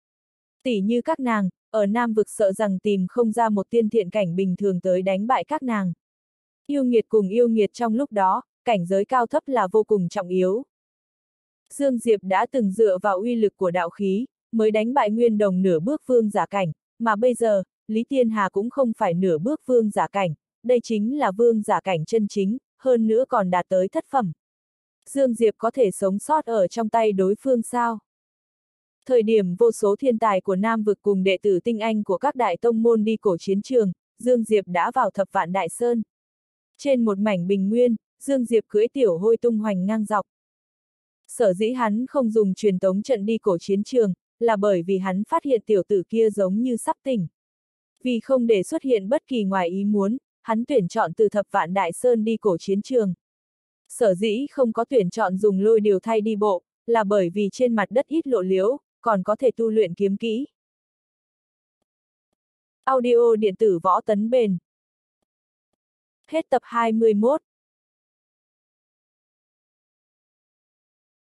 Tỷ như các nàng, ở Nam Vực sợ rằng tìm không ra một tiên thiện cảnh bình thường tới đánh bại các nàng. Yêu nghiệt cùng yêu nghiệt trong lúc đó, cảnh giới cao thấp là vô cùng trọng yếu. Dương Diệp đã từng dựa vào uy lực của đạo khí, mới đánh bại Nguyên Đồng nửa bước vương giả cảnh, mà bây giờ, Lý Tiên Hà cũng không phải nửa bước vương giả cảnh, đây chính là vương giả cảnh chân chính, hơn nữa còn đạt tới thất phẩm. Dương Diệp có thể sống sót ở trong tay đối phương sao? Thời điểm vô số thiên tài của Nam Vực cùng đệ tử tinh anh của các đại tông môn đi cổ chiến trường, Dương Diệp đã vào Thập Vạn Đại Sơn. Trên một mảnh bình nguyên, Dương Diệp cưỡi tiểu hôi tung hoành ngang dọc. Sở dĩ hắn không dùng truyền tống trận đi cổ chiến trường, là bởi vì hắn phát hiện tiểu tử kia giống như sắp tỉnh. Vì không để xuất hiện bất kỳ ngoài ý muốn, hắn tuyển chọn từ Thập Vạn Đại Sơn đi cổ chiến trường. Sở dĩ không có tuyển chọn dùng lôi điều thay đi bộ, là bởi vì trên mặt đất ít lộ liễu, còn có thể tu luyện kiếm kỹ. Audio điện tử Võ Tấn Bền. Hết tập 21.